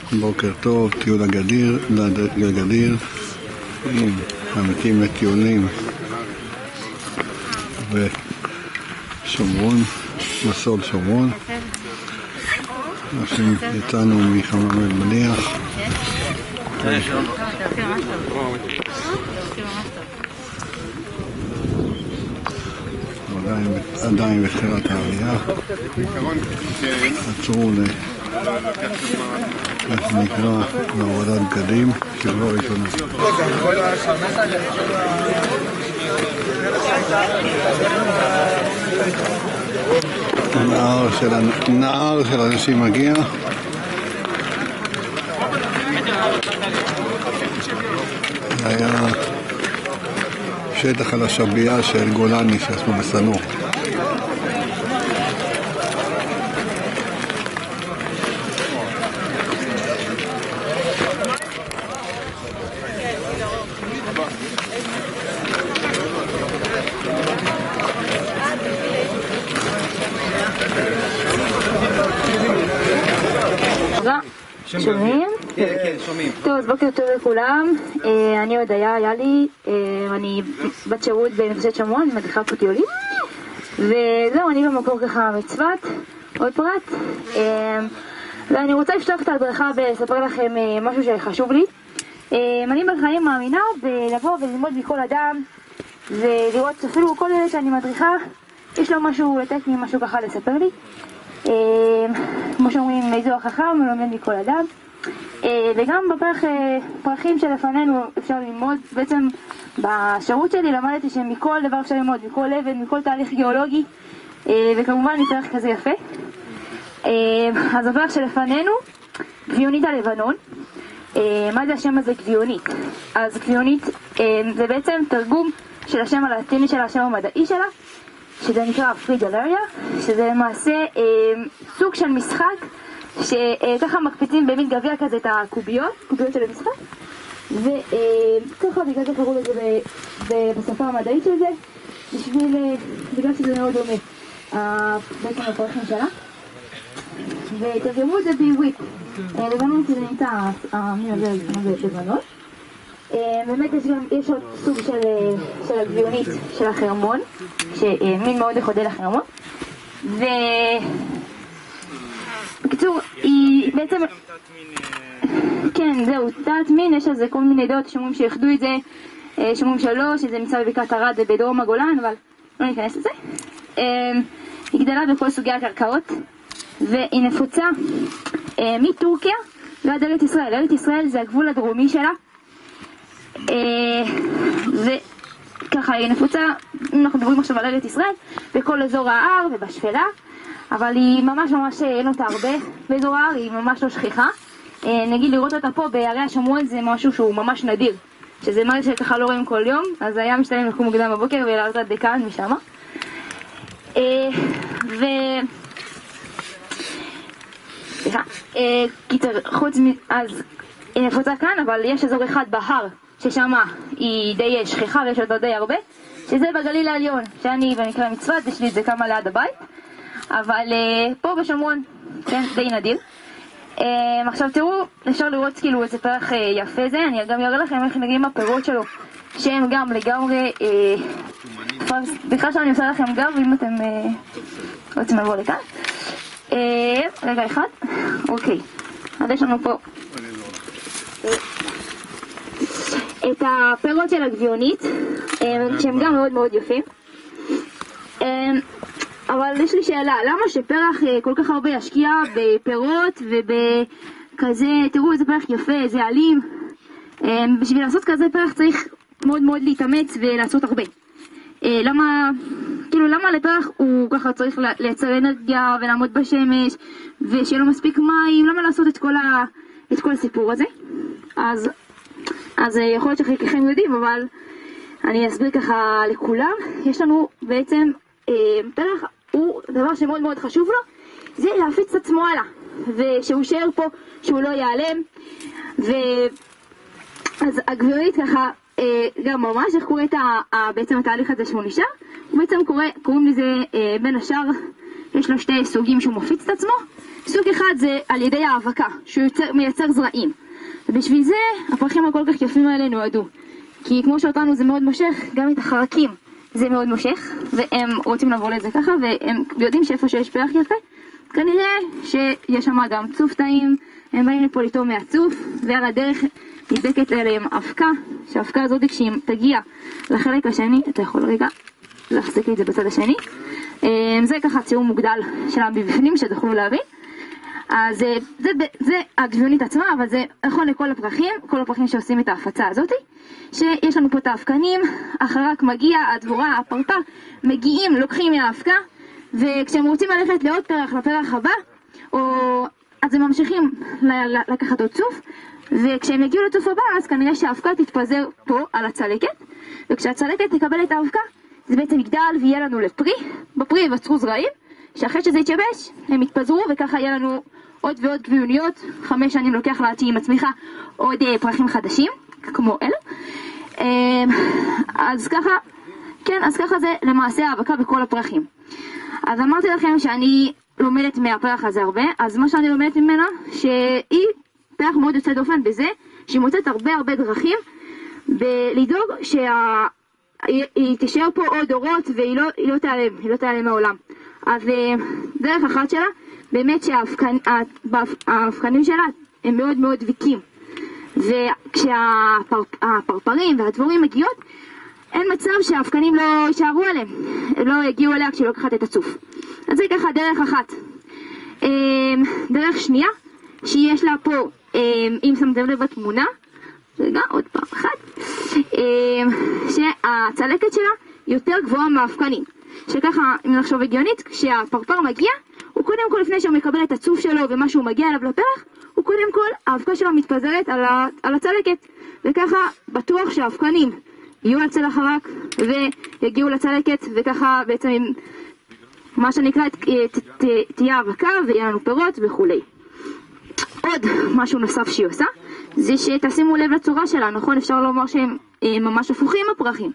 בוקר טוב, טיול הגדיר, עמיתים לטיולים ושומרון, מסול שומרון. אנחנו יצאנו מחמם אלמליח. עדיין בתחילת העלייה. עצרו איך נקרא להורדת בגדים, שבוע ראשונה. הנער של אנשים מגיע. זה היה שטח על השבייה של גולני שעשו בסנור. שומעים? כן, שומעים. טוב, אז בוקר טוב לכולם. אני הודיה, יאלי, אני בת שירות במבשרת שומרון, אני מדריכה פה טיולים. וזהו, אני במקור ככה מצפת, עוד פרט. ואני רוצה לפתוח את ההדרכה ולספר לכם משהו שחשוב לי. אני בחיים מאמינה בלבוא וללמוד מכל אדם, ולראות אפילו כל אלה שאני מדריכה, יש לו משהו לתת לי, משהו ככה לספר לי. כמו שאומרים, איזו החכם מלמד מכל אדם. וגם בפרחים שלפנינו אפשר ללמוד. בעצם בשירות שלי למדתי שמכל דבר אפשר ללמוד, מכל אבן, מכל תהליך גיאולוגי, וכמובן מפרח כזה יפה. אז הפרח שלפנינו, גביונית הלבנון. מה זה השם הזה גביונית? אז גביונית זה בעצם תרגום של השם הלטיני של השם המדעי שלה, שזה נקרא פריגלריה, שזה למעשה סוג של משחק שככה מקפיצים במין גביע כזה את הקוביות של המשחק, וככה בגלל זה קראו לזה בשפה המדעית של זה, בגלל שזה מאוד דומה בעצם הפרחים שלה, ותרגמו את זה בעברית. לבנון זה נמצא המין הזה לבנון. באמת יש עוד סוג של הגביונית של החרמון, שמין מאוד יחודה לחרמון. ובקיצור, היא בעצם... כן, זהו, תת מין, יש על זה כל מיני דעות שאומרים שיחדו את זה, שאומרים שלא, שזה נמצא בבקעת ארד ובדרום הגולן, אבל לא ניכנס לזה. היא גדלה בכל סוגי הקרקעות, והיא נפוצה מטורקיה ועד ארץ ישראל. ארץ ישראל זה הגבול הדרומי שלה. וככה היא נפוצה, אנחנו מדברים עכשיו על ארץ ישראל, בכל אזור ההר ובשפלה, אבל היא ממש אין אותה הרבה באזור ההר, היא ממש לא שכיחה. נגיד לראות אותה פה בערי השומרון זה משהו שהוא ממש נדיר, שזה מראה שככה לא רואים כל יום, אז היה משתלם לקום מוקדם בבוקר ולעלות עד דקן משם. קיצר, אז היא נפוצה כאן, אבל יש אזור אחד בהר ששם היא די שכיחה ויש אותה די הרבה, שזה בגליל העליון, שאני במקרה מצוות, יש לי את זה כמה ליד הבית, אבל פה בשומרון, כן, די נדיר. עכשיו תראו, אפשר לראות כאילו איזה פרח יפה זה, אני גם אראה לכם איך נראים הפירות שלו, שהם גם לגמרי, בכלל שאני עושה לכם גב, אם אתם רוצים לבוא לכאן. רגע אחד, אוקיי, אז יש לנו פה את הפירות של הגביונית, שהם גם מאוד מאוד יפים. אבל יש לי שאלה, למה שפרח כל כך הרבה ישקיע בפירות ובכזה, תראו איזה פרח יפה, איזה עלים. בשביל לעשות כזה פרח צריך מאוד מאוד להתאמץ ולעשות הרבה. למה לפרח הוא ככה צריך לייצר אנרגיה ולעמוד בשמש ושיהיה לו מספיק מים, למה לעשות את כל הסיפור הזה? אז יכול להיות שחלקכם יודעים, אבל אני אסביר ככה לכולם. יש לנו בעצם פרח, הוא דבר שמאוד מאוד חשוב לו, זה להפיץ את עצמו הלאה, ושהוא יישאר פה, שהוא לא ייעלם. אז הגביונית ככה, גם ממש איך קורה בעצם התהליך הזה שהוא נשאר, הוא בעצם קוראים לזה בין השאר יש לו שתי סוגים שהוא מופיץ את עצמו. סוג אחד זה על ידי האבקה, שהוא מייצר זרעים. ובשביל זה הפרחים הכל כך יפים האלה נועדו. כי כמו שאותנו זה מאוד מושך, גם את החרקים זה מאוד מושך, והם רוצים לעבור לזה ככה, והם יודעים שאיפה שיש פרח יפה, כנראה שיש שם גם צוף טעים, הם באים לפה לטעום מהצוף, ועל הדרך נדבקת אליהם אבקה, שהאבקה הזאת כשהיא תגיע לחלק השני, אתה יכול רגע להחזיק לי את זה בצד השני, זה ככה ציור מוגדל שלה מבפנים שתוכלו להבין. אז זה הגביונית עצמה, אבל זה נכון לכל הפרחים, כל הפרחים שעושים את ההפצה הזאת, שיש לנו פה את האבקנים, החרק מגיע, הדבורה, הפרפר, מגיעים, לוקחים מהאבקה, וכשהם רוצים ללכת לעוד פרח, לפרח הבא, אז הם ממשיכים לקחת עוד צוף, וכשהם יגיעו לצוף הבא, אז כנראה שהאבקה תתפזר פה על הצלקת, וכשהצלקת תקבל את האבקה, זה בעצם יגדל ויהיה לנו לפרי, בפרי יווצרו זרעים, שאחרי שזה יתייבש, הם יתפזרו, וככה יהיה לנו עוד ועוד גביוניות, 5 שנים לוקח לה שהיא מצמיחה עוד פרחים חדשים, כמו אלו. אז ככה, כן, אז ככה זה למעשה האבקה בכל הפרחים. אז אמרתי לכם שאני לומדת מהפרח הזה הרבה, אז מה שאני לומדת ממנה, שהיא פרח מאוד יוצא דופן בזה, שהיא מוצאת הרבה דרכים, לדאוג שהיא תישאר פה עוד דורות, והיא לא תיעלם מהעולם. אז דרך אחת שלה, באמת שהאבקנים שלה הם מאוד דביקים. וכשהפרפרים והדבורים מגיעות, אין מצב שהאבקנים לא יישארו עליהם, לא יגיעו אליה כשהיא לוקחת את הצוף. אז זה ככה דרך אחת. דרך שנייה, שיש לה פה, אם שמתם לב בתמונה, רגע, עוד פעם אחת, שהצלקת שלה יותר גבוהה מהאבקנים. שככה, אם נחשוב הגיונית, כשהפרפר מגיע, הוא קודם כל, לפני שהוא מקבל את הצוף שלו ומה שהוא מגיע אליו לפרח, הוא קודם כל, האבקה שלו מתפזרת על הצלקת. וככה, בטוח שהאבקנים יהיו אצל החרק ויגיעו לצלקת, וככה בעצם, מה שנקרא, תהיה אבקה ויהיה לנו פירות וכולי. עוד משהו נוסף שהיא עושה, זה שתשימו לב לצורה שלה, נכון? אפשר לומר שהם ממש הפוכים הפרחים.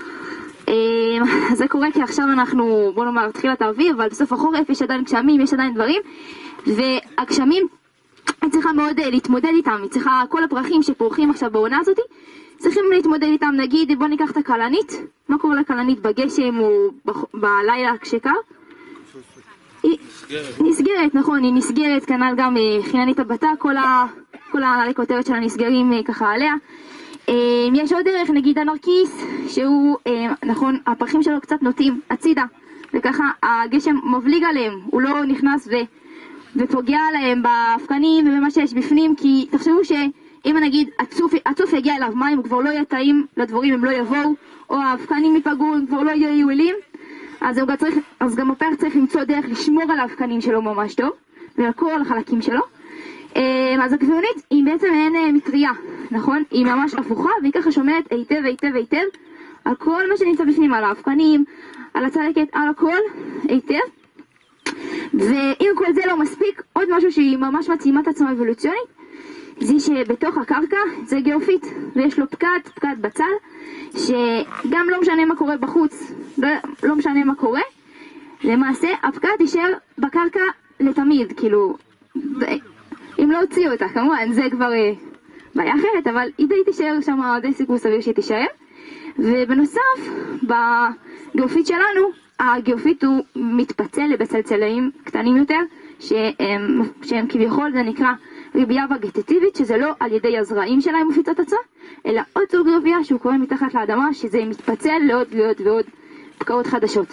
זה קורה כי עכשיו אנחנו, בוא נאמר, תחילת האביב, אבל בסוף החורף יש עדיין גשמים, יש עדיין דברים, והגשמים, היא צריכה מאוד להתמודד איתם, היא צריכה, כל הפרחים שפורחים עכשיו בעונה הזאת, צריכים להתמודד איתם. נגיד, בוא ניקח את הכלנית, מה קורה לכלנית בגשם או בלילה כשקר? היא נסגרת, נכון, היא נסגרת, כנ"ל גם חיננית הבתה, כל הכותרת שלה נסגרים ככה עליה. יש עוד דרך, נגיד הנרקיס, שהוא, נכון, הפרחים שלו קצת נוטים הצידה, וככה הגשם מבליג עליהם, הוא לא נכנס ופוגע עליהם באבקנים ובמה שיש בפנים, כי תחשבו שאם נגיד הצוף יגיע אליו מים, הוא כבר לא יהיה טעים לדבורים, הם לא יבואו, או האבקנים ייפגעו, הם כבר לא יהיו יעילים, אז גם הפרח צריך למצוא דרך לשמור על האבקנים שלו ממש טוב, ועל כל החלקים שלו. אז הגביונית היא בעצם אין מטריה, נכון? היא ממש הפוכה, והיא ככה שומרת היטב על כל מה שנמצא בפנים, על האבקנים, על הצלקת, על הכל, היטב. ואם כל זה לא מספיק, עוד משהו שהיא ממש מעצימה את עצמה אבולוציונית, זה שבתוך הקרקע זה גיאופיט, ויש לו פקד בצל, שגם לא משנה מה קורה בחוץ, לא משנה מה קורה, למעשה הפקד יישאר בקרקע לתמיד, כאילו, אם לא הוציאו אותה, כמובן, זה כבר בעיה אחרת, אבל היא די תישאר שם, די סיכוי סביר שהיא תישאר. ובנוסף, בגיאופיט שלנו, הגיאופיט הוא מתפצל לבצלצלאים קטנים יותר, שהם כביכול, זה נקרא ריבייה וגטטיבית, שזה לא על ידי הזרעים שלה עם מפיצות עצמה, אלא עוד סוג ריבייה שהוא קורה מתחת לאדמה, שזה מתפצל לעוד ועוד פקעות חדשות.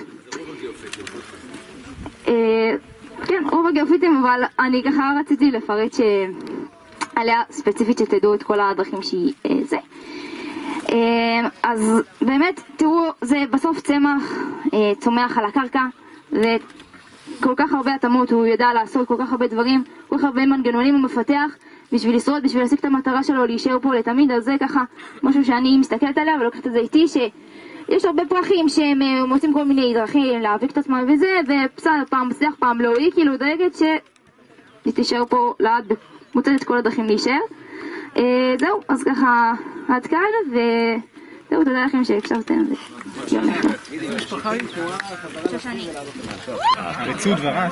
כן, רוב הגיאופיטים, אבל אני ככה רציתי לפרט עליה ספציפית שתדעו את כל הדרכים שהיא זה. אז באמת, תראו, זה בסוף צמח צומח על הקרקע, וכל כך הרבה התאמות, הוא יודע לעשות כל כך הרבה דברים, כל כך הרבה מנגנונים הוא מפתח בשביל לשרוד, בשביל להשיג את המטרה שלו, להישאר פה לתמיד. אז זה ככה משהו שאני מסתכלת עליה ולוקחת את זה איתי, יש הרבה פרחים שהם מוצאים כל מיני דרכים להאביק את עצמם וזה, ובסדר, פעם מצליח, פעם לא, היא כאילו דואגת שהיא תישאר פה לעד, מוצאת את כל הדרכים להישאר. זהו, אז ככה עד כאן, טוב, תודה לכם שהקשבתם. יום אחד. רצות ורש.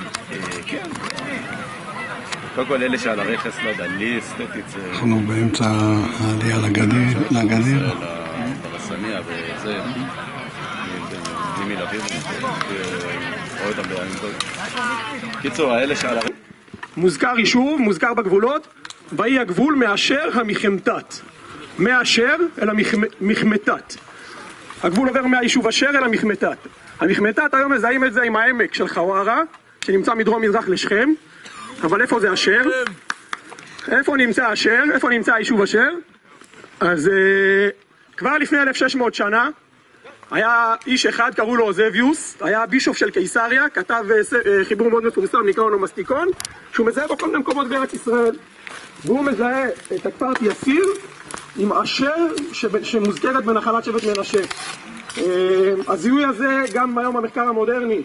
קודם כל אלה שעל הרכס, לא יודע, לי אסתטית זה... אנחנו באמצע העלייה לגדיר. ברסניה וזה... אני מלווים, רואה אותם בימים טוב. קיצור, האלה שעל הרכס... מוזכר יישוב, מוזכר בגבולות, ויהי הגבול מאשר המחמתת. מאשר אל המחמתת. הגבול עובר מהיישוב אשר אל המחמתת. המחמתת היום מזהים את זה עם העמק של חווארה, שנמצא מדרום מזרח לשכם. אבל איפה זה אשר? איפה נמצא אשר? איפה נמצא היישוב אשר? אז כבר לפני 1600 שנה היה איש אחד, קראו לו אוזביוס, היה בישוף של קיסריה, כתב חיבור מאוד מפורסם, נקרא אונומסטיקון, שהוא מזהה בכל מיני מקומות בארץ ישראל. והוא מזהה את הכפר יסיר עם אשר שמוזכרת בנחלת שבט מנשה. הזיהוי הזה גם היום במחקר המודרני,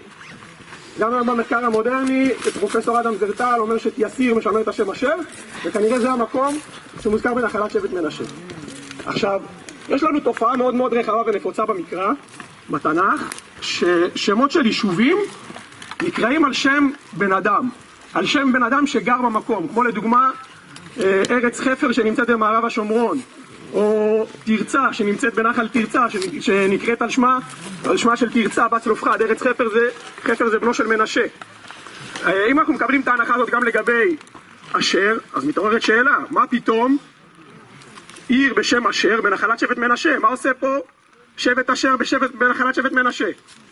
פרופסור אדם זרטל אומר שיסיר משמר את השם אשר, וכנראה זה המקום שמוזכר בנחלת שבט מנשה. עכשיו, יש לנו תופעה מאוד מאוד רחבה ונפוצה במקרא, בתנ"ך, ששמות של יישובים נקראים על שם בן אדם, על שם בן אדם שגר במקום, כמו לדוגמה ארץ חפר שנמצאת במערב השומרון, או תרצה שנמצאת בנחל תרצה שנקראת על שמה של תרצה בת צלופחד. ארץ חפר זה בנו של מנשה. אם אנחנו מקבלים את ההנחה הזאת גם לגבי אשר, אז מתעוררת שאלה, מה פתאום עיר בשם אשר בנחלת שבט מנשה? מה עושה פה שבט אשר בנחלת שבט מנשה?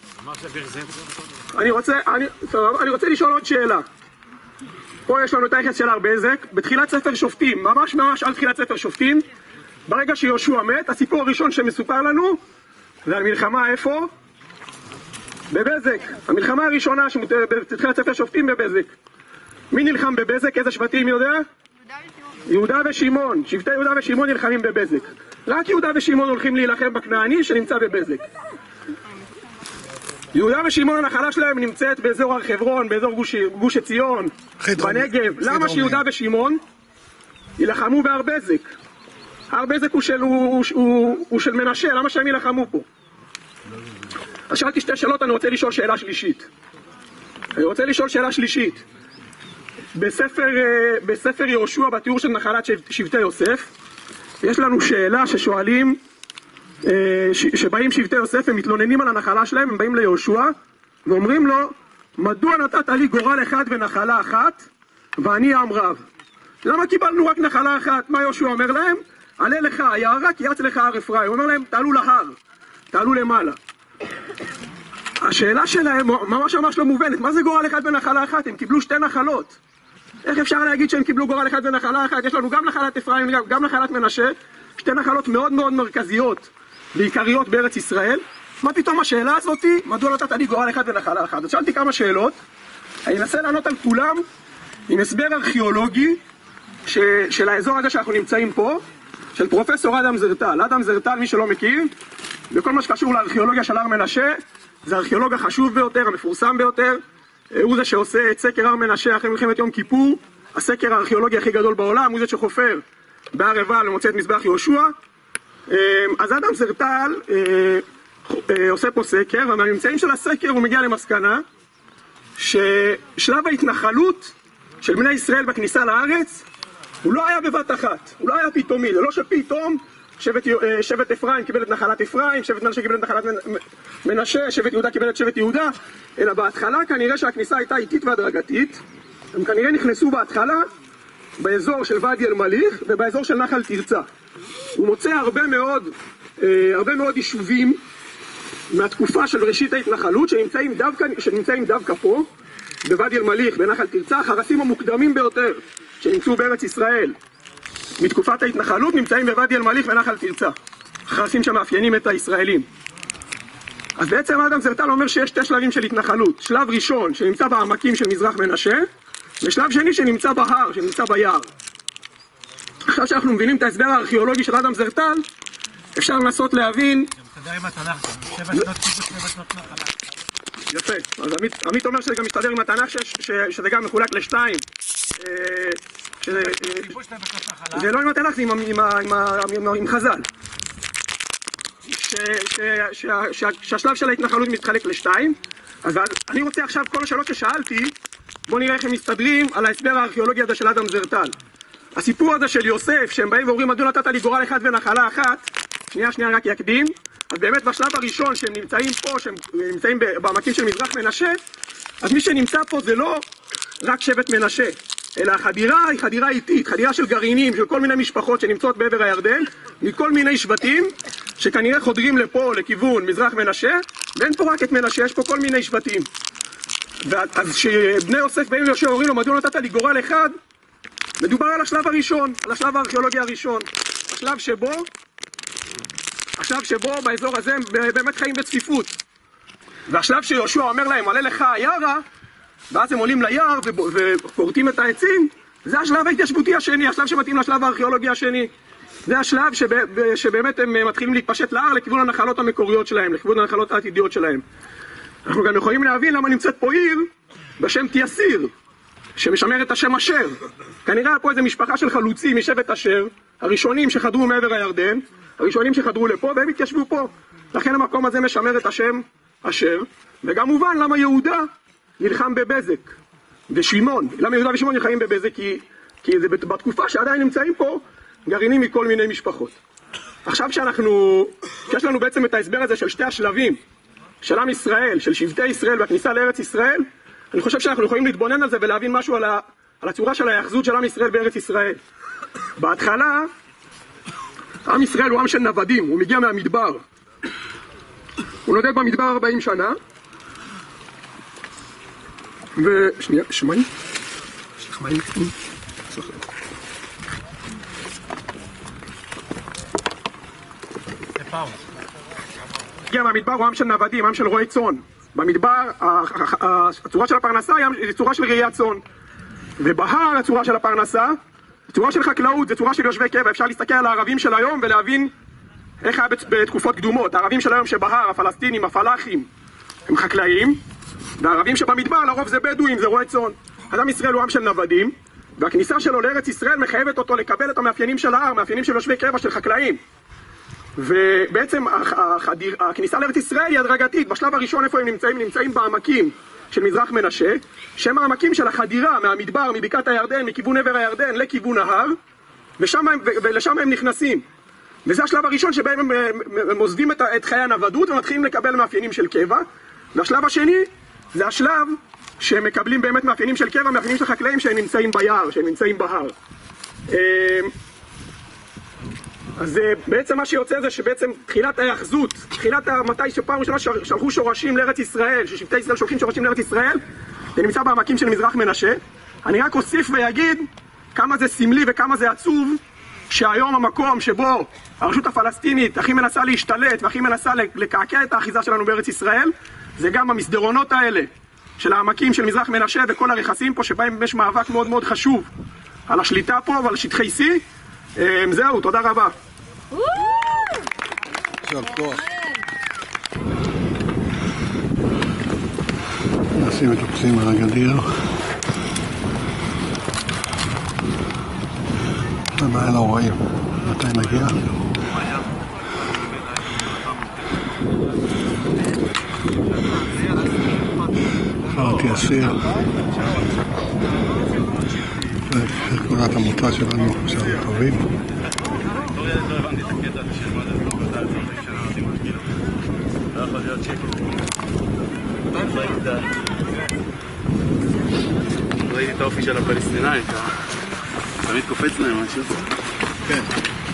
אני רוצה לשאול עוד שאלה. פה יש לנו את היחס של הר בזק, בתחילת ספר שופטים, ממש על תחילת ספר שופטים, ברגע שיהושע מת, הסיפור הראשון שמסופר לנו זה על מלחמה איפה? בבזק. המלחמה הראשונה בתחילת ספר שופטים בבזק. מי נלחם בבזק? איזה שבטים יודע? יהודה ושמעון. שבטי יהודה ושמעון נלחמים בבזק. רק יהודה ושמעון הולכים להילחם בכנעני שנמצא בבזק. יהודה ושמעון, הנחלה שלהם נמצאת באזור הר חברון, באזור גוש עציון, בנגב. למה שיהודה ושמעון ילחמו בהר בזק? הר בזק הוא של מנשה, למה שהם ילחמו פה? אז שאלתי שתי שאלות, אני רוצה לשאול שאלה שלישית. בספר יהושע, בתיאור של נחלת שבטי יוסף, יש לנו שאלה ששואלים, שבאים שבטי יוסף, הם מתלוננים על הנחלה שלהם, הם באים ליהושע, ואומרים לו, מדוע נתת לי גורל אחד ונחלה אחת, ואני עם רב? למה קיבלנו רק נחלה אחת? מה יהושע אומר להם? עלה לך היערה כי יץ לך הר אפרים. הוא אומר להם, תעלו להר, תעלו למעלה. השאלה שלהם ממש לא מובנת, מה זה גורל אחד ונחלה אחת? הם קיבלו שתי נחלות. איך אפשר להגיד שהם קיבלו גורל אחד ונחלה אחת? יש לנו גם נחלת אפרים, גם נחלת מנשה, שתי נחלות מאוד מאוד מרכזיות ועיקריות בארץ ישראל. מה פתאום השאלה הזאת? מדוע נתת לי גורל אחד ונחלה אחת? אז שאלתי כמה שאלות, אני אנסה לענות על כולם עם הסבר ארכיאולוגי של האזור הזה שאנחנו נמצאים פה, של פרופסור אדם זרטל. אדם זרטל, מי שלא מכיר, בכל מה שקשור לארכיאולוגיה של הר מנשה, זה הארכיאולוג החשוב ביותר, המפורסם ביותר. הוא זה שעושה את סקר הר מנשה אחרי מלחמת יום כיפור, הסקר הארכיאולוגי הכי גדול בעולם, הוא זה שחופר בהר עיבל ומוצא את מזבח יהושע. אז אדם זרטל עושה פה סקר, ומהממצאים של הסקר הוא מגיע למסקנה ששלב ההתנחלות של בני ישראל בכניסה לארץ הוא לא היה בבת אחת, הוא לא היה פתאומי. זה לא שפתאום שבט אפרים קיבל את נחלת אפרים, שבט מנשה קיבל את נחלת מנשה, שבט יהודה קיבל את שבט יהודה, אלא בהתחלה כנראה שהכניסה הייתה איטית והדרגתית. הם כנראה נכנסו בהתחלה באזור של ואדי אל-מליך ובאזור של נחל תרצה. הוא מוצא הרבה מאוד יישובים מהתקופה של ראשית ההתנחלות שנמצאים דווקא פה בוואדי אל-מליך, בנחל תרצה. החרסים המוקדמים ביותר שנמצאו בארץ ישראל מתקופת ההתנחלות נמצאים בוואדי אל-מליך ונחל תרצה, חרסים שמאפיינים את הישראלים. אז בעצם אדם זרטל אומר שיש שתי שלבים של התנחלות. שלב ראשון שנמצא בעמקים של מזרח מנשה, ושלב שני שנמצא בהר, שנמצא ביער. עכשיו שאנחנו מבינים את ההסבר הארכיאולוגי של אדם זרטל, אפשר לנסות להבין... מסתדר עם התנ"ך, 7 שנות קיבוץ, 7 שנות נחלה. יפה, אז עמית אומר שזה גם מסתדר עם התנ"ך, שזה גם מחולק לשתיים. זה לא עם התנ"ך, זה עם חז"ל. שהשלב של ההתנחלות מתחלק לשתיים. אז אני רוצה עכשיו כל השאלות ששאלתי, בואו נראה איך הם מסתדרים על ההסבר הארכיאולוגי הזה של אדם זרטל. הסיפור הזה של יוסף, שהם באים ואומרים מדוע נתת לי גורל אחד ונחלה אחת, שנייה רק יקדים. אז באמת בשלב הראשון שהם נמצאים פה, שהם נמצאים בעמקים של מזרח מנשה, אז מי שנמצא פה זה לא רק שבט מנשה, אלא החדירה היא חדירה איטית, חדירה של גרעינים, של כל מיני משפחות שנמצאות בעבר הירדן, מכל מיני שבטים שכנראה חודרים לפה, לכיוון מזרח מנשה, ואין פה רק את מנשה, יש פה כל מיני שבטים. אז כשבני יוסף באים ליהושע אומרים לו מדוע נתת לי גורל אחד, מדובר על השלב הראשון, על השלב הארכיאולוגי הראשון, השלב שבו באזור הזה הם באמת חיים בצפיפות. והשלב שיהושע אומר להם עלה לך היערה, ואז הם עולים ליער ופורטים את העצים, זה השלב ההתיישבותי השני, השלב שמתאים לשלב הארכיאולוגי השני. זה השלב שבאמת הם מתחילים להתפשט להר לכיוון הנחלות המקוריות שלהם, לכיוון הנחלות העתידיות שלהם. אנחנו גם יכולים להבין למה נמצאת פה עיר בשם תייסיר, שמשמר את השם אשר. כנראה פה איזו משפחה של חלוצים משבט אשר, הראשונים שחדרו מעבר הירדן, הראשונים שחדרו לפה והם התיישבו פה. לכן המקום הזה משמר את השם אשר, וגם מובן למה יהודה נלחם בבזק, ושמעון. למה יהודה ושמעון נלחמים בבזק? כי זה בתקופה שעדיין נמצאים פה גרעינים מכל מיני משפחות. עכשיו שיש לנו בעצם את ההסבר הזה של שתי השלבים, של עם ישראל, של שבטי ישראל והכניסה לארץ ישראל, אני חושב שאנחנו יכולים להתבונן על זה ולהבין משהו על הצורה של ההיאחזות של עם ישראל בארץ ישראל. בהתחלה, עם ישראל הוא עם של נוודים, הוא מגיע מהמדבר. הוא נודד במדבר 40 שנה. ושנייה, שמעים? יש לך מים קטנים? מגיע מהמדבר הוא עם של נוודים, עם של רועי צאן. במדבר הצורה של הפרנסה היא צורה של ראיית צאן. ובהר הצורה של הפרנסה, צורה של חקלאות, זה צורה של יושבי קבע. אפשר להסתכל על הערבים של היום ולהבין איך היה בתקופות קדומות. הערבים של היום שבהר, הפלסטינים, הפלאחים, הם חקלאים, והערבים שבמדבר לרוב זה בדואים, זה רועי צאן. אז עם ישראל הוא עם של נוודים, והכניסה שלו לארץ ישראל מחייבת אותו לקבל את המאפיינים של ההר, מאפיינים של יושבי קבע, של חקלאים. ובעצם הכניסה לארץ ישראל היא הדרגתית. בשלב הראשון איפה הם נמצאים? נמצאים בעמקים של מזרח מנשה, שהם העמקים של החדירה מהמדבר, מבקעת הירדן, מכיוון עבר הירדן לכיוון ההר, ולשם הם נכנסים. וזה השלב הראשון שבהם הם עוזבים את חיי הנוודות ומתחילים לקבל מאפיינים של קבע. והשלב השני זה השלב שהם מקבלים באמת מאפיינים של קבע, מאפיינים של חקלאים שהם נמצאים ביער, שהם נמצאים בהר. אז בעצם מה שיוצא זה שבעצם תחילת ההיאחזות, מתי שפעם ראשונה שלחו שורשים לארץ ישראל, ששבטי ישראל שולחים שורשים לארץ ישראל, זה נמצא בעמקים של מזרח מנשה. אני רק אוסיף ויגיד כמה זה סמלי וכמה זה עצוב שהיום המקום שבו הרשות הפלסטינית הכי מנסה להשתלט והכי מנסה לקעקע את האחיזה שלנו בארץ ישראל, זה גם המסדרונות האלה של העמקים של מזרח מנשה וכל הרכסים פה שבהם יש מאבק מאוד מאוד חשוב על השליטה פה ועל שטחי C. זהו, תודה רבה. עכשיו כוח. נשים את הפסים על הגדיר. הבעיה לא רואים. מתי נגיע? כבר תייסיר. זה תמונת המוצא שלנו עכשיו מקווים. לא הבנתי את הקטע הזה של מה זה לא על צורך של אנשים מרגיל. לא יכול להיות שקט. ראיתי את האופי של הפלסטינאים, תמיד קופץ להם משהו. כן.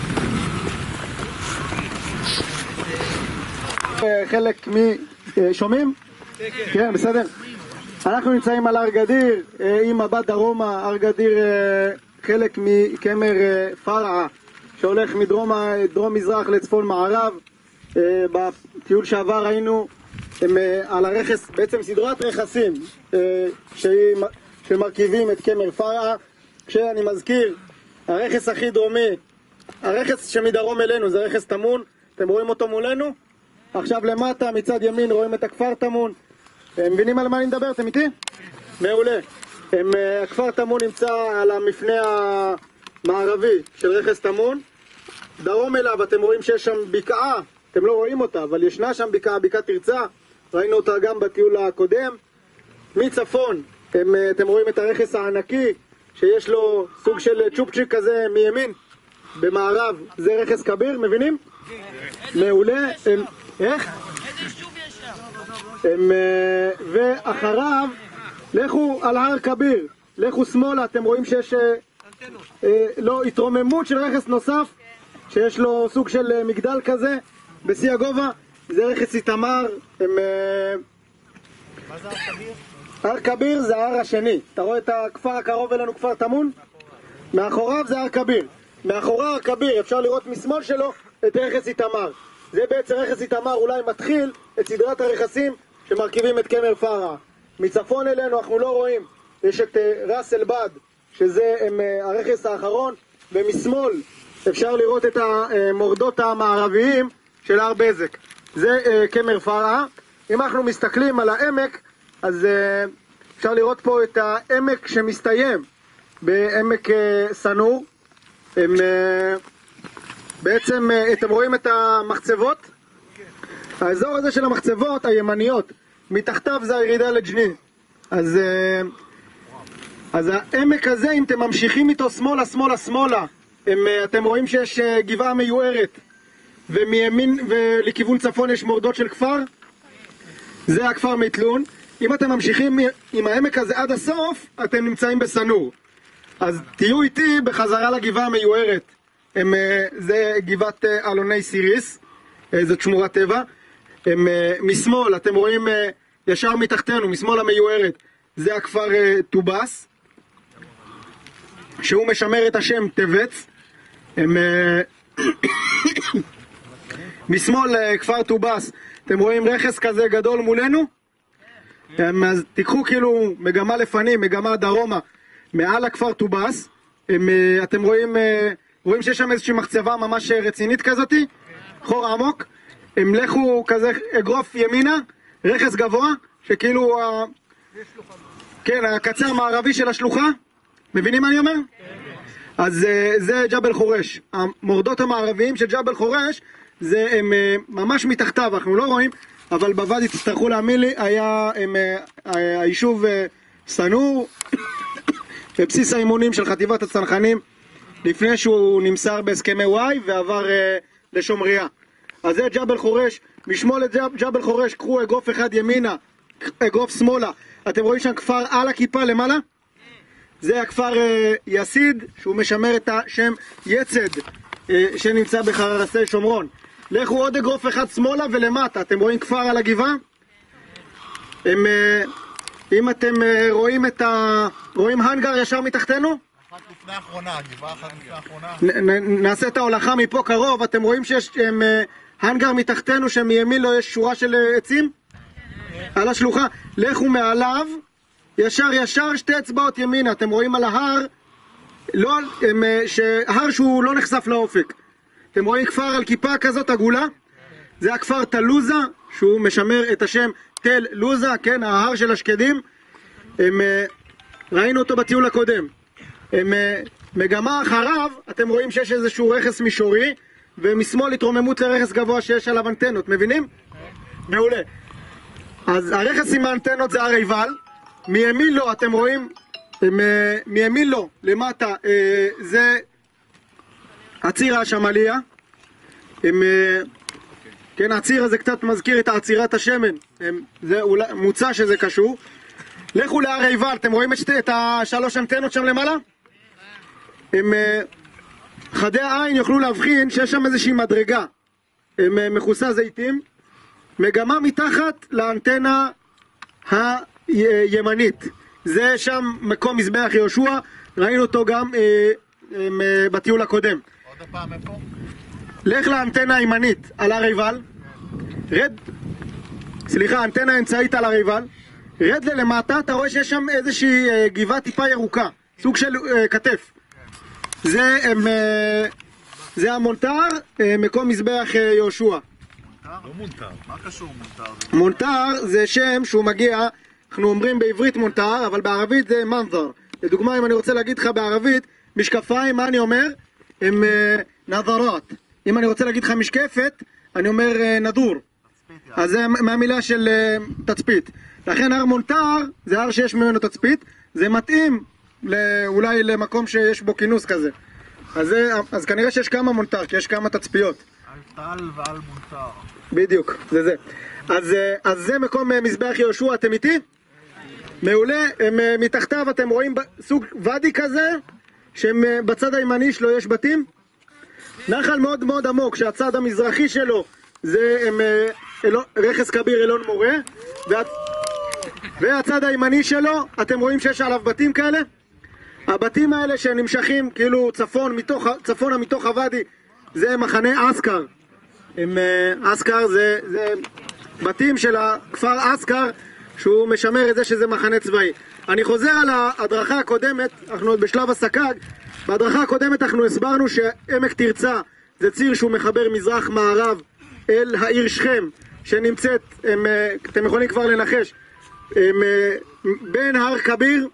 חלק שומעים? כן, בסדר. אנחנו נמצאים על הר גדיר, עם מבט דרומה. הר גדיר חלק מקמר פרעה שהולך מדרום מזרח לצפון מערב. בטיול שעבר ראינו על הרכס, בעצם סדרת רכסים שמרכיבים את קמר פרעה. כשאני מזכיר, הרכס הכי דרומי, הרכס שמדרום אלינו זה רכס תמון, אתם רואים אותו מולנו. עכשיו למטה מצד ימין רואים את הכפר תמון. מבינים על מה אני מדבר? אתם איתי? מעולה. הכפר תמון נמצא על המפנה המערבי של רכס תמון. דרום אליו אתם רואים שיש שם בקעה, אתם לא רואים אותה, אבל ישנה שם בקעת תרצה, ראינו אותה גם בטיול הקודם. מצפון, אתם רואים את הרכס הענקי, שיש לו סוג של צ'ופצ'יק כזה מימין. במערב זה רכס כביר, מבינים? מעולה. איך? ואחריו, לכו על הר כביר, לכו שמאלה, אתם רואים שיש לא, התרוממות של רכס נוסף, שיש לו סוג של מגדל כזה, בשיא הגובה, זה רכס איתמר. מה זה הר כביר? הר כביר זה ההר השני. אתה רואה את הכפר הקרוב אלינו, כפר תמון? מאחוריו זה הר כביר. מאחורי הר כביר אפשר לראות משמאל שלו את רכס איתמר. זה בעצם רכס איתמר אולי מתחיל את סדרת הרכסים שמרכיבים את קמר פרעה. מצפון אלינו אנחנו לא רואים, יש את רס אלבד, שזה הרכס האחרון, ומשמאל אפשר לראות את המורדות המערביים של הר בזק. זה קמר פרעה. אם אנחנו מסתכלים על העמק, אז אפשר לראות פה את העמק שמסתיים בעמק סנור. בעצם אתם רואים את המחצבות? האזור הזה של המחצבות הימניות, מתחתיו זה הירידה לג'נין. אז העמק הזה, אם אתם ממשיכים איתו שמאלה, שמאלה, שמאלה, אתם רואים שיש גבעה מיוערת, ומימין ולכיוון צפון יש מורדות של כפר. זה הכפר מיתלון. אם אתם ממשיכים עם העמק הזה עד הסוף, אתם נמצאים בסנור. אז תהיו איתי בחזרה לגבעה המיוערת. זה גבעת אלוני סיריס, זאת שמורת טבע. משמאל, אתם רואים ישר מתחתנו, משמאל המיוערת, זה הכפר טובס, שהוא משמר את השם טבץ. משמאל כפר טובס, אתם רואים רכס כזה גדול מולנו? אז תיקחו כאילו מגמה לפנים, מגמה דרומה, מעל הכפר טובס. אתם רואים שיש שם איזושהי מחצבה ממש רצינית כזאת, חור עמוק. הם לכו כזה אגרוף ימינה, רכס גבוה, שכאילו כן, הקצה המערבי של השלוחה. מבינים מה אני אומר? אז זה ג'בל חורש. המורדות המערביים של ג'בל חורש זה הם ממש מתחתיו, אנחנו לא רואים, אבל בוואדי תצטרכו להאמין לי, היה היישוב סנור בבסיס האימונים של חטיבת הצנחנים לפני שהוא נמסר בהסכמי וואי ועבר לשומריה. אז זה ג'בל חורש. משמאל את ג'בל חורש קחו אגרוף אחד ימינה, אגרוף שמאלה, אתם רואים שם כפר על הכיפה למעלה? זה הכפר יסיד, שהוא משמר את השם יצד, שנמצא בחרסי שומרון. לכו עוד אגרוף אחד שמאלה ולמטה, אתם רואים כפר על הגבעה? אם אתם רואים הנגר ישר מתחתנו? אחת לפני האחרונה, גבעה אחת לפני האחרונה. נעשה את ההולכה מפה קרוב, אתם רואים שיש הנגר מתחתנו שמימין לו יש שורה של עצים? על השלוחה. לכו מעליו, ישר שתי אצבעות ימינה, אתם רואים על ההר, הר שהוא לא נחשף לאופק. אתם רואים כפר על כיפה כזאת עגולה? זה הכפר תלוזה, שהוא משמר את השם תל לוזה, כן, ההר של השקדים. ראינו אותו בטיול הקודם. מגמה אחריו, אתם רואים שיש איזשהו רכס מישורי, ומשמאל התרוממות לרכס גבוה שיש עליו אנטנות, מבינים? מעולה. אז הרכס עם האנטנות זה הר עיבל, מימין לו, אתם רואים, מימין לו, למטה, זה הציר השמליה. כן, הציר הזה קצת מזכיר את עצירת השמן, זה מוצא שזה קשור. לכו להר עיבל, אתם רואים את השלוש אנטנות שם למעלה? חדי העין יוכלו להבחין שיש שם איזושהי מדרגה מכוסה זיתים, מגמה מתחת לאנטנה הימנית, זה שם מקום מזבח יהושע, ראינו אותו גם בטיול הקודם. עוד הפעם איפה? לך לאנטנה הימנית על הר עיבל, האנטנה האמצעית על הר עיבל, רד ללמטה, אתה רואה שיש שם איזושהי גבעה טיפה ירוקה, סוג של כתף. זה המונטר, מקום מזבח יהושע. לא מונטר, מה קשור מונטר? מונטר זה שם שהוא מגיע, אנחנו אומרים בעברית מונטר, אבל בערבית זה מנזר. לדוגמה, אם אני רוצה להגיד לך בערבית, משקפיים, מה אני אומר? הם נזרות. אם אני רוצה להגיד לך משקפת, אני אומר נדור. אז זה מהמילה של תצפית. לכן הר מונטר זה הר שיש ממנו תצפית, זה מתאים אולי למקום שיש בו כינוס כזה. אז כנראה שיש כמה מונטר, כי יש כמה תצפיות. על טל ועל מונטר. בדיוק, זה. אז זה מקום מזבח יהושע, אתם איתי? מעולה, מתחתיו אתם רואים סוג ואדי כזה, שבצד הימני שלו יש בתים. נחל מאוד מאוד עמוק, שהצד המזרחי שלו זה רכס כביר אלון מורה, והצד הימני שלו, אתם רואים שיש עליו בתים כאלה? הבתים האלה שנמשכים כאילו צפונה מתוך הוואדי, זה מחנה אסקר. אסקר זה בתים של הכפר אסקר, שהוא משמר את זה שזה מחנה צבאי. אני חוזר על ההדרכה הקודמת, אנחנו עוד בשלב הסק"ג. בהדרכה הקודמת אנחנו הסברנו שעמק תרצה זה ציר שהוא מחבר מזרח מערב אל העיר שכם, שנמצאת, אתם יכולים כבר לנחש, בין הר כביר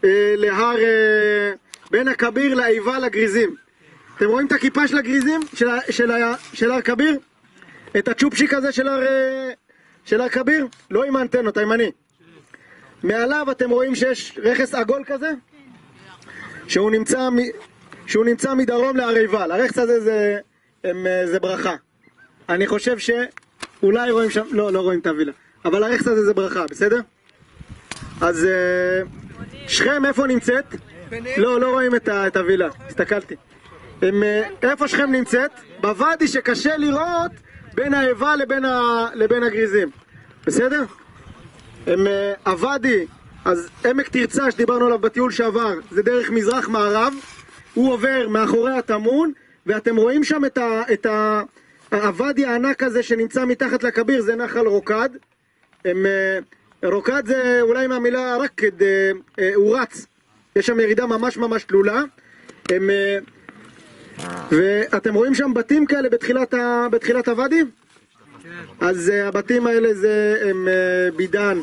בין הכביר לעיבל לגריזים. אתם רואים את הכיפה של הגריזים? של הר כביר? את הצ'ופשיק הזה של הר כביר? לא עם האנטנות, הימני. מעליו אתם רואים שיש רכס עגול כזה, שהוא נמצא מדרום להר עיבל. הרכס הזה זה ברכה. אני חושב שאולי רואים שם, לא רואים את הווילה, אבל הרכס הזה זה ברכה, בסדר? אז שכם איפה נמצאת? לא רואים את הווילה, הסתכלתי. איפה שכם נמצאת? בוואדי שקשה לראות בין העיבל לבין הגריזים, בסדר? הוואדי, אז עמק תרצה שדיברנו עליו בטיול שעבר, זה דרך מזרח מערב, הוא עובר מאחורי התמון, ואתם רואים שם את הוואדי הענק הזה שנמצא מתחת לכביר, זה נחל רוקד. רוקד זה אולי מהמילה רקד, הוא רץ, יש שם ירידה ממש ממש תלולה. ואתם רואים שם בתים כאלה בתחילת הוואדי? אז הבתים האלה הם בידן,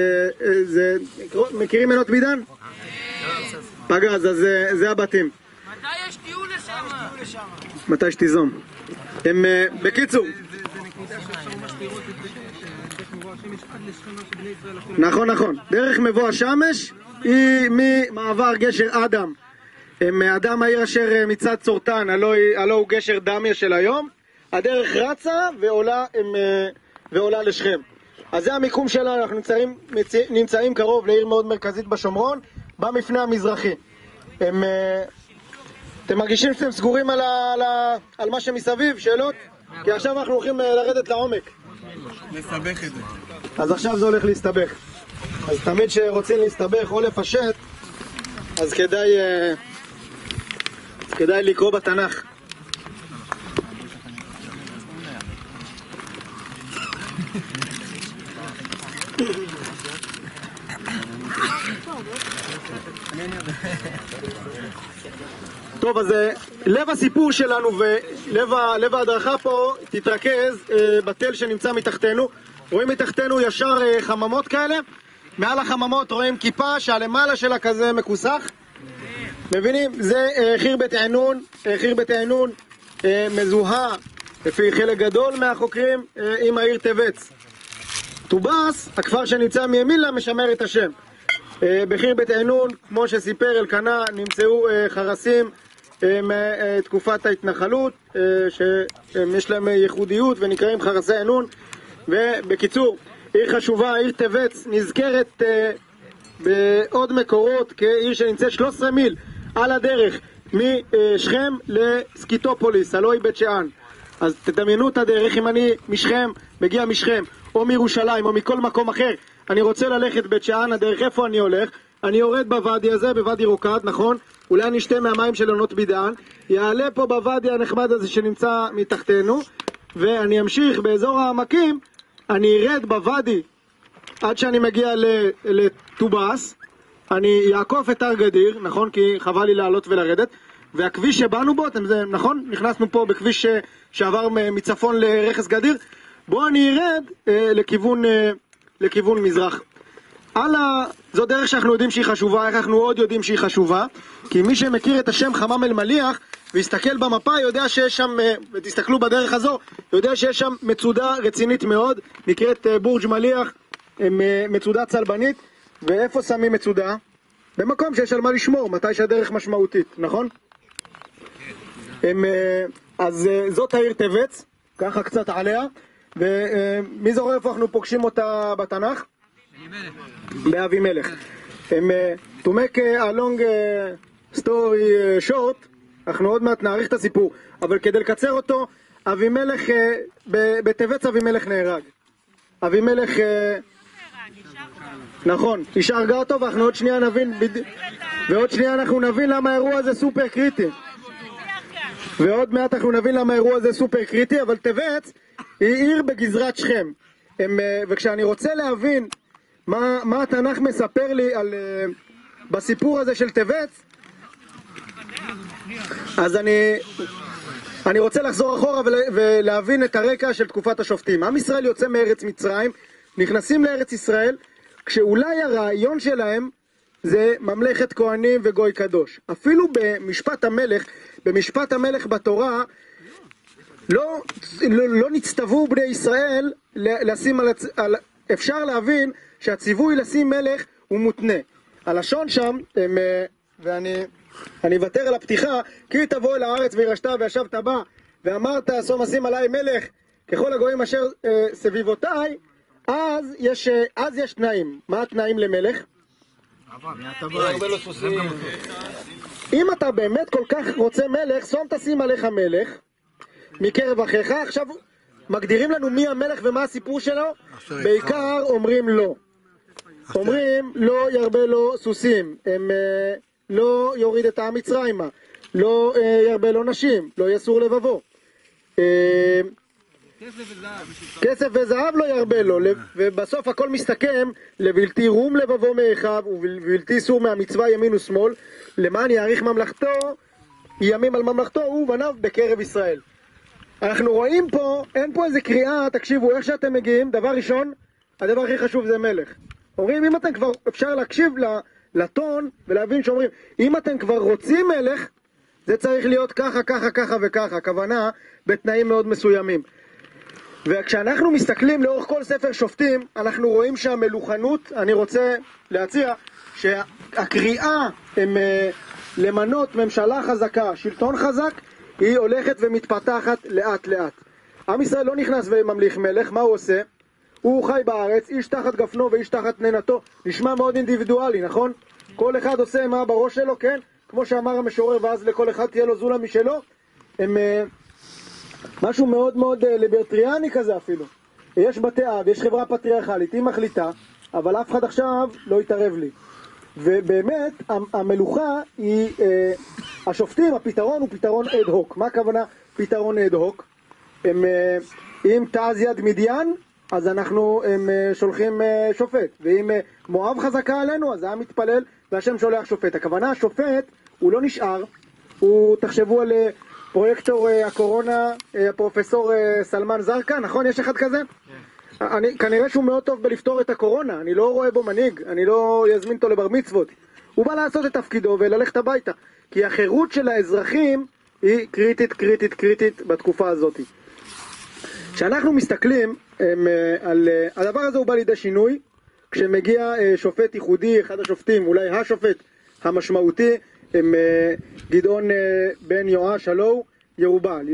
מכירים מנות בידן? פגז, אז זה הבתים. מתי יש טיול לשם? מתי שתיזום. בקיצור, נכון, דרך מבוא השמש היא ממעבר גשר אדם. מאדם העיר אשר מצד צורתן, הלא הוא גשר דמיה של היום. הדרך רצה ועולה לשכם. אז זה המיקום שלנו, אנחנו נמצאים קרוב לעיר מאוד מרכזית בשומרון, במפנה המזרחי. אתם מרגישים שאתם סגורים על מה שמסביב? שאלות? כי עכשיו אנחנו הולכים לרדת לעומק. לסבך את זה. אז עכשיו זה הולך להסתבך. אז תמיד שרוצים להסתבך או לפשט, אז כדאי לקרוא בתנ"ך. טוב, אז לב הסיפור שלנו ולב ההדרכה פה תתרכז בתל שנמצא מתחתנו. רואים מתחתנו ישר חממות כאלה, מעל החממות רואים כיפה שהלמעלה שלה כזה מקוסח. מבינים? זה חיר בית עינון מזוהה לפי חלק גדול מהחוקרים עם העיר טבץ. טובאס, הכפר שנמצא מימין לה, משמר את השם. בחיר בית עינון, כמו שסיפר אלקנה, נמצאו חרסים מתקופת ההתנחלות, שיש להם ייחודיות ונקראים חרסי עינון. ובקיצור, עיר חשובה, עיר טבץ, נזכרת בעוד מקורות כעיר שנמצאת 13 מיל על הדרך משכם לסקיטופוליס, הלוא היא בית שאן. אז תדמיינו את הדרך, אם אני משכם, מגיע משכם, או מירושלים, או מכל מקום אחר, אני רוצה ללכת בית שאן, הדרך איפה אני הולך? אני יורד בוואדי הזה, בוואדי רוקד, נכון? אולי אני אשתה מהמים של עונות בידן, יעלה פה בוואדי הנחמד הזה שנמצא מתחתנו, ואני אמשיך באזור העמקים, אני ארד בוואדי עד שאני מגיע לטובאס, אני יעקוף את הר גדיר, נכון? כי חבל לי לעלות ולרדת, והכביש שבאנו בו, נכון? נכנסנו פה בכביש שעבר מצפון לרכס גדיר, בואו אני ארד לכיוון מזרח. זו דרך שאנחנו יודעים שהיא חשובה. איך אנחנו עוד יודעים שהיא חשובה? כי מי שמכיר את השם חמם אל-מליח ויסתכל במפה יודע שיש שם, ותסתכלו בדרך הזו, יודע שיש שם מצודה רצינית מאוד, נקראת בורג' מליח, מצודה צלבנית. ואיפה שמים מצודה? במקום שיש על מה לשמור, מתי שהדרך משמעותית, נכון? אז זאת העיר טבץ, ככה קצת עליה. ומי זוכר איפה אנחנו פוגשים אותה בתנ"ך? באבימלך. To make a long story short, אנחנו עוד מעט נעריך את הסיפור, אבל כדי לקצר אותו, אבימלך, בטבץ אבימלך נהרג. אבימלך, נכון, אישה הרגה אותו, ואנחנו עוד שנייה נבין, ועוד שנייה אנחנו נבין למה האירוע הזה סופר קריטי. ועוד מעט אנחנו נבין למה האירוע הזה סופר קריטי, אבל טבץ היא עיר בגזרת שכם. וכשאני רוצה להבין מה התנ"ך מספר לי בסיפור הזה של טבץ, אז אני רוצה לחזור אחורה ולהבין את הרקע של תקופת השופטים. עם ישראל יוצא מארץ מצרים, נכנסים לארץ ישראל, כשאולי הרעיון שלהם זה ממלכת כהנים וגוי קדוש. אפילו במשפט המלך בתורה, לא נצטוו בני ישראל לשים אפשר להבין שהציווי לשים מלך הוא מותנה. הלשון שם, ואני אוותר על הפתיחה, כי תבוא אל הארץ וירשתה וישבת בה, ואמרת שום אשים עליי מלך ככל הגויים אשר סביבותיי, אז יש תנאים. מה התנאים למלך? אם אתה באמת כל כך רוצה מלך, שום תשים עליך מלך מקרב אחיך. עכשיו מגדירים לנו מי המלך ומה הסיפור שלו. בעיקר אומרים לא. אומרים לא ירבה לו סוסים, לא יוריד את העם מצרימה, לא ירבה לו נשים, לא יסור לבבו, כסף וזהב לא ירבה לו. ובסוף הכל מסתכם לבלתי רום לבבו מאחיו ובלתי סור מהמצווה ימין ושמאל, למען יאריך ממלכתו ימים על ממלכתו הוא בניו בקרב ישראל. אנחנו רואים פה, אין פה איזה קריאה, תקשיבו איך שאתם מגיעים. דבר ראשון, הדבר הכי חשוב זה מלך. אומרים, אם אתם כבר, אפשר להקשיב לטון ולהבין שאומרים, אם אתם כבר רוצים מלך, זה צריך להיות ככה, ככה, ככה וככה. הכוונה בתנאים מאוד מסוימים. וכשאנחנו מסתכלים לאורך כל ספר שופטים, אנחנו רואים שהמלוכנות, אני רוצה להציע שהקריאה הם למנות ממשלה חזקה, שלטון חזק, היא הולכת ומתפתחת לאט לאט. עם ישראל לא נכנס וממליך מלך, מה הוא עושה? הוא חי בארץ, איש תחת גפנו ואיש תחת ננתו. נשמע מאוד אינדיבידואלי, נכון? כל אחד עושה מה בראש שלו, כן? כמו שאמר המשורר, ואז לכל אחד תהיה לו זולה משלו. הם משהו מאוד מאוד ליברטריאני כזה אפילו. יש בתי אב, יש חברה פטריארכלית, היא מחליטה, אבל אף אחד עכשיו לא יתערב לי. ובאמת, המלוכה היא, השופטים, הפתרון הוא פתרון אד הוק. מה הכוונה פתרון אד הוק? אם תעז יד מדיין, אז אנחנו שולחים שופט. ואם מואב חזקה עלינו, אז העם מתפלל והשם שולח שופט. הכוונה, השופט הוא לא נשאר, תחשבו על פרויקטור הקורונה, הפרופסור סלמן זרקה, נכון? יש אחד כזה? כנראה שהוא מאוד טוב בלפתור את הקורונה, אני לא רואה בו מנהיג, אני לא יזמין אותו לבר מצוות. הוא בא לעשות את תפקידו וללכת הביתה, כי החירות של האזרחים היא קריטית, קריטית, קריטית בתקופה הזאת. כשאנחנו מסתכלים על הדבר הזה, הוא בא לידי שינוי כשמגיע שופט ייחודי, אחד השופטים, אולי השופט המשמעותי, גדעון בן יואש, הלו ירובל,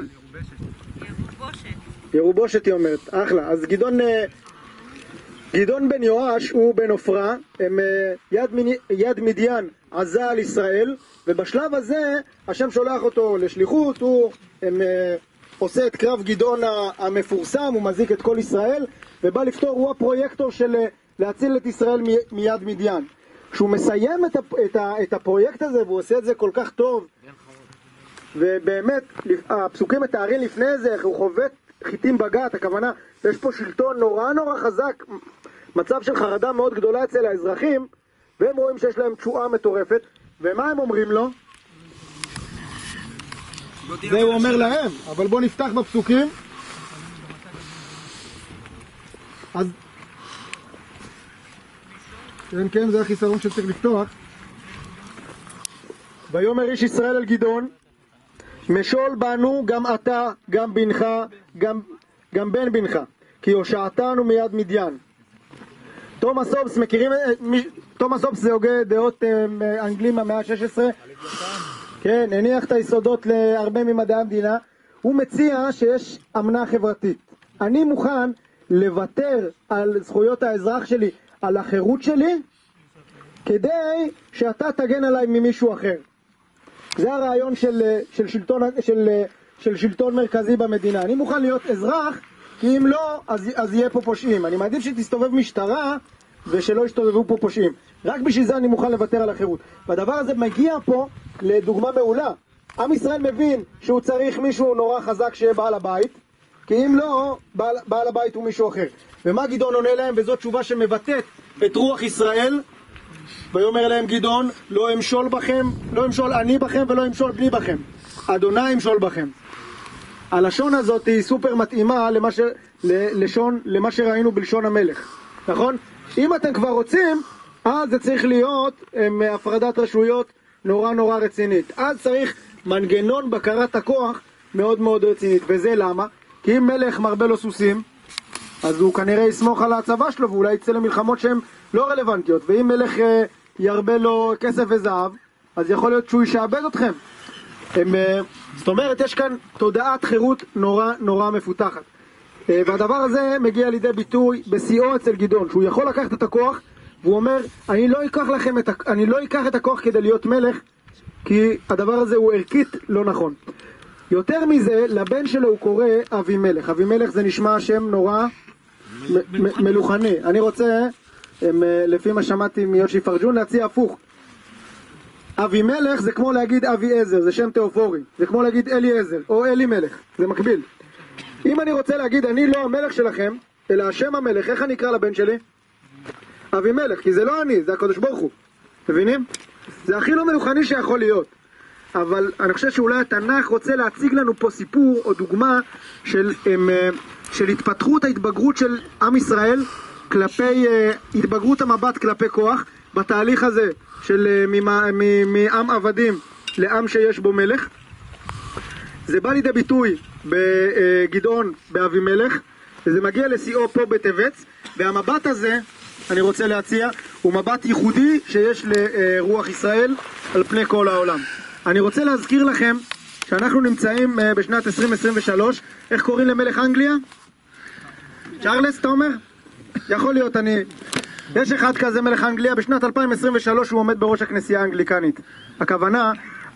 ירובושת היא אומרת, אחלה. אז גדעון בן יואש הוא בן עופרה, יד מדיין עזה על ישראל, ובשלב הזה השם שולח אותו לשליחות, הוא עושה את קרב גדעון המפורסם, הוא מזיק את כל ישראל, ובא לפתור, הוא הפרויקטור של להציל את ישראל מיד מדיין. כשהוא מסיים את הפרויקט הזה, והוא עושה את זה כל כך טוב, ובאמת, הפסוקים מתארים לפני זה, איך הוא חובט חיטים בגת, הכוונה, יש פה שלטון נורא נורא חזק, מצב של חרדה מאוד גדולה אצל האזרחים, והם רואים שיש להם תשועה מטורפת, ומה הם אומרים לו? זה הוא אומר להם, אבל בואו נפתח בפסוקים. כן, זה החיסרון שצריך לפתוח. ויאמר איש ישראל אל גדעון, משול בנו גם אתה, גם בנך, גם בן בנך, כי הושעתנו מיד מדיין. תומאס הובס, מכירים? תומאס הובס זה הוגה דעות אנגלים מהמאה ה-16. כן, הניח את היסודות להרבה ממדעי המדינה. הוא מציע שיש אמנה חברתית. אני מוכן לוותר על זכויות האזרח שלי, על החירות שלי, כדי שאתה תגן עליי ממישהו אחר. זה הרעיון של שלטון מרכזי במדינה. אני מוכן להיות אזרח, כי אם לא, אז יהיה פה פושעים. אני מעדיף שתסתובב משטרה ושלא יסתובבו פה פושעים. רק בשביל זה אני מוכן לוותר על החירות. והדבר הזה מגיע פה לדוגמה מעולה. עם ישראל מבין שהוא צריך מישהו נורא חזק שיהיה בעל הבית, כי אם לא, בעל הבית הוא מישהו אחר. ומה גדעון עונה להם? וזאת תשובה שמבטאת את רוח ישראל. ויאמר להם גדעון, לא אמשול בכם, לא אמשול אני בכם ולא אמשול בני בכם. אדוני ימשול בכם. הלשון הזאת היא סופר מתאימה למה שראינו בלשון המלך. נכון? אם אתם כבר רוצים, אז זה צריך להיות הפרדת רשויות נורא רצינית. אז צריך מנגנון בקרת הכוח מאוד מאוד רצינית. וזה למה? כי אם מלך מרבה לו סוסים, אז הוא כנראה יסמוך על הצבא שלו ואולי יצא למלחמות שהן לא רלוונטיות. ואם מלך ירבה לו כסף וזהב, אז יכול להיות שהוא ישעבד אתכם. זאת אומרת, יש כאן תודעת חירות נורא מפותחת. והדבר הזה מגיע לידי ביטוי בשיאו אצל גדעון, שהוא יכול לקחת את הכוח, והוא אומר, אני לא אקח את הכוח כדי להיות מלך, כי הדבר הזה הוא ערכית לא נכון. יותר מזה, לבן שלו הוא קורא אבימלך. אבימלך זה נשמע שם נורא מלוכני. אני רוצה, לפי מה שמעתי מיושי פרג'ון, להציע הפוך. אבימלך זה כמו להגיד אבי עזר, זה שם תיאופורי. זה כמו להגיד אלי עזר, או אלי מלך, זה מקביל. אם אני רוצה להגיד, אני לא המלך שלכם, אלא השם המלך, איך אני אקרא לבן שלי? אבימלך, כי זה לא אני, זה הקדוש ברוך הוא. מבינים? זה הכי לא מלוכני שיכול להיות. אבל אני חושב שאולי התנ"ך רוצה להציג לנו פה סיפור או דוגמה של התפתחות ההתבגרות של עם ישראל כלפי התבגרות המבט כלפי כוח בתהליך הזה של מעם עבדים לעם שיש בו מלך. זה בא לידי ביטוי בגדעון באבימלך, וזה מגיע לשיאו פה בטבץ, והמבט הזה אני רוצה להציע הוא מבט ייחודי שיש לרוח ישראל על פני כל העולם. אני רוצה להזכיר לכם שאנחנו נמצאים בשנת 2023, איך קוראים למלך אנגליה? צ'ארלס, אתה אומר? יכול להיות, יש אחד כזה מלך אנגליה, בשנת 2023 הוא עומד בראש הכנסייה האנגליקנית. הכוונה,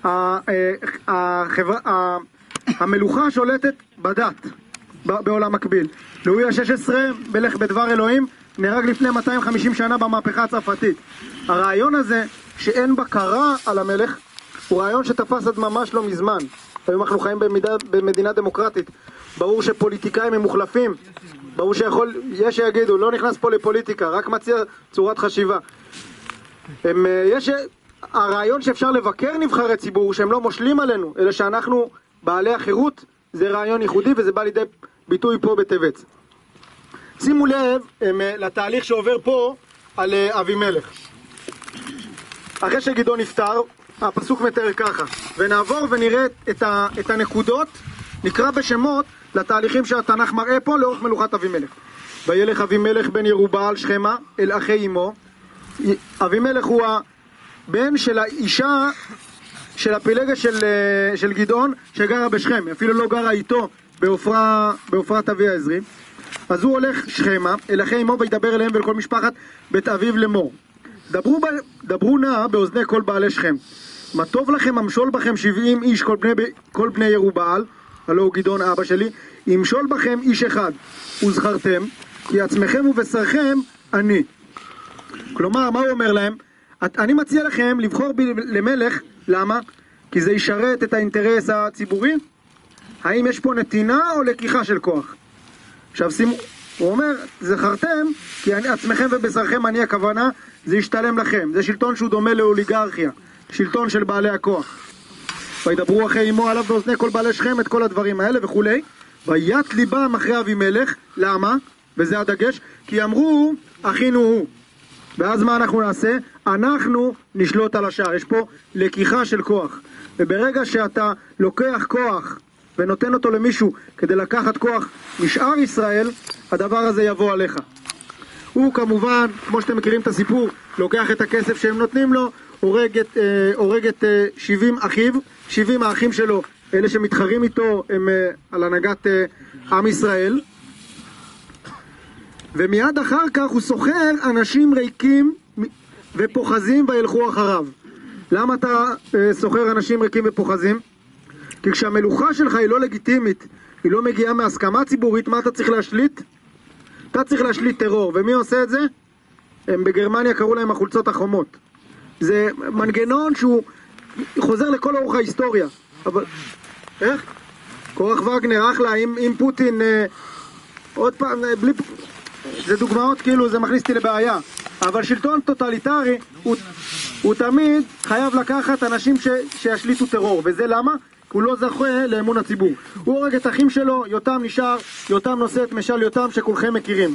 המלוכה שולטת בדת, בעולם מקביל. לואי ה-16, מלך בדבר אלוהים, נהרג לפני 250 שנה במהפכה הצרפתית. הרעיון הזה שאין בקרה על המלך, הוא רעיון שתפס עד ממש לא מזמן. היום אנחנו חיים במדינה דמוקרטית. ברור שפוליטיקאים הם מוחלפים. ברור יש שיגידו, לא נכנס פה לפוליטיקה, רק מציע צורת חשיבה. יש הרעיון שאפשר לבקר נבחרי ציבור, שהם לא מושלים עלינו, אלא שאנחנו בעלי החירות, זה רעיון ייחודי וזה בא לידי ביטוי פה בטבץ. שימו לב לתהליך שעובר פה על אבימלך. אחרי שגדעון נפטר, הפסוק מתאר ככה, ונעבור ונראה את הנקודות, נקרא בשמות לתהליכים שהתנ"ך מראה פה לאורך מלוכת אבימלך. וילך אבימלך בן ירובעל שכמה אל אחי אמו. אבימלך הוא הבן של האישה של הפילגה של גדעון שגרה בשכם, אפילו לא גרה איתו בעופרת אבי העזרי. אז הוא הולך שכמה אל אחי אמו וידבר אליהם ואל כל משפחת בית אביו לאמור, דברו נא באוזני כל בעלי שכם, מה טוב לכם אמשול בכם 70 איש כל בני ירובעל, הלא הוא גדעון אבא שלי, ימשול בכם איש אחד וזכרתם כי עצמכם ובשרכם אני. כלומר, מה הוא אומר להם? אני מציע לכם לבחור למלך. למה? כי זה ישרת את האינטרס הציבורי. האם יש פה נתינה או לקיחה של כוח? עכשיו שימו, הוא אומר, זכרתם כי עצמכם ובשרכם אני, הכוונה זה ישתלם לכם. זה שלטון שהוא דומה לאוליגרכיה, שלטון של בעלי הכוח. וידברו אחרי אמו עליו באוזני כל בעלי שכם את כל הדברים האלה וכולי. ויית ליבם אחרי אבימלך. למה? וזה הדגש, כי אמרו אחינו הוא. ואז מה אנחנו נעשה? אנחנו נשלוט על השאר. יש פה לקיחה של כוח. וברגע שאתה לוקח כוח ונותן אותו למישהו כדי לקחת כוח משאר ישראל, הדבר הזה יבוא עליך. הוא כמובן, כמו שאתם מכירים את הסיפור, לוקח את הכסף שהם נותנים לו, הורג את 70 אחיו, 70 האחים שלו, אלה שמתחרים איתו הם על הנהגת עם ישראל, ומיד אחר כך הוא סוחר אנשים ריקים ופוחזים וילכו אחריו. למה אתה סוחר אנשים ריקים ופוחזים? כי כשהמלוכה שלך היא לא לגיטימית, היא לא מגיעה מהסכמה ציבורית, מה אתה צריך להשליט? אתה צריך להשליט טרור. ומי עושה את זה? הם בגרמניה קראו להם החולצות החומות. זה מנגנון שהוא חוזר לכל אורך ההיסטוריה. אבל... איך? קורח וגנר, אחלה, עם פוטין, עוד פעם, בלי... זה דוגמאות כאילו, זה מכניס אותי לבעיה. אבל שלטון טוטליטרי, הוא תמיד חייב לקחת אנשים שישליטו טרור. וזה למה? הוא לא זוכה לאמון הציבור. הוא הורג את אחים שלו, יותם נשאר, יותם נושא את משל יותם שכולכם מכירים.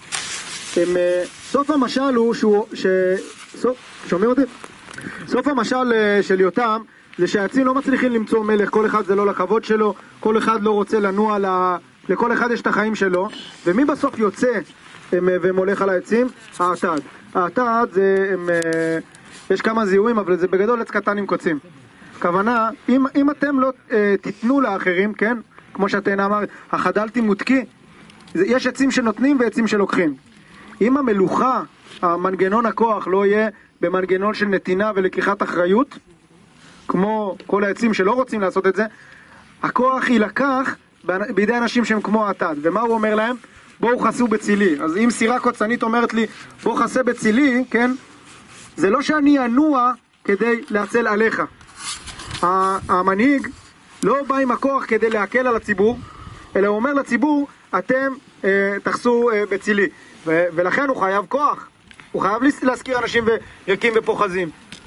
סוף המשל הוא שומעים אותי? סוף המשל של יותם זה שהעצים לא מצליחים למצוא מלך, כל אחד זה לא לכבוד שלו, כל אחד לא רוצה לנוע, לכל אחד יש את החיים שלו, ומי בסוף יוצא ומולך על העצים? האטד. האטד זה, יש כמה זיהויים, אבל זה בגדול עץ קטן עם קוצים. הכוונה, אם אתם לא תיתנו לאחרים, כן? כמו שהתאנה אמר, החדלתי מותקי, יש עצים שנותנים ועצים שלוקחים. אם המלוכה, המנגנון הכוח לא יהיה במנגנון של נתינה ולקיחת אחריות, כמו כל העצים שלא רוצים לעשות את זה, הכוח יילקח בידי אנשים שהם כמו האטד. ומה הוא אומר להם? בואו חסו בצילי. אז אם סירה קוצנית אומרת לי, בואו חסה בצילי, כן? זה לא שאני אנוע כדי להצל עליך. המנהיג לא בא עם הכוח כדי להקל על הציבור, אלא הוא אומר לציבור, אתם תחסו בצילי. ולכן הוא חייב כוח. הוא חייב להזכיר אנשים ריקים ופוחזים.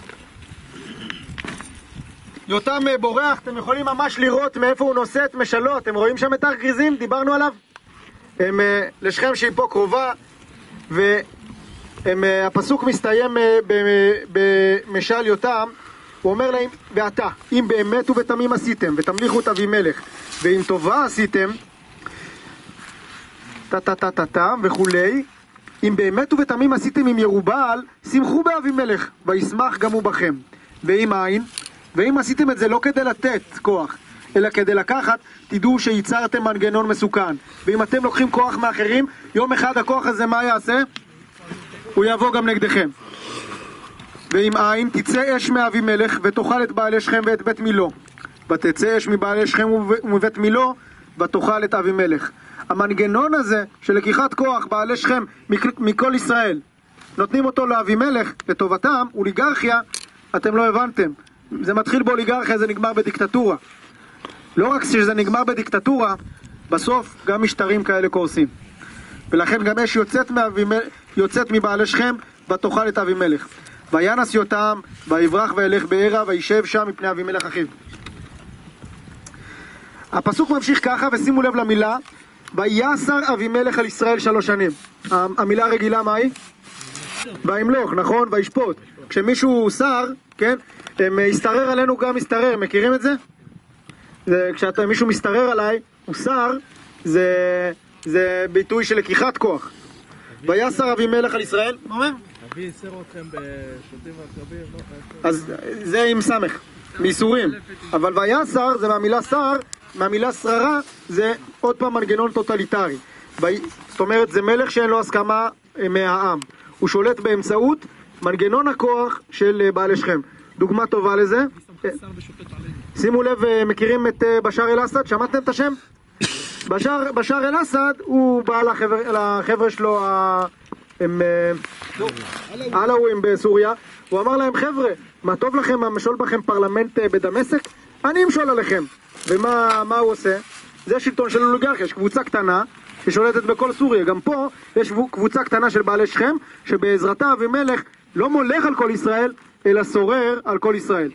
יותם בורח, אתם יכולים ממש לראות מאיפה הוא נושא את משלו. אתם רואים שם את הר גריזים? דיברנו עליו. הם לשכם שהיא פה קרובה, והפסוק מסתיים במשל יותם. הוא אומר להם, ואתה, אם באמת ובתמים עשיתם, ותמליכו את אבימלך, ואם טובה עשיתם, וכולי, אם באמת ובתמים עשיתם עם ירובעל, שמחו באבימלך, וישמח גם הוא בכם. ואם אין, ואם עשיתם את זה לא כדי לתת כוח, אלא כדי לקחת, תדעו שייצרתם מנגנון מסוכן. ואם אתם לוקחים כוח מאחרים, יום אחד הכוח הזה מה יעשה? הוא יבוא גם נגדכם. ואם אין, תצא אש מאבימלך, ותאכל את בעלי שכם ואת בית מילו. ותצא אש מבעלי שכם ומבית מילו, ותאכל את אבימלך. המנגנון הזה של לקיחת כוח בעלי שכם מכל ישראל, נותנים אותו לאבימלך לטובתם, אוליגרכיה, אתם לא הבנתם. זה מתחיל באוליגרכיה, זה נגמר בדיקטטורה. לא רק שזה נגמר בדיקטטורה, בסוף גם משטרים כאלה קורסים. ולכן גם אש יוצאת מבעלי שכם, ותאכל את אבימלך. וינס יותם, ויברח וילך בערה, וישב שם מפני אבימלך אחיו. הפסוק ממשיך ככה, ושימו לב למילה, ויסר אבימלך על ישראל 3 שנים. המילה הרגילה מה היא? וימלוך, נכון? וישפוט. כשמישהו שר, כן? מסתרר עלינו גם מסתרר, מכירים את זה? כשמישהו מסתרר עליי, הוא שר, זה ביטוי של לקיחת כוח. ויסר אבימלך על ישראל, מה אומר? אבי יסר אתכם בשוטים ועקרבים, אז זה עם סמך, מאיסורים. אבל ויסר זה מהמילה שר, מהמילה שררה זה עוד פעם מנגנון טוטליטרי. זאת אומרת זה מלך שאין לו הסכמה מהעם. הוא שולט באמצעות מנגנון הכוח של בעלי שכם. דוגמה טובה לזה. שימו לב, מכירים את בשאר אל-אסד? שמעתם את השם? בשאר אל-אסד הוא בא לחבר'ה שלו העלאווים בסוריה. הוא אמר להם, חבר'ה, מה טוב לכם, המשול בכם פרלמנט בדמשק? אני אמשול עליכם. ומה הוא עושה? זה שלטון של אוליגרכיה, יש קבוצה קטנה ששולטת בכל סוריה. גם פה יש קבוצה קטנה של בעלי שכם, שבעזרתה אבימלך לא מולך על כל ישראל, אלא שורר על כל ישראל.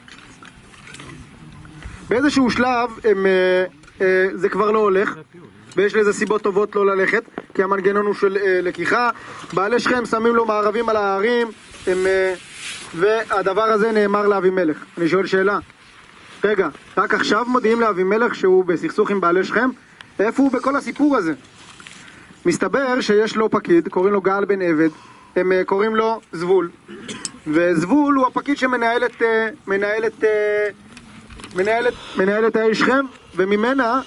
באיזשהו שלב זה כבר לא הולך, ויש לזה סיבות טובות לא ללכת, כי המנגנון הוא של לקיחה. בעלי שכם שמים לו מערבים על ההרים, והדבר הזה נאמר לאבימלך. אני שואל שאלה, רגע, רק עכשיו מודיעים לאבימלך שהוא בסכסוך עם בעלי שכם? איפה הוא בכל הסיפור הזה? מסתבר שיש לו פקיד, קוראים לו גאל בן עבד, הם קוראים לו זבול, וזבול הוא הפקיד שמנהל את העיר שכם, וממנה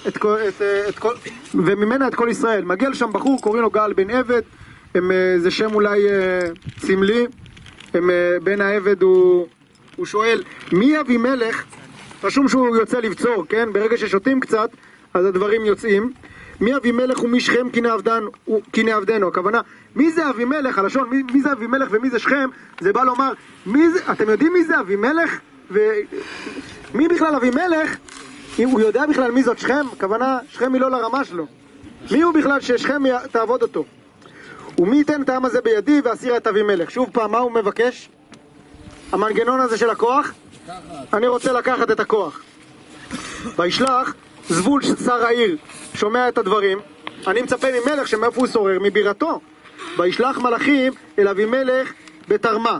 את כל ישראל. מגיע לשם בחור, קוראים לו גאל בן עבד, זה שם אולי סמלי, בן העבד הוא שואל, מי אבימלך? רשום שהוא יוצא לבצור, כן? ברגע ששותים קצת, אז הדברים יוצאים. מי אבימלך ומי שכם כי נעבדנו. הכוונה, מי זה אבימלך? הלשון, מי זה אבימלך ומי זה שכם? זה בא לומר, אתם יודעים מי זה אבימלך? ומי בכלל אבימלך? הוא יודע בכלל מי זאת שכם? הכוונה, שכם היא לא לרמה שלו. מי הוא בכלל ששכם תעבוד אותו? ומי ייתן את העם הזה בידי ואסיר את אבימלך? שוב פעם, מה הוא מבקש? המנגנון הזה של הכוח? אני רוצה לקחת את הכוח. וישלח זבול שר העיר, שומע את הדברים, אני מצפה ממלך שמאיפה הוא שורר? מבירתו. וישלח מלאכים אל אבימלך בתרמה.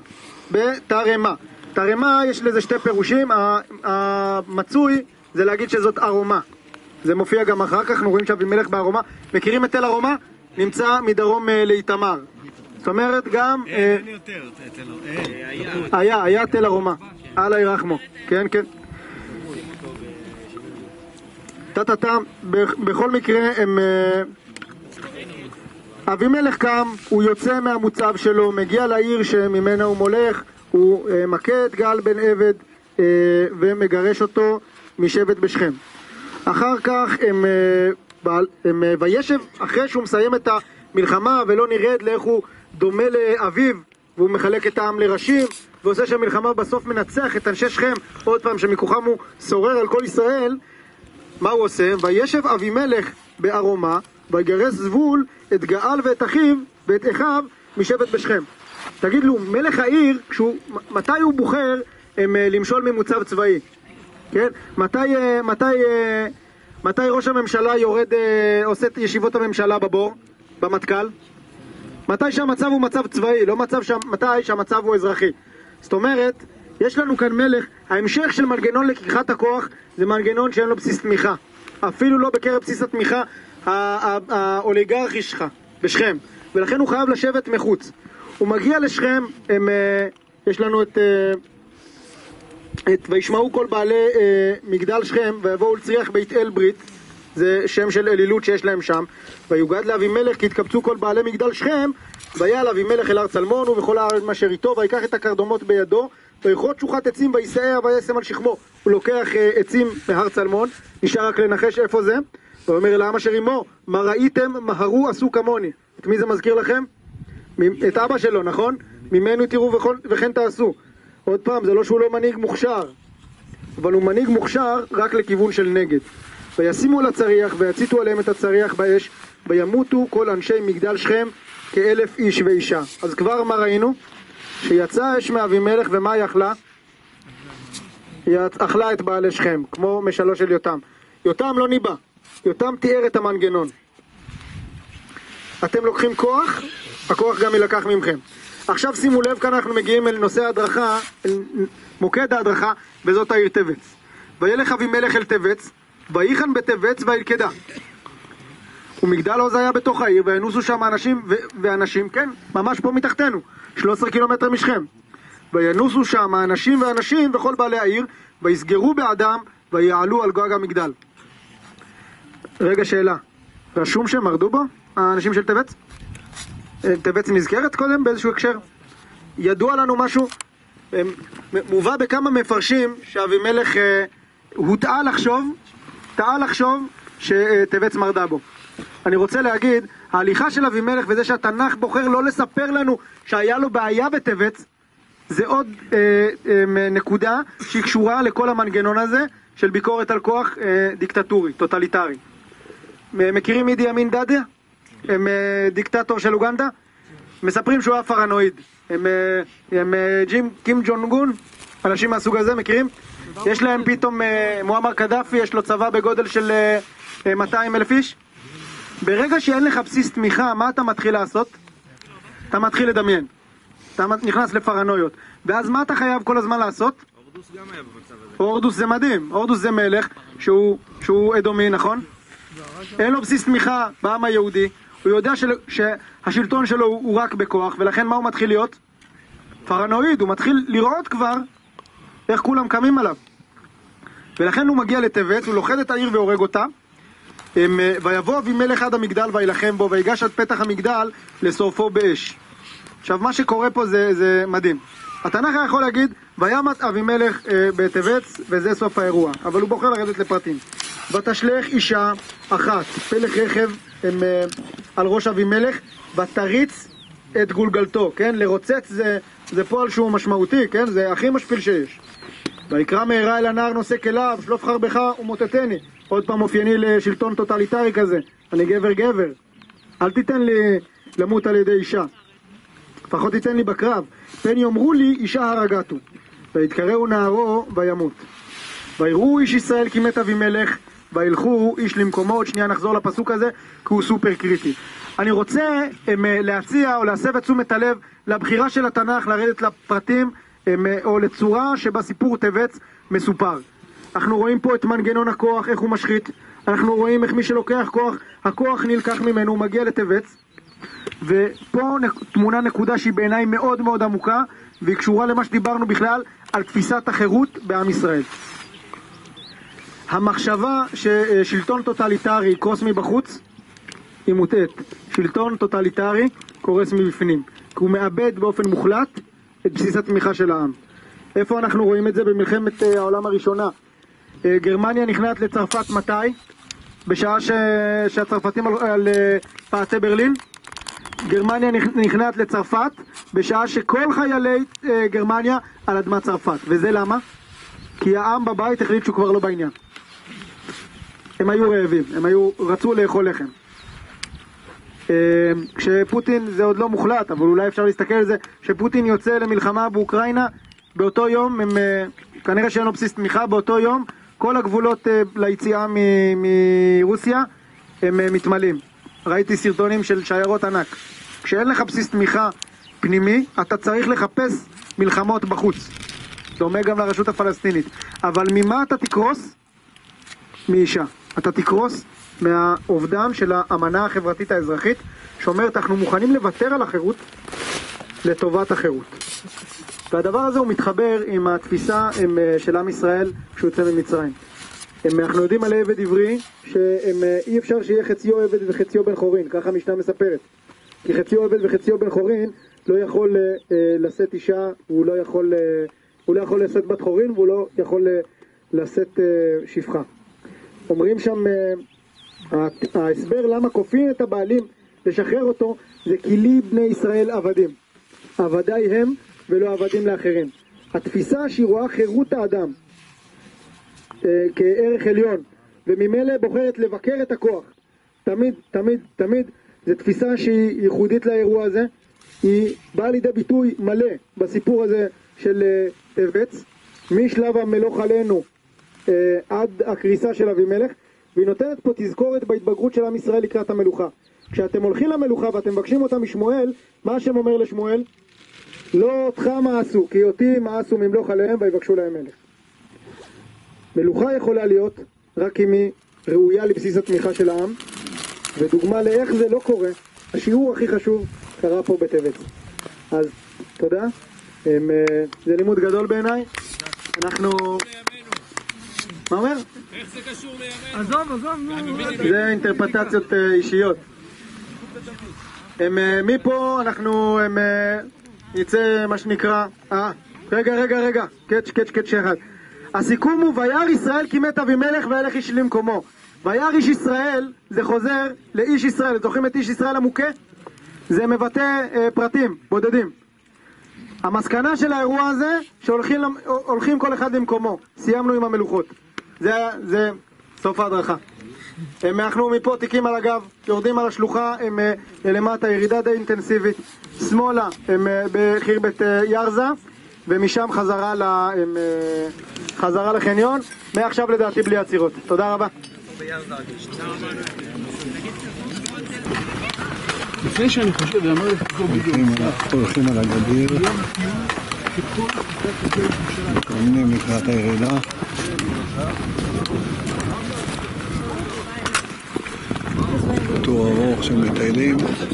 תרמה יש לזה שתי פירושים. המצוי זה להגיד שזאת ארומה, זה מופיע גם אחר כך, אנחנו רואים שאבימלך בארומה. מכירים את תל ארומה? נמצא מדרום לאיתמר, זאת אומרת גם היה תל ארומה על הירחמו, כן. בכל מקרה אבימלך קם, הוא יוצא מהמוצב שלו, מגיע לעיר שממנה הוא מולך, הוא מכה את גאל בן עבד ומגרש אותו משבט בשכם. אחר כך וישב, אחרי שהוא מסיים את המלחמה ולא נרד לאיך הוא דומה לאביו, והוא מחלק את העם לראשים ועושה שהמלחמה בסוף מנצח את אנשי שכם עוד פעם, שמכוחם הוא שורר על כל ישראל. מה הוא עושה? וישב אבימלך בארומה ויגרש זבול את גאל ואת אחיו ואת אחיו משבט בשכם. תגיד לו, מלך העיר, מתי הוא בוחר למשול ממוצב צבאי? כן? מתי ראש הממשלה יורד, עושה את ישיבות הממשלה בבור, במטכ"ל? מתי שהמצב הוא מצב צבאי, לא מתי שהמצב הוא אזרחי. זאת אומרת, יש לנו כאן מלך, ההמשך של מנגנון לקיחת הכוח זה מנגנון שאין לו בסיס תמיכה, אפילו לא בקרב בסיס התמיכה האוליגרכי שלך בשכם, ולכן הוא חייב לשבת מחוץ. הוא מגיע לשכם, יש לנו את וישמעו כל בעלי מגדל שכם ויבואו לצריח בית אל ברית, זה שם של אלילות שיש להם שם. ויוגד לאבימלך כי התקבצו כל בעלי מגדל שכם, ויעל אבימלך אל הר צלמון ובכל הארץ אשר איתו, ויקח את הקרדומות בידו ויכרות שוחט עצים ויסער וישם על שכמו. הוא לוקח עצים מהר צלמון, נשאר רק לנחש איפה זה, ואומר אל העם אשר עמו, מה ראיתם מהרו עשו כמוני. את מי זה מזכיר לכם? את אבא שלו, נכון? ממנו תראו וכן תעשו. עוד פעם, זה לא שהוא לא מנהיג מוכשר, אבל הוא מנהיג מוכשר רק לכיוון של נגד. וישימו לצריח ויציתו עליהם את הצריח באש, וימותו כל אנשי מגדל שכם כ1,000 איש ואישה. אז כבר מה ראינו? שיצא אש מאבימלך, ומה היא אכלה? היא אכלה את בעלי שכם, כמו משלו של יותם. יותם לא ניבא, יותם תיאר את המנגנון. אתם לוקחים כוח, הכוח גם ילקח ממכם. עכשיו שימו לב, כאן אנחנו מגיעים אל נושא ההדרכה, אל מוקד ההדרכה, וזאת העיר תבץ. וילך אבימלך אל תבץ, ויחן בתבץ וילכדה. ומגדל עוז היה בתוך העיר, וינוסו שם אנשים ואנשים, כן, ממש פה מתחתנו, 13 קילומטר משכם. וינוסו שם אנשים ואנשים וכל בעלי העיר, ויסגרו באדם, ויעלו על גג המגדל. רגע, שאלה, רשום שהם מרדו בו, האנשים של תבץ? תבץ נזכרת קודם באיזשהו הקשר? ידוע לנו משהו? מובא בכמה מפרשים שאבימלך הוא טעה לחשוב שתבץ מרדה בו. אני רוצה להגיד, ההליכה של אבימלך וזה שהתנ"ך בוחר לא לספר לנו שהיה לו בעיה בתבץ, זה עוד נקודה שהיא קשורה לכל המנגנון הזה של ביקורת על כוח דיקטטורי, טוטליטרי. מכירים אידי אמין דאדה? הם דיקטטור של אוגנדה? מספרים שהוא היה פרנואיד. הם קים ג'ונג און, אנשים מהסוג הזה, מכירים? יש להם פתאום, מועמר קדאפי, יש לו צבא בגודל של 200,000 איש. ברגע שאין לך בסיס תמיכה, מה אתה מתחיל לעשות? אתה מתחיל לדמיין. אתה נכנס לפרנויות. ואז מה אתה חייב כל הזמן לעשות? הורדוס גם היה במצב הזה. הורדוס זה מדהים. הורדוס זה מלך שהוא אדומי, נכון? אין לו בסיס תמיכה בעם היהודי. הוא יודע שהשלטון שלו הוא רק בכוח, ולכן מה הוא מתחיל להיות? פרנואיד. הוא מתחיל לראות כבר איך כולם קמים עליו. ולכן הוא מגיע לטבת, הוא לוכד את העיר והורג אותה. ויבוא אבימלך עד המגדל וילחם בו, ויגש עד פתח המגדל לשורפו באש. עכשיו מה שקורה פה זה מדהים. התנ"ך יכול להגיד וימת אבימלך בטבת, וזה סוף האירוע, אבל הוא בוחר לרדת לפרטים. ותשלך אישה אחת פלך רכב על ראש אבימלך, ותריץ את גולגלתו, כן? לרוצץ זה פועל שהוא משמעותי, כן? זה הכי משפיל שיש. ויקרא מהרה אל הנער נושא כליו, שלוף חרבך ומוטטני. עוד פעם אופייני לשלטון טוטליטרי כזה. אני גבר, אל תיתן לי למות על ידי אישה, לפחות תיתן לי בקרב. פן יאמרו לי אישה הרגתו, ויתקראו נערו וימות. ויראו איש ישראל כי מת אבימלך, וילכו איש למקומו. עוד שנייה נחזור לפסוק הזה כי הוא סופר קריטי. אני רוצה להציע או להסב את תשומת הלב לבחירה של התנ"ך לרדת לפרטים או לצורה שבה סיפור טבת מסופר. אנחנו רואים פה את מנגנון הכוח, איך הוא משחית. אנחנו רואים איך מי שלוקח כוח, הכוח נלקח ממנו, הוא מגיע לטבת. ופה תמונה נקודה שהיא בעיניי מאוד מאוד עמוקה, והיא קשורה למה שדיברנו בכלל על תפיסת החירות בעם ישראל. המחשבה ששלטון טוטליטרי קורס מבחוץ היא מוטעת. שלטון טוטליטרי קורס מבפנים, כי הוא מאבד באופן מוחלט את בסיס התמיכה של העם. איפה אנחנו רואים את זה? במלחמת העולם הראשונה. גרמניה נכנעת לצרפת מתי? בשעה שהצרפתים על פעתי ברלין. גרמניה נכנעת לצרפת בשעה שכל חיילי גרמניה על אדמת צרפת. וזה למה? כי העם בבית החליט שהוא כבר לא בעניין. הם היו רעבים, רצו לאכול לחם. כשפוטין, זה עוד לא מוחלט, אבל אולי אפשר להסתכל על זה, שפוטין יוצא למלחמה באוקראינה, באותו יום, כנראה שאין לו בסיס תמיכה, באותו יום כל הגבולות ליציאה מרוסיה הם מתמלאים. ראיתי סרטונים של שיירות ענק. כשאין לך בסיס תמיכה פנימי, אתה צריך לחפש מלחמות בחוץ. דומה גם לרשות הפלסטינית. אבל ממה אתה תקרוס? מאישה. אתה תקרוס מהאובדן של האמנה החברתית האזרחית, שאומרת אנחנו מוכנים לוותר על החירות לטובת החירות. והדבר הזה הוא מתחבר עם התפיסה של עם ישראל כשהוא יוצא ממצרים. אנחנו יודעים על עבד עברי שאי אפשר שיהיה חציו עבד וחציו בן חורין, ככה המשנה מספרת. כי חציו עבד וחציו בן חורין לא יכול לשאת אישה, הוא לא יכול לשאת בת חורין, והוא לא יכול לשאת שפחה. אומרים שם, ההסבר למה כופים את הבעלים לשחרר אותו, זה כי לי בני ישראל עבדים. עבדיי הם ולא עבדים לאחרים. התפיסה שהיא רואה חירות האדם כערך עליון, וממילא בוחרת לבקר את הכוח. תמיד, זו תפיסה שהיא ייחודית לאירוע הזה. היא באה לידי ביטוי מלא בסיפור הזה של טבת, משלב המלוך עלינו עד הקריסה של אבימלך, והיא נותנת פה תזכורת בהתבגרות של עם ישראל לקראת המלוכה. כשאתם הולכים למלוכה ואתם מבקשים אותה משמואל, מה השם אומר לשמואל? לא אותך מאסו, כי אותי מאסו ממלוך עליהם ויבקשו להם מלך. מלוכה יכולה להיות רק אם היא ראויה לבסיס התמיכה של העם, ודוגמה לאיך זה לא קורה, השיעור הכי חשוב קרה פה בטבת. אז תודה, זה לימוד גדול בעיניי. אנחנו... מה אומר? איך זה קשור לימינו? עזוב, זה אינטרפרטציות אישיות. מפה אנחנו יצא מה שנקרא... רגע, קץ' אחד. הסיכום הוא וירא ישראל כי מת אבימלך וילך איש למקומו. וירא איש ישראל זה חוזר לאיש ישראל. זוכרים את איש ישראל המוכה? זה מבטא פרטים בודדים. המסקנה של האירוע הזה שהולכים כל אחד למקומו. סיימנו עם המלוכות. זה סוף ההדרכה. אנחנו מפה תיקים על הגב, יורדים על השלוחה, הם למטה, ירידה די אינטנסיבית. שמאלה הם בחירבת ירזה, ומשם חזרה לחניון. מעכשיו לדעתי בלי עצירות. תודה רבה. לפני שאני חושב, זה אמר לי הולכים על הגדיר, מתכוננים לקראת הירידה. טור ארוך של מטיילים.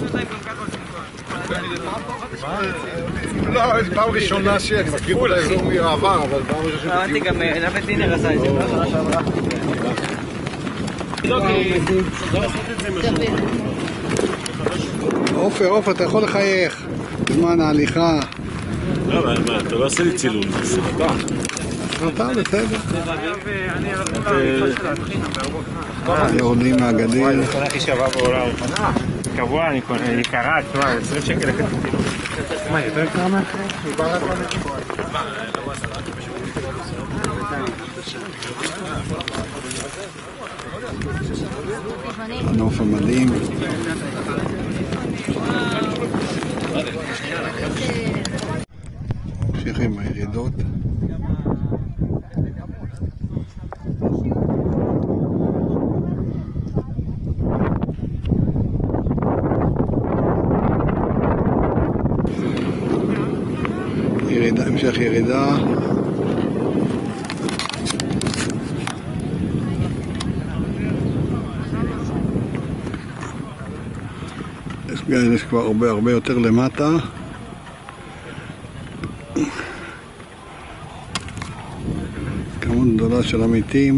לא, זו פעם ראשונה שאני מכיר את האזור מהעבר, אבל פעם ראשונה אמרתי גם, נפת דינר עשה את זה, לא שנה שעברה. עופר, אתה יכול לחייך בזמן ההליכה. לא, אתה לא עושה לי צילום, זה סרטה. סרטה, בסדר. יורדים מהגדיר. אני קונה הכי שווה בעולם. קבוע, אני יקרה, 20 שקל לקטע. מה, יותר יקרה מאחרי? הנוף המדהים. ממשיכים בירידות. המשך ירידה. יש כבר הרבה יותר למטה. כמות גדולה של המתים.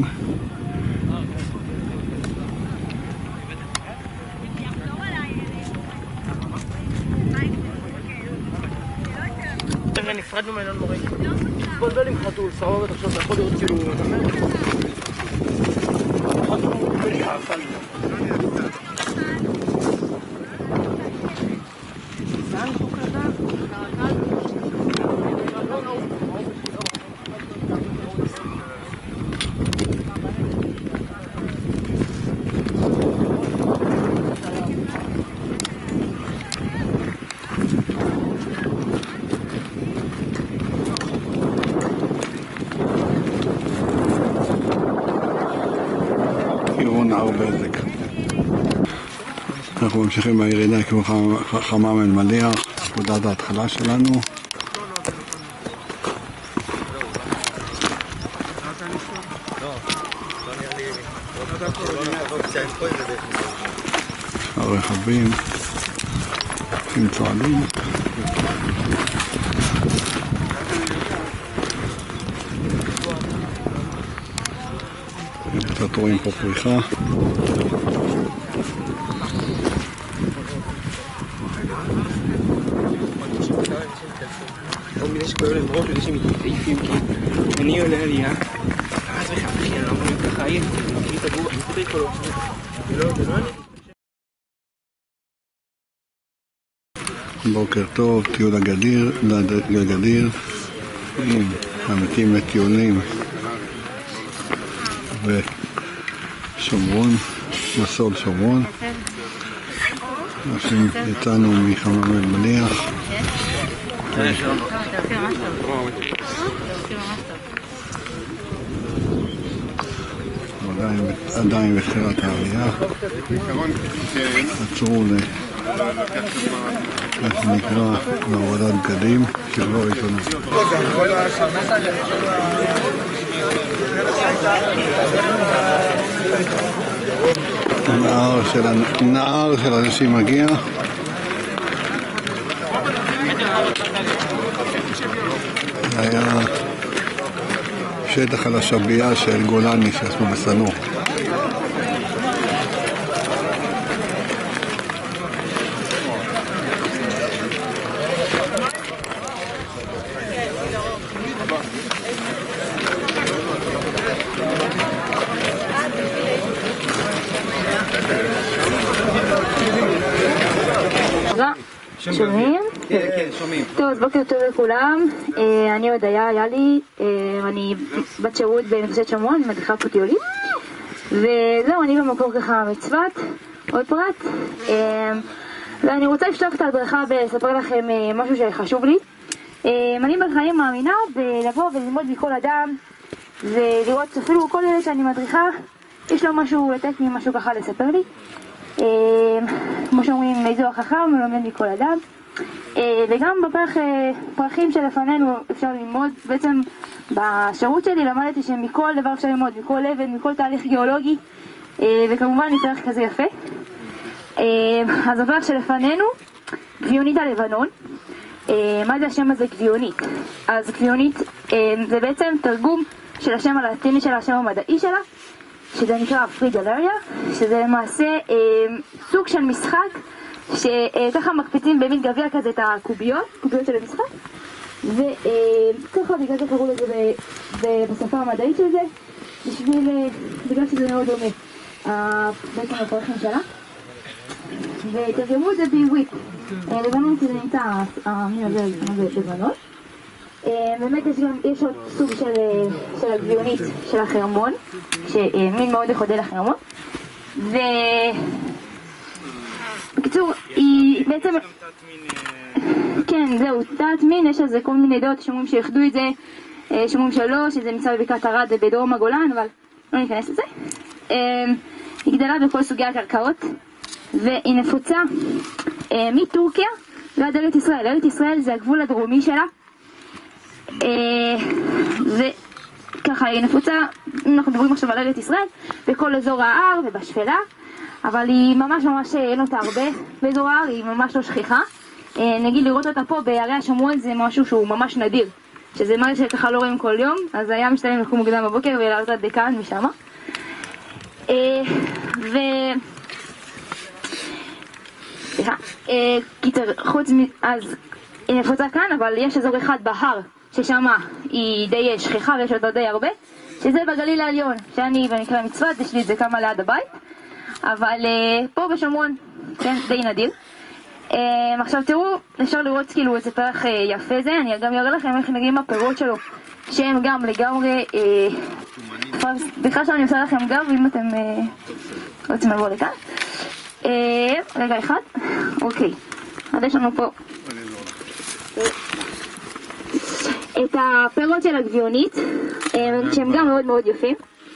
נפרדנו מאילון מורים. בולבל עם חתול, סבבה, תחשוב, אתה יכול לראות כאילו... נער בזק. אנחנו ממשיכים בירידה כמו חמם אל מליח, נקודת ההתחלה שלנו. הרכבים עם צועדים. קצת רואים פה פריחה. עוד מיני שכואב להם ראש, וזה שמתעייפים כי אני עולה עלייה אז אחי, אני לא אומרים ככה עייף, אני מכיר את הגור, אני פותח יכולות בוקר טוב, טיול הגדיר, עם עמיתים לטיולים ושומרון, מסול שומרון. יצאנו מחמם אל מליח. עדיין בתחילת העלייה. עצרו מה שנקרא להורדת בגדים, שכבה ראשונה. נהר של אנשים מגיע. זה היה שטח על השבייה של גולני שעשו בסנור. שומעים? כן, שומעים. טוב, אז בוקר טוב לכולם. אני הודיה יאלי, אני בת שירות במבשרת שומרון, מדריכה פה טיולים. וזהו, אני במקור ככה מצפת, עוד פרט. ואני רוצה לפתוח את ההדרכה ולספר לכם משהו שחשוב לי. אני בחיים מאמינה בלבוא וללמוד מכל אדם, ולראות אפילו כל ילד שאני מדריכה, יש לו משהו לתת לי, משהו ככה לספר לי. כמו שאומרים, איזו החכם מלמד מכל אדם. וגם בפרחים שלפנינו אפשר ללמוד. בעצם בשירות שלי למדתי שמכל דבר אפשר ללמוד, מכל אבן, מכל תהליך גיאולוגי, וכמובן מפרח כזה יפה. אז הפרח שלפנינו, גביונית הלבנון. מה זה השם הזה גביונית? אז גביונית זה בעצם תרגום של השם הלטיני של השם המדעי שלה, שזה נקרא פריגלריה, שזה למעשה סוג של משחק שככה מקפיצים במין גביע כזה את הקוביות של המשחק, וככה בגלל זה קראו לזה בשפה המדעית של זה, בגלל שזה מאוד דומה בעצם הפרחים שלה, ותרגמו את זה בעברית. לבנון זה נמצא המין הזה לבנון. באמת יש עוד סוג של הגביונית של החרמון, שמין מאוד יחודה לחרמון, בקיצור, היא בעצם... כן, זהו, תת מין, יש על זה כל מיני דעות שאומרים שיחדו את זה, שאומרים שלא, שזה נמצא בבקעת ארד ובדרום הגולן, אבל לא ניכנס לזה. היא גדלה בכל סוגי הקרקעות, והיא נפוצה מטורקיה ועד ארץ ישראל. ארץ ישראל זה הגבול הדרומי שלה, וככה היא נפוצה, אם אנחנו מדברים עכשיו על ארץ ישראל, בכל אזור ההר ובשפלה, אבל היא ממש אין אותה הרבה באזור ההר, היא ממש לא שכיחה. נגיד לראות אותה פה בערי השומרון זה משהו שהוא ממש נדיר, שזה מה שככה לא רואים כל יום, אז היה משתלם לקום מוקדם בבוקר ולעלות עד דקן משם. קיצר, חוץ אז היא נפוצה כאן, אבל יש אזור אחד בהר ששם היא די שכיחה ויש אותה די הרבה, שזה בגליל העליון, שאני במקרה מצוות, יש לי את זה כמה ליד הבית, אבל פה בשומרון, כן, די נדיר. עכשיו תראו, אפשר לראות כאילו איזה פרח יפה זה, אני גם אראה לכם איך נגיעים הפירות שלו, שהם גם לגמרי, בכלל שאני עושה לכם גב, אם אתם רוצים לבוא לכאן. רגע אחד, אוקיי, אז יש לנו פה את הפירות של הגביונית, שהם גם מאוד מאוד יפים.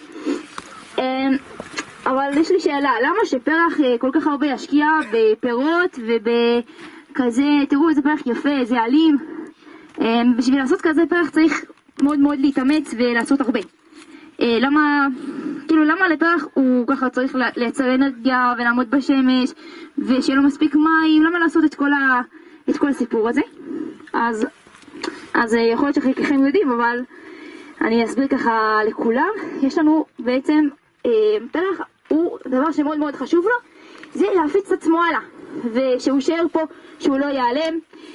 אבל יש לי שאלה, למה שפרח כל כך הרבה ישקיע בפירות ובכזה, תראו איזה פרח יפה, איזה עלים. בשביל לעשות כזה פרח צריך מאוד מאוד להתאמץ ולעשות הרבה. למה לפרח הוא ככה צריך לייצר אנרגיה ולעמוד בשמש ושיהיה לו מספיק מים, למה לעשות את כל הסיפור הזה? אז יכול להיות שחלקכם יודעים, אבל אני אסביר ככה לכולם. יש לנו בעצם פרח הוא דבר שמאוד מאוד חשוב לו, זה להפיץ את עצמו הלאה, ושהוא יישאר פה, שהוא לא ייעלם.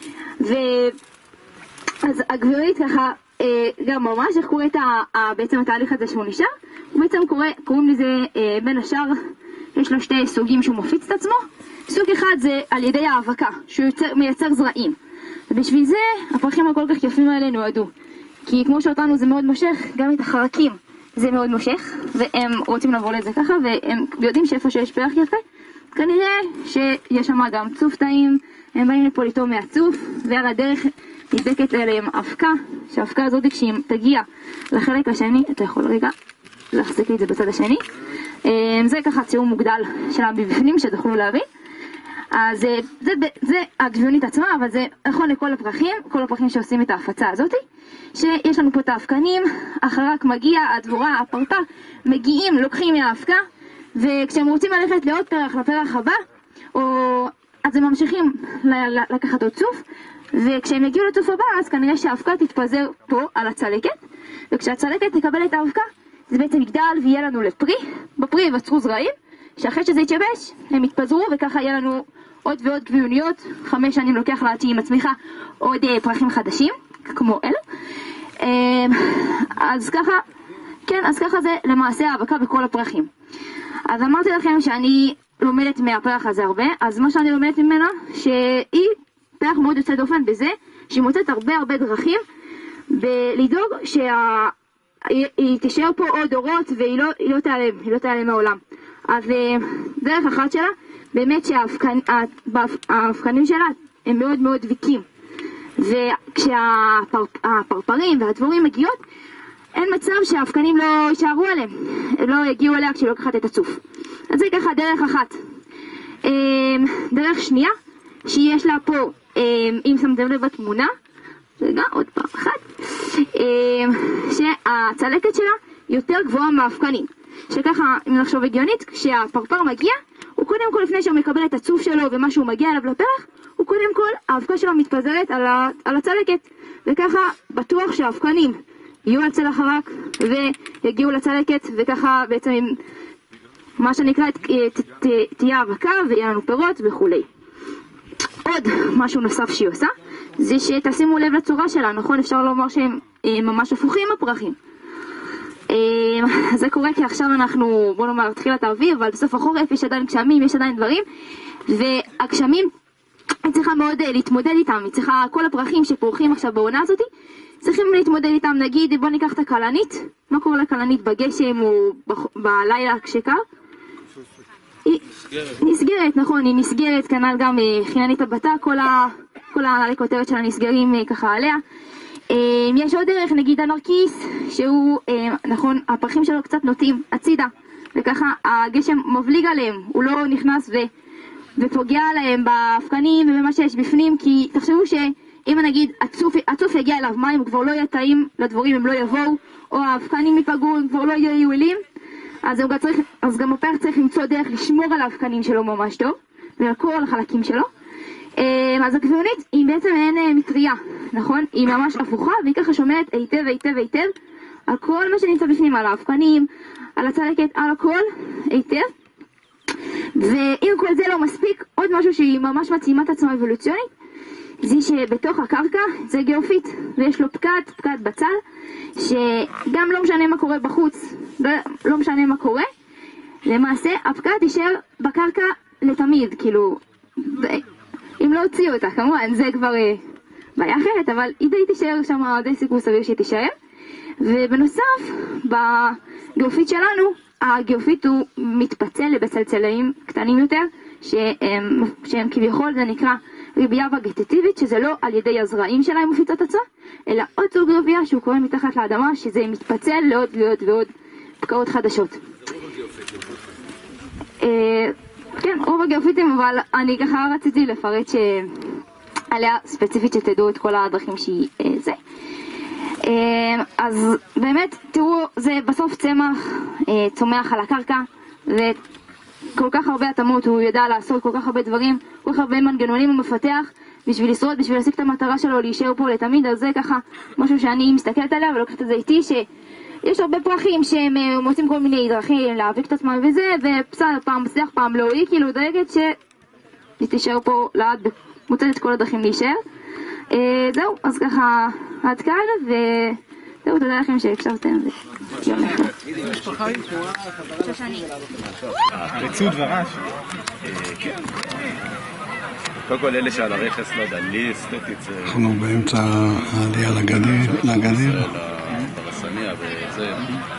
אז הגביונית ככה, גם ממש, איך קורה בעצם התהליך הזה שהוא נשאר? הוא בעצם קוראים לזה בין השאר, יש לו שתי סוגים שהוא מפיץ את עצמו. סוג אחד זה על ידי האבקה, שהוא מייצר זרעים, ובשביל זה הפרחים הכל כך יפים האלה נועדו, כי כמו שאותנו זה מאוד מושך, גם את החרקים זה מאוד מושך, והם רוצים לבוא לזה ככה, והם יודעים שאיפה שיש פרח יפה, כנראה שיש שם גם צוף טעים, הם באים לפה לטעום מהצוף, ועל הדרך נדבקת אליהם אבקה, שהאבקה הזאת כשהיא תגיע לחלק השני, אתה יכול רגע להחזיק לי את זה בצד השני, זה ככה ציור מוגדל שלה מבפנים שתוכלו להבין. אז זה הגביונית עצמה, אבל זה נכון לכל הפרחים, כל הפרחים שעושים את ההפצה הזאת, שיש לנו פה את האבקנים, החרק מגיע, הדבורה, הפרפר, מגיעים, לוקחים מהאבקה, וכשהם רוצים ללכת לעוד פרח, לפרח הבא, אז הם ממשיכים לקחת עוד צוף, וכשהם יגיעו לצוף הבא, אז כנראה שהאבקה תתפזר פה על הצלקת, וכשהצלקת תקבל את האבקה, זה בעצם יגדל ויהיה לנו לפרי, בפרי יווצרו זרעים, שאחרי שזה יתשבש, הם יתפזרו, וככה יהיה לנו עוד ועוד גביוניות, 5 שנים לוקח לה שהיא מצמיחה עוד פרחים חדשים, כמו אלו. אז ככה זה למעשה האבקה בכל הפרחים. אז אמרתי לכם שאני לומדת מהפרח הזה הרבה, אז מה שאני לומדת ממנה, שהיא פרח מאוד יוצא דופן בזה, שהיא מוצאת הרבה דרכים, בלדאוג שהיא תישאר פה עוד דורות, והיא לא תיעלם מהעולם. אז דרך אחת שלה, באמת שהאבקנים שלה הם מאוד מאוד דביקים, וכשהפרפרים והדבורים מגיעות, אין מצב שהאבקנים לא יישארו עליהם, הם לא יגיעו אליה כשהיא לוקחת את הצוף. אז זה ככה דרך אחת. דרך שנייה, שיש לה פה, אם שמתם לב בתמונה, רגע, עוד פעם אחת, שהצלקת שלה יותר גבוהה מהאבקנים. שככה, אם נחשוב הגיונית, כשהפרפר מגיע, הוא קודם כל, לפני שהוא מקבל את הצוף שלו ומה שהוא מגיע אליו לפרח, הוא קודם כל, האבקה שלו מתפזרת על הצלקת. וככה, בטוח שהאבקנים יהיו על צלח הרק ויגיעו לצלקת, וככה בעצם מה שנקרא תהיה אבקה ויהיה לנו פירות וכולי. עוד משהו נוסף שהיא עושה, זה שתשימו לב לצורה שלה, נכון? אפשר לומר שהם ממש הפוכים הפרחים. זה קורה כי עכשיו אנחנו, בוא נאמר, תחילת האביב, אבל בסוף החורף יש עדיין גשמים, יש עדיין דברים, והגשמים היא צריכה מאוד להתמודד איתם, היא צריכה, כל הפרחים שפורחים עכשיו בעונה הזאת, צריכים להתמודד איתם. נגיד, בוא ניקח את הכלנית, מה קורה לכלנית בגשם או בלילה כשקר? היא נסגרת, נכון, היא נסגרת, כנ"ל גם חיננית הבתה, כל הכותרת שלה נסגרים ככה עליה. יש עוד דרך, נגיד הנרקיס, שהוא, נכון, הפרחים שלו קצת נוטים הצידה, וככה הגשם מבליג עליהם, הוא לא נכנס ופוגע עליהם באבקנים ובמה שיש בפנים, כי תחשבו שאם נגיד הצוף יגיע אליו מים, הוא כבר לא יהיה טעים לדבורים, הם לא יבואו, או האבקנים ייפגעו, הם כבר לא יהיו יעילים, אז גם הפרח צריך למצוא דרך לשמור על האבקנים שלו ממש טוב, ועל כל החלקים שלו. אז הגביעונית היא בעצם אין מטריה, נכון? היא ממש הפוכה, והיא ככה שומרת היטב היטב היטב על כל מה שנמצא בפנים, על האבקנים, על הצלקת, על הכל, היטב. ואם כל זה לא מספיק, עוד משהו שהיא ממש מעצימה את עצמה אבולוציונית, זה שבתוך הקרקע זה גיאופית, ויש לו פקד בצל, שגם לא משנה מה קורה בחוץ, לא משנה מה קורה, למעשה הפקד יישאר בקרקע לתמיד, כאילו, אם לא הוציאו אותה, כמובן, זה כבר בעיה אחרת, אבל היא די תישאר שם, די סיכוי סביר שהיא תישאר. ובנוסף, בגיאופית שלנו, הגיאופית הוא מתפצל לבצלצלאים קטנים יותר, שהם כביכול, זה נקרא ריבייה וגטטיבית, שזה לא על ידי הזרעים שלה עם מפיצות עצמה, אלא עוד סוג ריבייה שהוא קורה מתחת לאדמה, שזה מתפצל לעוד ועוד פקעות חדשות. כן, רוב הגיאופיטים, אבל אני ככה רציתי לפרט עליה ספציפית שתדעו את כל הדרכים שהיא זה. אז באמת, תראו, זה בסוף צמח צומח על הקרקע, וכל כך הרבה התאמות, הוא יודע לעשות כל כך הרבה דברים, כל כך הרבה מנגנונים הוא מפתח בשביל לשרוד, בשביל להשיג את המטרה שלו, להישאר פה לתמיד. אז זה ככה משהו שאני מסתכלת עליה ולוקחת את זה איתי, יש הרבה פרחים שהם מוצאים כל מיני דרכים להאביק את עצמם וזה, ובסדר, פעם מצליח, פעם לא, היא כאילו דואגת שהיא תישאר פה לעד, מוצאת את כל הדרכים להישאר. זהו, אז ככה עד כאן, וזהו, תודה לכם שהקשבתם. רצות ורש. קודם כל אלה שעל הרכס, לא יודע, לי אסתטית זה... אנחנו באמצע העלייה לגדיר. ברסניה וזה...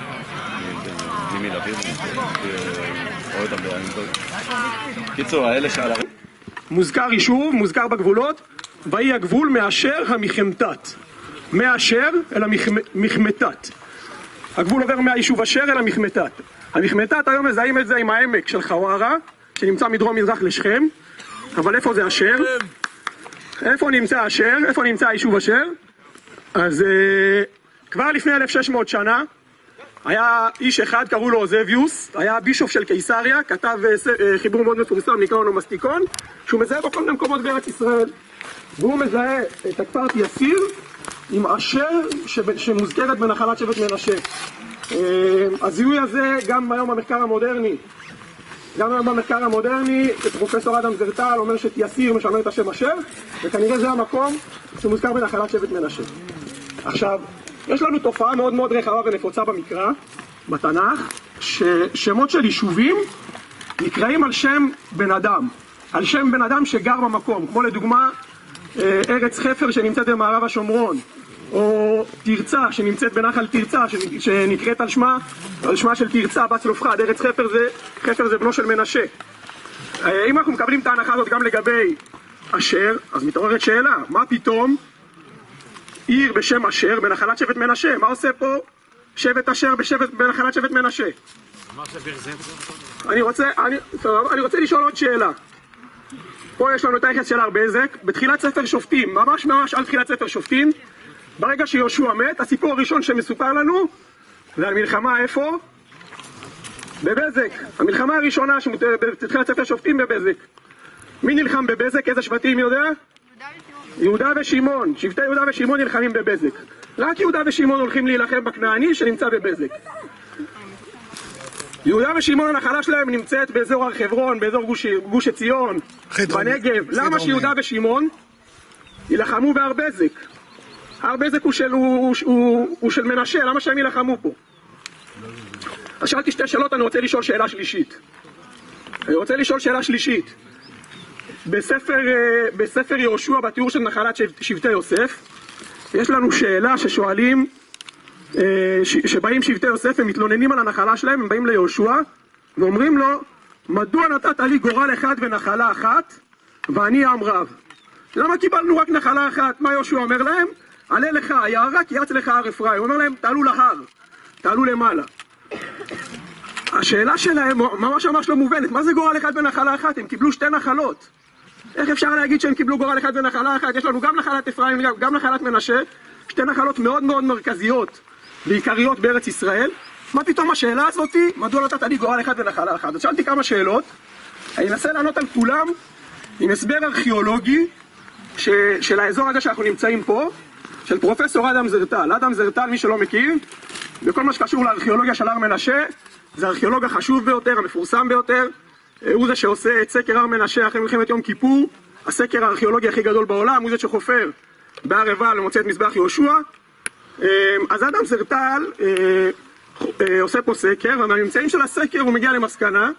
מי מלווים, רואה אותם בעין טוב. קיצור, האלה שעל הרכס... מוזכר יישוב, מוזכר בגבולות, והיא הגבול מאשר המחמתת. מאשר אל המחמתת. הגבול עובר מהיישוב אשר אל המחמתת. המחמתת היום מזהים את זה עם העמק של חווארה, שנמצא מדרום מזרח לשכם. אבל איפה זה אשר? איפה נמצא אשר? איפה נמצא היישוב אשר? אז כבר לפני 1600 שנה היה איש אחד, קראו לו אוזביוס, היה בישוף של קיסריה, כתב חיבור מאוד מפורסם, נקרא לו מסטיקון, שהוא מזהה בכל מיני מקומות בארץ ישראל. והוא מזהה את הכפר יסיר עם אשר שמוזכרת בנחלת שבט מנשה. הזיהוי הזה גם היום במחקר המודרני, פרופסור אדם זרטל אומר שתייסיר משמר את השם אשר, וכנראה זה המקום שמוזכר בנחלת שבט מנשה. עכשיו, יש לנו תופעה מאוד מאוד רחבה ונפוצה במקרא, בתנ"ך, ששמות של יישובים נקראים על שם בן אדם, על שם בן אדם שגר במקום, כמו לדוגמה ארץ חפר שנמצאת במערב השומרון, או תרצה שנמצאת בנחל תרצה שנקראת על שמה של תרצה בת צלופחד. ארץ חפר זה בנו של מנשה. אם אנחנו מקבלים את ההנחה הזאת גם לגבי אשר, אז מתעוררת שאלה, מה פתאום עיר בשם אשר בנחלת שבט מנשה? מה עושה פה שבט אשר בנחלת שבט מנשה? אני רוצה לשאול עוד שאלה. פה יש לנו את היחס של הר בזק, בתחילת ספר שופטים, ממש על תחילת ספר שופטים, ברגע שיהושע מת, הסיפור הראשון שמסופר לנו, זה על מלחמה איפה? בבזק. המלחמה הראשונה בתחילת ספר שופטים בבזק. מי נלחם בבזק? איזה שבטים יודע? יהודה ושמעון. שבטי יהודה ושמעון נלחמים בבזק. רק יהודה ושמעון הולכים להילחם בכנעני שנמצא בבזק. יהודה ושמעון הנחלה שלהם נמצאת באזור הר חברון, באזור גוש עציון, בנגב. למה שיהודה ושמעון ילחמו בהר בזק? הר בזק הוא של מנשה, למה שהם ילחמו פה? אז שאלתי שתי שאלות, אני רוצה לשאול שאלה שלישית. בספר יהושע, בתיאור של נחלת שבטי יוסף, יש לנו שאלה ששואלים, שבאים שבטי יוסף ומתלוננים על הנחלה שלהם, הם באים ליהושע ואומרים לו, מדוע נתת לי גורל אחד ונחלה אחת ואני עם רב? למה קיבלנו רק נחלה אחת? מה יהושע אומר להם? עלה לך היערה כי יץ לך הר אפרים. הוא אומר להם, תעלו להר, תעלו למעלה. השאלה שלהם ממש לא מובנת, מה זה גורל אחד ונחלה אחת? הם קיבלו שתי נחלות. איך אפשר להגיד שהם קיבלו גורל אחד ונחלה אחת? יש לנו גם נחלת אפרים, גם נחלת מנשה, שתי נחלות מאוד מרכזיות ועיקריות בארץ ישראל. מה פתאום השאלה הזאתי? מדוע נתת לי גורל אחד ונחלה אחת? אז שאלתי כמה שאלות, אני אנסה לענות על כולם עם הסבר ארכיאולוגי של האזור הזה שאנחנו נמצאים פה, של פרופסור אדם זרטל. אדם זרטל, מי שלא מכיר, בכל מה שקשור לארכיאולוגיה של הר מנשה, זה הארכיאולוג החשוב ביותר, המפורסם ביותר. הוא זה שעושה את סקר הר מנשה אחרי מלחמת יום כיפור, הסקר הארכיאולוגי הכי גדול בעולם, הוא זה שחופר בהר עיבל ומוצא את מזבח יהושע. אז אדם זרטל עושה פה סקר, ומהממצאים של הסקר הוא מגיע למסקנה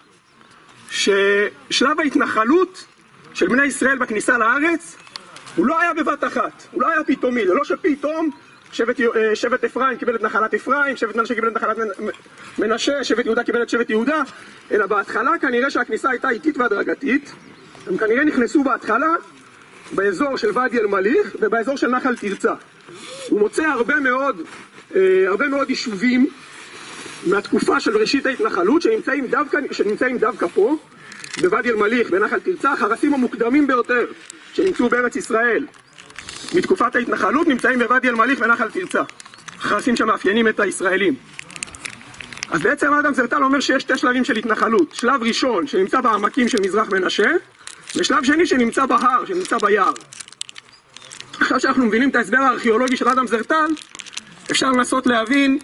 ששלב ההתנחלות של בני ישראל בכניסה לארץ הוא לא היה בבת אחת, הוא לא היה פתאומי, זה לא שפתאום שבט אפרים קיבל את נחלת אפרים, שבט מנשה קיבל את נחלת מנשה, שבט יהודה קיבל את שבט יהודה, אלא בהתחלה כנראה שהכניסה הייתה איטית והדרגתית. הם כנראה נכנסו בהתחלה באזור של ואדי אל-מליך ובאזור של נחל תרצה. הוא מוצא הרבה מאוד יישובים מהתקופה של ראשית ההתנחלות שנמצאים דווקא פה בוואדי אל-מליך, בנחל תרצה. החרסים המוקדמים ביותר שנמצאו בארץ ישראל מתקופת ההתנחלות נמצאים בוואדי אל-מליך ונחל תרצה, חרסים שמאפיינים את הישראלים. אז בעצם אדם זרטל אומר שיש שתי שלבים של התנחלות, שלב ראשון שנמצא בעמקים של מזרח מנשה, ושלב שני שנמצא בהר, שנמצא ביער. עכשיו שאנחנו מבינים את ההסבר הארכיאולוגי של אדם זרטל, אפשר לנסות להבין...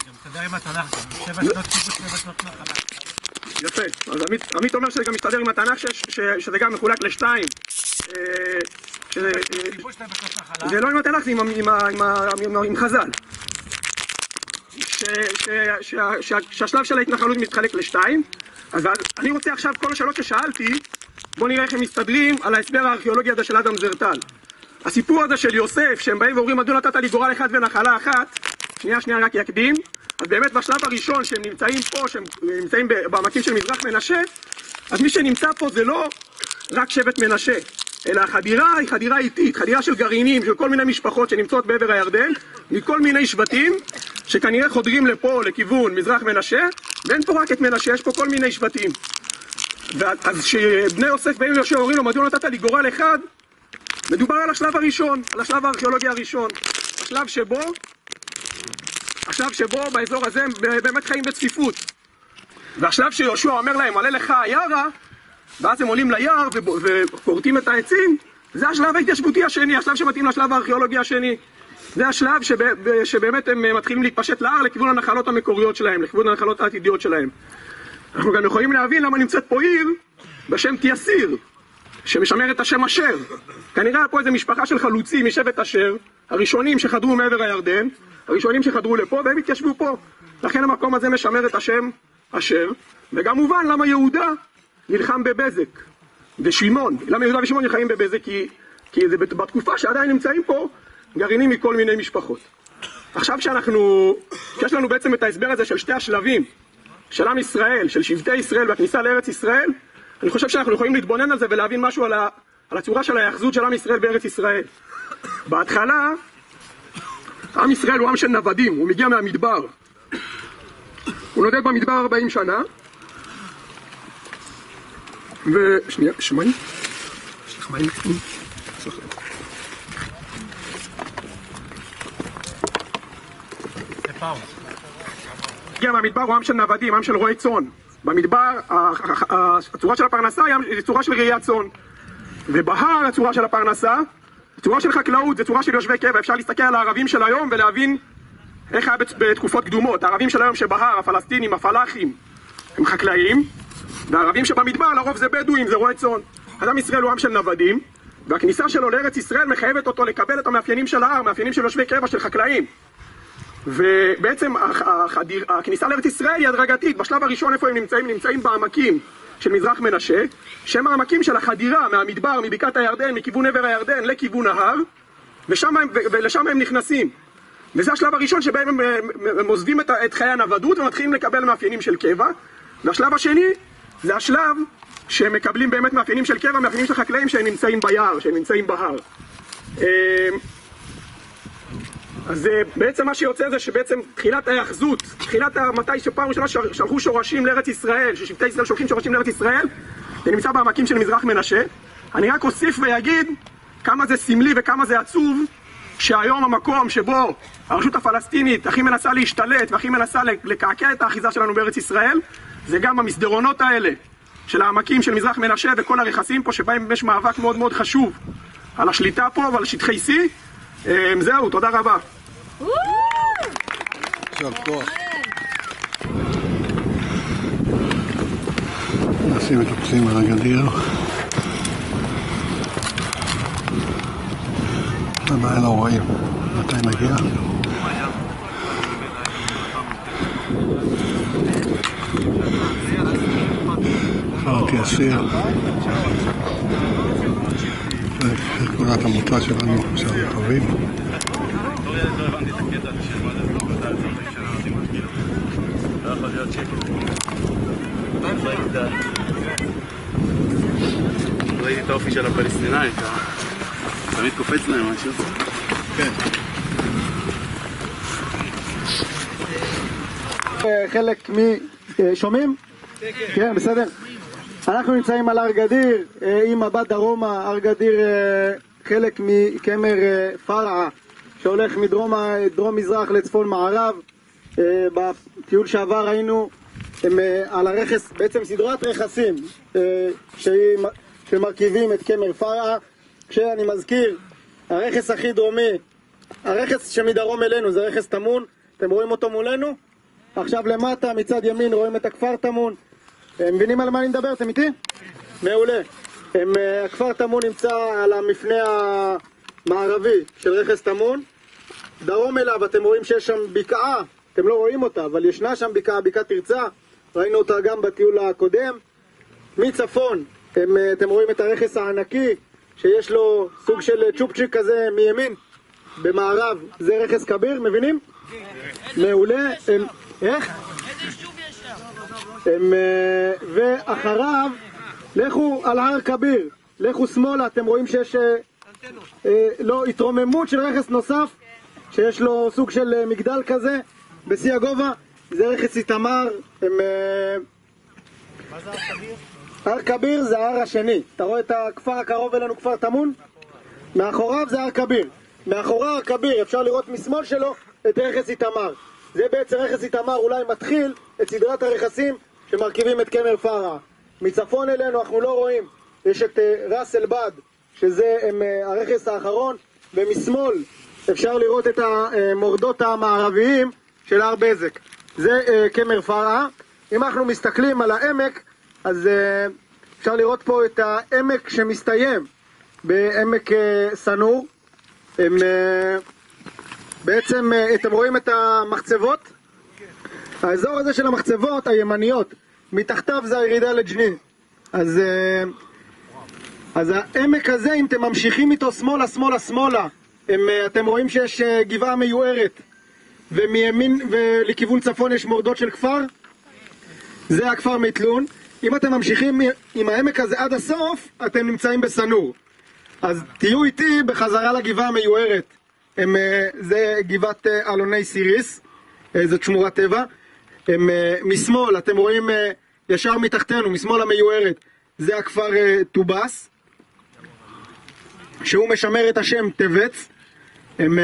יפה, אז עמית אומר שזה גם מסתדר עם התנ"ך, שזה גם מחולק לשתיים. זה לא עם התנ"ך, זה עם חז"ל. שהשלב של ההתנחלות מתחלק לשתיים. אז אני רוצה עכשיו כל השאלות ששאלתי, בואו נראה איך הם מסתדרים על ההסבר הארכיאולוגי הזה של אדם זרטל. הסיפור הזה של יוסף, שהם באים ואומרים מדוע נתת לי גורל אחד ונחלה אחת, שנייה רק יקדים. אז באמת בשלב הראשון שהם נמצאים פה, שהם נמצאים בעמקים של מזרח מנשה, אז מי שנמצא פה זה לא רק שבט מנשה, אלא החדירה היא חדירה איטית, חדירה של גרעינים, של כל מיני משפחות שנמצאות בעבר הירדן, מכל מיני שבטים שכנראה חודרים לפה, לכיוון מזרח מנשה, ואין פה רק את מנשה, יש פה כל מיני שבטים. אז כשבני יוסף באים ליהושע אומרים לו, מדוע נתת לי גורל אחד, מדובר על השלב הראשון, על השלב הארכיאולוגי הראשון, השלב שבו באזור הזה הם באמת חיים בצפיפות. והשלב שיהושע אומר להם, עלה לך היערה, ואז הם עולים ליער וקורטים את העצים, זה השלב ההתיישבותי השני, השלב שמתאים לשלב הארכיאולוגי השני. זה השלב שבאמת הם מתחילים להתפשט להר לכיוון הנחלות המקוריות שלהם, לכיוון הנחלות העתידיות שלהם. אנחנו גם יכולים להבין למה נמצאת פה עיר בשם תייסיר, שמשמר את השם אשר. כנראה פה איזו משפחה של חלוצים משבט אשר, הראשונים שחדרו מעבר הירדן, הראשונים שחדרו לפה והם התיישבו פה. לכן המקום הזה משמר את השם אשר, וגם מובן למה יהודה נלחם בבזק, ושמעון, למה יהודה ושמעון נלחמים בבזק? כי זה בתקופה שעדיין נמצאים פה גרעינים מכל מיני משפחות. עכשיו שיש לנו בעצם את ההסבר הזה של שתי השלבים, של עם ישראל, של שבטי ישראל בכניסה לארץ ישראל, אני חושב שאנחנו יכולים להתבונן על זה ולהבין משהו על הצורה של ההיאחזות של עם ישראל בארץ ישראל. בהתחלה, עם ישראל הוא עם של נוודים, הוא מגיע מהמדבר. הוא נודד במדבר 40 שנה. ושנייה, שמעי? כן, במדבר הוא עם של נוודים, עם של רועי צאן. במדבר הצורה של הפרנסה היא צורה של ראיית צאן. ובהר הצורה של הפרנסה, צורה של חקלאות, זה צורה של יושבי קבע. אפשר להסתכל על הערבים של היום ולהבין איך היה בתקופות קדומות. הערבים של היום שבהר, הפלסטינים, הפלאחים, הם חקלאים, והערבים שבמדבר לרוב זה בדואים, זה רועי צאן. אז עם ישראל הוא עם של נוודים, והכניסה שלו לארץ ישראל מחייבת אותו לקבל את המאפיינים של ההר, מאפיינים של יושבי קבע, של חקלאים. ובעצם הכניסה לארץ ישראל היא הדרגתית. בשלב הראשון איפה הם נמצאים? נמצאים בעמקים של מזרח מנשה, שהם העמקים של החדירה מהמדבר, מבקעת הירדן, מכיוון עבר הירדן לכיוון ההר, ולשם הם נכנסים. וזה השלב הראשון שבהם הם עוזבים את חיי הנוודות ומתחילים לקבל מאפיינים של קבע. והשלב השני זה השלב שהם מקבלים באמת מאפיינים של קבע, מאפיינים של חקלאים שהם נמצאים ביער, שהם נמצאים בהר. אז בעצם מה שיוצא זה שבעצם תחילת ההאחזות, מתי שפעם ראשונה שלחו שורשים לארץ ישראל, ששבטי ישראל שולחים שורשים לארץ ישראל, זה נמצא בעמקים של מזרח מנשה. אני רק אוסיף ויגיד כמה זה סמלי וכמה זה עצוב שהיום המקום שבו הרשות הפלסטינית הכי מנסה להשתלט והכי מנסה לקעקע את האחיזה שלנו בארץ ישראל, זה גם המסדרונות האלה של העמקים של מזרח מנשה וכל הרכסים פה שבהם יש מאבק מאוד מאוד חשוב על השליטה פה ועל שטחי C. זהו, תודה רבה. עכשיו כוח. נשים את הפסים על הגדיר. עדיין לא רואים מתי נגיע. עברתי הסיר. זה נקודת המוצא שלנו, שאנחנו טובים. לא הבנתי את הקטע הזה של מה זה בגודל הצרפי כשנערדים כאילו. לא יכול להיות שקט. ראיתי את האופי של הפלסטינאים, תמיד קופץ להם משהו. כן. חלק שומעים? כן, בסדר. אנחנו נמצאים על הר גדיר, עם מבט דרומה. הר גדיר חלק מקמר פרעה שהולך מדרום מזרח לצפון מערב. בטיול שעבר ראינו על הרכס, בעצם סדרת רכסים שמרכיבים את קמר פרעה. כשאני מזכיר, הרכס הכי דרומי, הרכס שמדרום אלינו זה רכס תמון, אתם רואים אותו מולנו. עכשיו למטה מצד ימין רואים את הכפר תמון. מבינים על מה אני מדבר? אתם איתי? מעולה. הכפר תמון נמצא על המפנה המערבי של רכס תמון. דרום אליו אתם רואים שיש שם בקעה, אתם לא רואים אותה, אבל ישנה שם בקעה, בקעת תרצה, ראינו אותה גם בטיול הקודם. מצפון אתם רואים את הרכס הענקי שיש לו סוג של צ'ופצ'יק כזה מימין. במערב זה רכס כביר, מבינים? מעולה. איך? ואחריו לכו על הר כביר, לכו שמאלה, אתם רואים שיש התרוממות של רכס נוסף שיש לו סוג של מגדל כזה בשיא הגובה, זה רכס איתמר. מה זה הר כביר? הר כביר זה ההר השני. אתה רואה את הכפר הקרוב אלינו, כפר תמון? מאחוריו זה הר כביר. מאחורי הר כביר אפשר לראות משמאל שלו את רכס איתמר. זה בעצם רכס איתמר אולי מתחיל את סדרת הרכסים שמרכיבים את קמר פרעה. מצפון אלינו אנחנו לא רואים, יש את ראס אל בד שזה הרכס האחרון, ומשמאל אפשר לראות את המורדות המערביים של הר בזק, זה קמר פרעה. אם אנחנו מסתכלים על העמק, אז אפשר לראות פה את העמק שמסתיים בעמק סנור. בעצם אתם רואים את המחצבות, האזור הזה של המחצבות הימניות, מתחתיו זה הירידה לג'נין. אז העמק הזה, אם אתם ממשיכים איתו שמאלה שמאלה שמאלה, אתם רואים שיש גבעה מיוערת, ומימין ולכיוון צפון יש מורדות של כפר, זה הכפר מיתלון. אם אתם ממשיכים עם העמק הזה עד הסוף, אתם נמצאים בסנור. אז תהיו איתי בחזרה לגבעה המיוערת. זה גבעת אלוני סיריס, זאת שמורת טבע. משמאל, אתם רואים ישר מתחתנו, משמאל המיוערת, זה הכפר טובס. שהוא משמר את השם תבץ. הם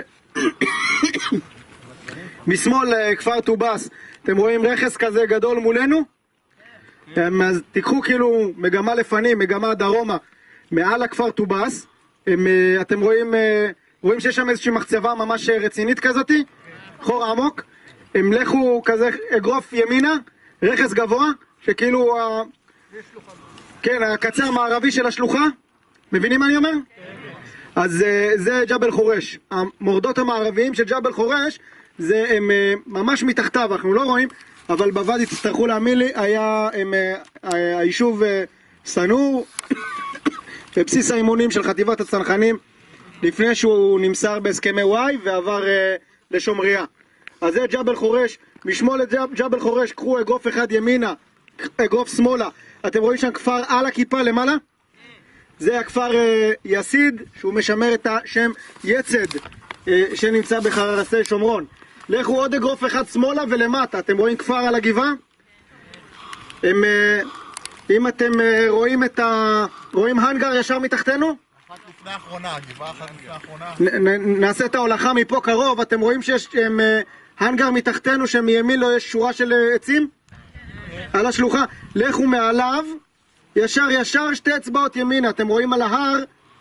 משמאל כפר טובס, אתם רואים רכס כזה גדול מולנו? אז תיקחו כאילו מגמה לפנים, מגמה דרומה, מעל הכפר טובס. אתם רואים שיש שם איזושהי מחצבה ממש רצינית כזאת, חור עמוק. הם לכו כזה אגרוף ימינה, רכס גבוה, שכאילו כן, הקצה המערבי של השלוחה. מבינים מה אני אומר? אז זה ג'בל חורש. המורדות המערביים של ג'בל חורש הם ממש מתחתיו, אנחנו לא רואים, אבל בוואדי תצטרכו להאמין לי, היה היישוב סנור בבסיס האימונים של חטיבת הצנחנים לפני שהוא נמסר בהסכמי וואי ועבר לשומריה. אז זה ג'בל חורש. משמאל את ג'בל חורש קחו אגרוף אחד ימינה, אגרוף שמאלה. אתם רואים שם כפר על הכיפה למעלה? זה הכפר יסיד, שהוא משמר את השם יצד, שנמצא בחרסי שומרון. לכו עוד אגרוף אחד שמאלה ולמטה, אתם רואים כפר על הגבעה? אם אתם רואים הנגר ישר מתחתנו? אחת לפני האחרונה, גבעה אחת לפני האחרונה. נעשה את ההולכה מפה קרוב, אתם רואים שיש הנגר מתחתנו שמימין לו יש שורה של עצים? על השלוחה. לכו מעליו, ישר שתי אצבעות ימינה, אתם רואים על ההר,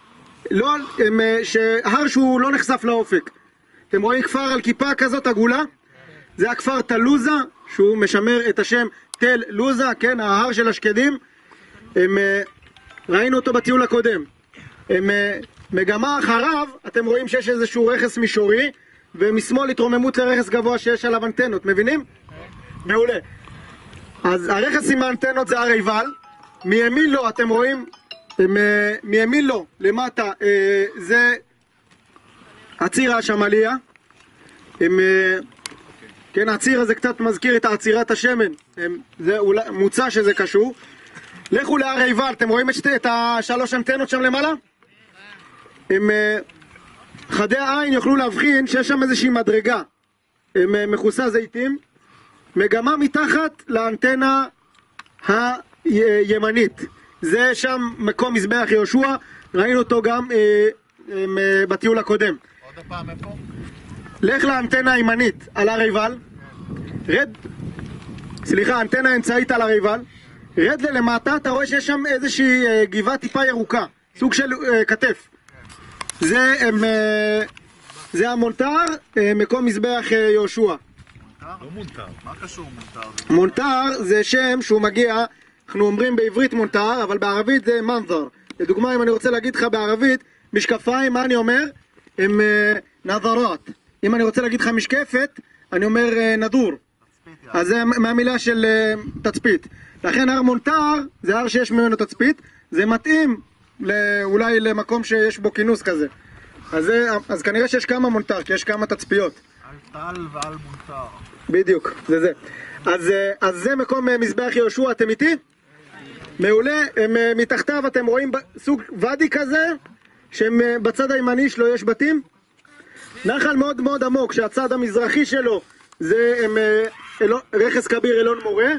הר שהוא לא נחשף לאופק. אתם רואים כפר על כיפה כזאת עגולה? זה הכפר תלוזה, שהוא משמר את השם תל לוזה, כן, ההר של השקדים. ראינו אותו בטיול הקודם. מגמה אחריו, אתם רואים שיש איזשהו רכס מישורי, ומשמאל התרוממות לרכס גבוה שיש עליו אנטנות, מבינים? מעולה. אז הרכס עם האנטנות זה הר עיבל, מימין לו, אתם רואים, מימין לו, למטה, זה הציר השמליה. כן, הציר הזה קצת מזכיר את עצירת השמן, זה מוצא שזה קשור. לכו להר עיבל, אתם רואים את השלוש אנטנות שם למעלה? חדי העין יוכלו להבחין שיש שם איזושהי מדרגה, מכוסה זיתים, מגמה מתחת לאנטנה הימנית. זה שם מקום מזבח יהושע, ראינו אותו גם בטיול הקודם. עוד פעם איפה? לך לאנטנה הימנית על הר עיבל, האנטנה האמצעית על הר עיבל, רד ללמטה, אתה רואה שיש שם איזושהי גבעה טיפה ירוקה, סוג של כתף. זה המונטר, מקום מזבח יהושע. לא מונטר, מה קשור מונטר? מונטר זה שם שהוא מגיע, אנחנו אומרים בעברית מונטר, אבל בערבית זה מנזר. לדוגמה, אם אני רוצה להגיד לך בערבית, משקפיים, מה אני אומר? הם נזרות. אם אני רוצה להגיד לך משקפת, אני אומר נדור. אז זה מהמילה של תצפית. לכן הר מונטר זה הר שיש ממנו תצפית, זה מתאים אולי למקום שיש בו כינוס כזה. אז כנראה שיש כמה מונטר, כי יש כמה תצפיות. על טל ועל מונטר. בדיוק, זה זה. אז זה מקום מזבח יהושע, אתם איתי? מעולה, מתחתיו אתם רואים סוג ואדי כזה, שבצד הימני שלו יש בתים. נחל מאוד מאוד עמוק, שהצד המזרחי שלו זה רכס כביר אלון מורה,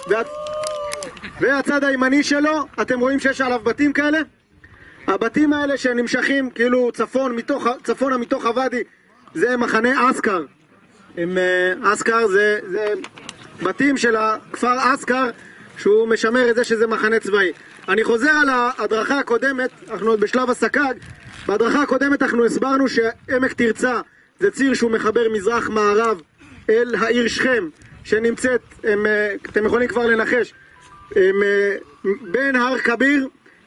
והצד הימני שלו, אתם רואים שיש עליו בתים כאלה? הבתים האלה שנמשכים כאילו צפונה מתוך הוואדי, זה מחנה אסקר. אסקר זה בתים של הכפר אסקר, שהוא משמר את זה שזה מחנה צבאי. אני חוזר על ההדרכה הקודמת, אנחנו עוד בשלב הסק"ג. בהדרכה הקודמת אנחנו הסברנו שעמק תרצה זה ציר שהוא מחבר מזרח מערב אל העיר שכם, שנמצאת, אתם יכולים כבר לנחש, בין הר כביר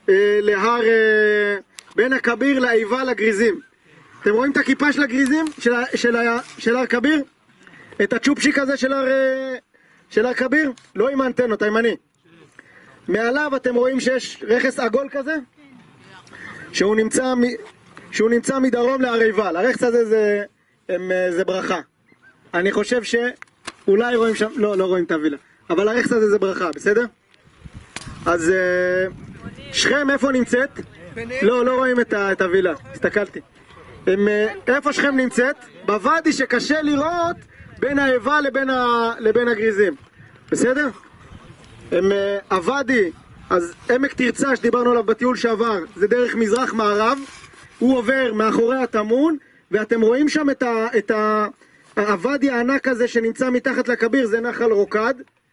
בין הכביר לעיבה לגריזים. אתם רואים את הכיפה של הגריזים? של הר כביר? את הצ'ופשיק הזה של הר כביר? לא עם האנטנות, הימני. מעליו אתם רואים שיש רכס עגול כזה? שהוא נמצא מדרום להר עיבל. הרכס הזה זה ברכה. אני חושב שאולי רואים שם, לא רואים את הווילה, אבל הרכס הזה זה ברכה, בסדר? אז שכם איפה נמצאת? לא רואים את הווילה, הסתכלתי. איפה שכם נמצאת? בוואדי שקשה לראות בין העיבה לבין הגריזים, בסדר? הוואדי אז עמק תרצה שדיברנו עליו בטיול שעבר, זה דרך מזרח מערב, הוא עובר מאחורי התמון, ואתם רואים שם את הוואדי הענק הזה שנמצא מתחת לכביר, זה נחל רוקד.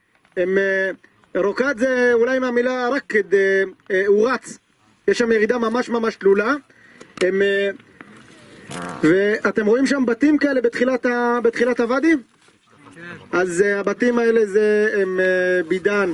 רוקד זה אולי מהמילה רקד, הוא רץ, יש שם ירידה ממש ממש תלולה. ואתם רואים שם בתים כאלה בתחילת הוואדי? אז הבתים האלה זה בידן,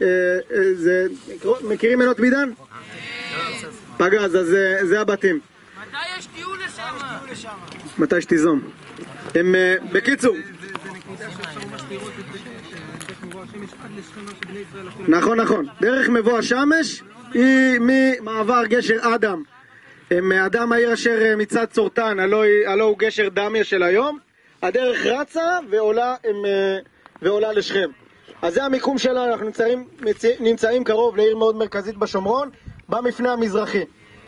מכירים מנות בידן? פגז, אז זה הבתים. מתי יש טיול לשם? מתי שתיזום. בקיצור, זה נקודה שאפשר ממש לראות את דרך מבוא השמש עד לשכנה של בני ישראל. נכון. דרך מבוא השמש היא ממעבר גשר אדם. אדם העיר אשר מצד צורתן, הלא הוא גשר דמיה של היום. הדרך רצה ועולה לשכם. אז זה המיקום שלנו, אנחנו נמצאים קרוב לעיר מאוד מרכזית בשומרון, במפנה המזרחי.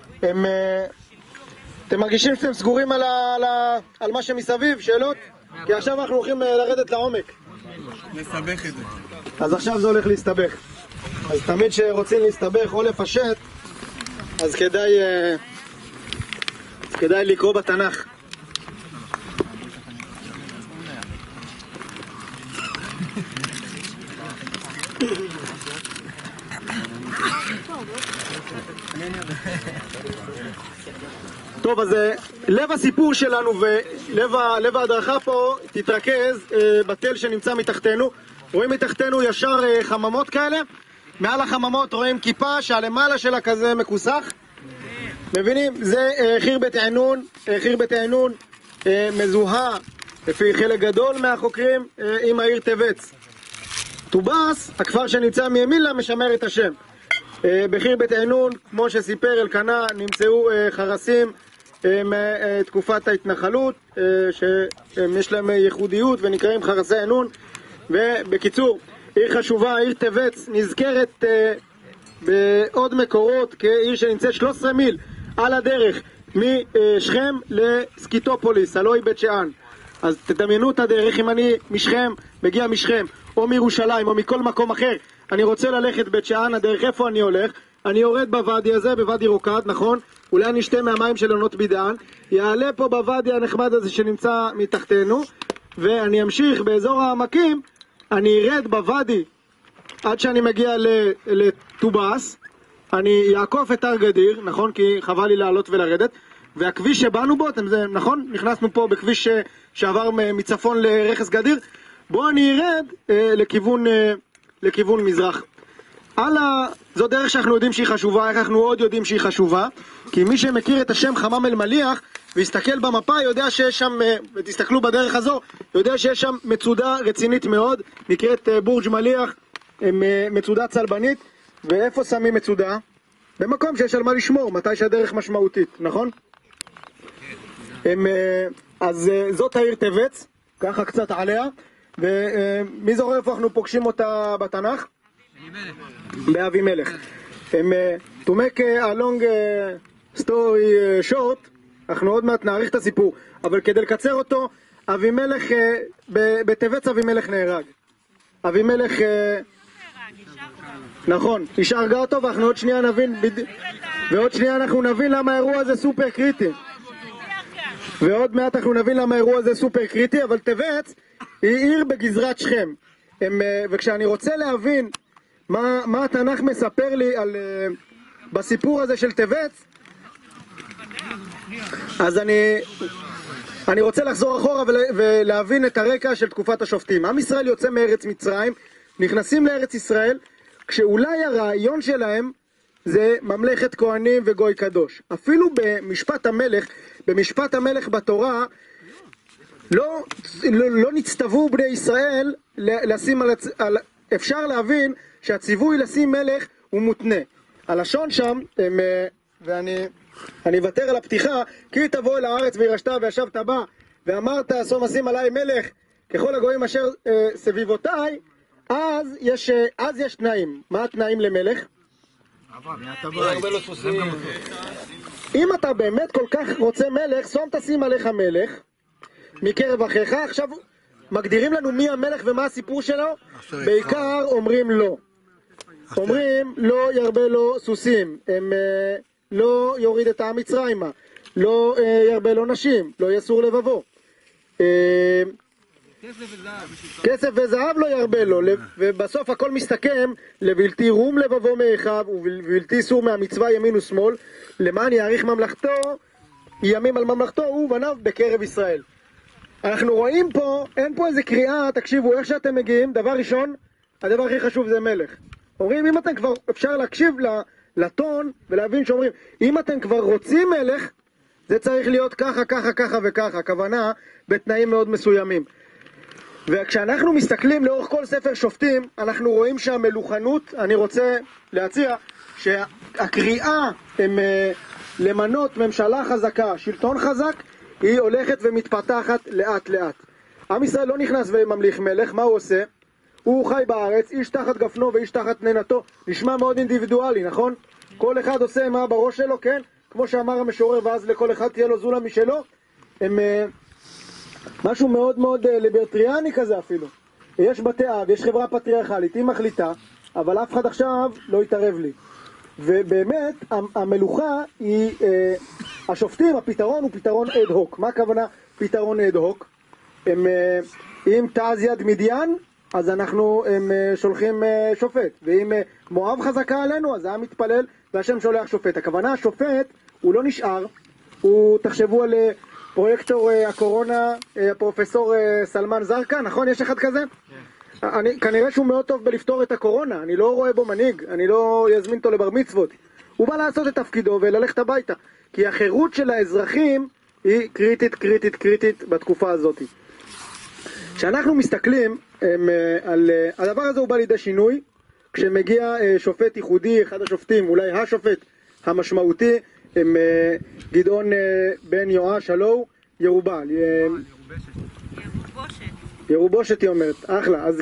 אתם מרגישים שאתם סגורים על מה שמסביב? שאלות? כי עכשיו אנחנו הולכים לרדת לעומק. לסבך את זה. אז עכשיו זה הולך להסתבך. אז תמיד שרוצים להסתבך או לפשט, אז כדאי לקרוא בתנ"ך. טוב, אז לב הסיפור שלנו ולב ההדרכה פה תתרכז בתל שנמצא מתחתנו. רואים מתחתנו ישר חממות כאלה, מעל החממות רואים כיפה שהלמעלה שלה כזה מקוסח. מבינים? זה חיר בית עינון מזוהה לפי חלק גדול מהחוקרים עם העיר תבץ. טובאס, הכפר שנמצא מימין לה, משמר את השם. בחיר בית עינון, כמו שסיפר אלקנה, נמצאו חרסים מתקופת ההתנחלות, שיש להם ייחודיות ונקראים חרסי עינון. ובקיצור, עיר חשובה, עיר תבץ, נזכרת בעוד מקורות כעיר שנמצאת 13 מיל על הדרך משכם לסקיטופוליס, הלוא היא בית שאן. אז תדמיינו את הדרך, אם אני משכם, מגיע משכם, או מירושלים, או מכל מקום אחר, אני רוצה ללכת בית שאן, הדרך איפה אני הולך? אני יורד בוואדי הזה, בוואדי רוקד, נכון? אולי אני אשתה מהמים של עונות בידן, יעלה פה בוואדי הנחמד הזה שנמצא מתחתנו, ואני אמשיך באזור העמקים, אני ירד בוואדי עד שאני מגיע לטובאס, אני יעקוף את הר גדיר, נכון? כי חבל לי לעלות ולרדת, והכביש שבאנו בו, זה נכון? נכנסנו פה בכביש שעבר מצפון לרכס גדיר, בוא אני ירד לכיוון מזרח. זו דרך שאנחנו יודעים שהיא חשובה. איך אנחנו עוד יודעים שהיא חשובה? כי מי שמכיר את השם חמם אל-מליח ויסתכל במפה יודע שיש שם, ותסתכלו בדרך הזו, יודע שיש שם מצודה רצינית מאוד, נקראת בורג' מליח, מצודה צלבנית. ואיפה שמים מצודה? במקום שיש על מה לשמור, מתי שהדרך משמעותית, נכון? אז זאת העיר תבץ, ככה קצת עליה. ומי זוכר איפה אנחנו פוגשים אותה בתנ"ך? באבימלך. To make a long story short, אנחנו עוד מעט נעריך את הסיפור, אבל כדי לקצר אותו, אבימלך, בתבץ אבימלך נהרג. אבימלך, נכון, אישה הרגה אותו, ואנחנו עוד שנייה נבין, ועוד שנייה אנחנו נבין למה האירוע הזה סופר קריטי. ועוד מעט אנחנו נבין למה האירוע הזה סופר קריטי, אבל תבץ היא עיר בגזרת שכם. וכשאני רוצה להבין מה התנ"ך מספר לי בסיפור הזה של תבץ, אז אני רוצה לחזור אחורה ולהבין את הרקע של תקופת השופטים. עם ישראל יוצא מארץ מצרים, נכנסים לארץ ישראל, כשאולי הרעיון שלהם זה ממלכת כהנים וגוי קדוש. אפילו במשפט המלך בתורה, לא נצטוו בני ישראל לשים אפשר להבין שהציווי לשים מלך הוא מותנה. הלשון שם, ואני אוותר על הפתיחה, כי תבוא אל הארץ וירשת וישבת בה, ואמרת שום אשים עליי מלך ככל הגויים אשר סביבותיי, אז יש תנאים. מה התנאים למלך? אם אתה באמת כל כך רוצה מלך, שום תשים עליך מלך מקרב אחיך. עכשיו מגדירים לנו מי המלך ומה הסיפור שלו, בעיקר אומרים לא. אומרים לא ירבה לו סוסים, הם לא יוריד את העם מצרימה, לא ירבה לו נשים, לא יסור לבבו, כסף וזהב לא ירבה לו, ובסוף הכל מסתכם לבלתי רום לבבו מאחיו ובלתי סור מהמצווה ימין ושמאל, למען יאריך ממלכתו ימים על ממלכתו הוא ובניו בקרב ישראל. אנחנו רואים פה, אין פה איזה קריאה, תקשיבו איך שאתם מגיעים, דבר ראשון, הדבר הכי חשוב זה מלך. אומרים אם אתם כבר, אפשר להקשיב לטון ולהבין שאומרים אם אתם כבר רוצים מלך, זה צריך להיות ככה, ככה, ככה וככה, הכוונה בתנאים מאוד מסוימים. וכשאנחנו מסתכלים לאורך כל ספר שופטים, אנחנו רואים שהמלוכנות, אני רוצה להציע שהקריאה הם למנות ממשלה חזקה, שלטון חזק, היא הולכת ומתפתחת לאט לאט. עם ישראל לא נכנס וממליך מלך, מה הוא עושה? הוא חי בארץ, איש תחת גפנו ואיש תחת נינתו, נשמע מאוד אינדיבידואלי, נכון? כל אחד עושה מה בראש שלו, כן? כמו שאמר המשורר, ואז לכל אחד תהיה לו זולה משלו. הם משהו מאוד מאוד ליברטריאני כזה אפילו. יש בתי אב, יש חברה פטריארכלית, היא מחליטה, אבל אף אחד עכשיו לא יתערב לי. ובאמת, המלוכה היא, השופטים, הפתרון הוא פתרון אד הוק. מה הכוונה פתרון אד הוק? אם תעז יד מדיין, אז אנחנו שולחים שופט. ואם מואב חזקה עלינו, אז העם מתפלל והשם שולח שופט. הכוונה, השופט הוא לא נשאר, הוא, תחשבו על פרויקטור הקורונה, הפרופסור סלמן זרקה, נכון? יש אחד כזה? כנראה שהוא מאוד טוב בלפתור את הקורונה, אני לא רואה בו מנהיג, אני לא יזמין אותו לבר מצוות. הוא בא לעשות את תפקידו וללכת הביתה, כי החירות של האזרחים היא קריטית, קריטית, קריטית בתקופה הזאת. כשאנחנו מסתכלים על הדבר הזה, הוא בא לידי שינוי, כשמגיע שופט ייחודי, אחד השופטים, אולי השופט המשמעותי, הם גדעון בן יואש, הלו, ירובל. ירובושת היא אומרת, אחלה. אז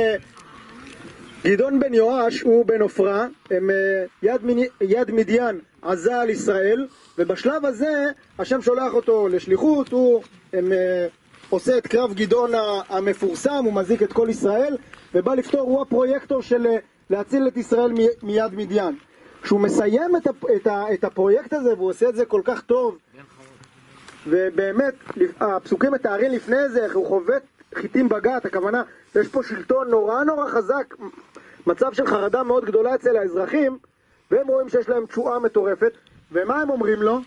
גדעון בן יואש הוא בן עופרה, הם יד מדיין עזה על ישראל, ובשלב הזה השם שולח אותו לשליחות, הוא עושה את קרב גדעון המפורסם, הוא מזיק את כל ישראל, ובא לפתור, הוא הפרויקטור של להציל את ישראל מיד מדיין. כשהוא מסיים את הפרויקט הזה, והוא עושה את זה כל כך טוב, ובאמת, הפסוקים מתארים לפני זה, איך הוא חובט חיטים בגת, הכוונה, יש פה שלטון נורא נורא חזק, מצב של חרדה מאוד גדולה אצל האזרחים, והם רואים שיש להם תשועה מטורפת, ומה הם אומרים לו?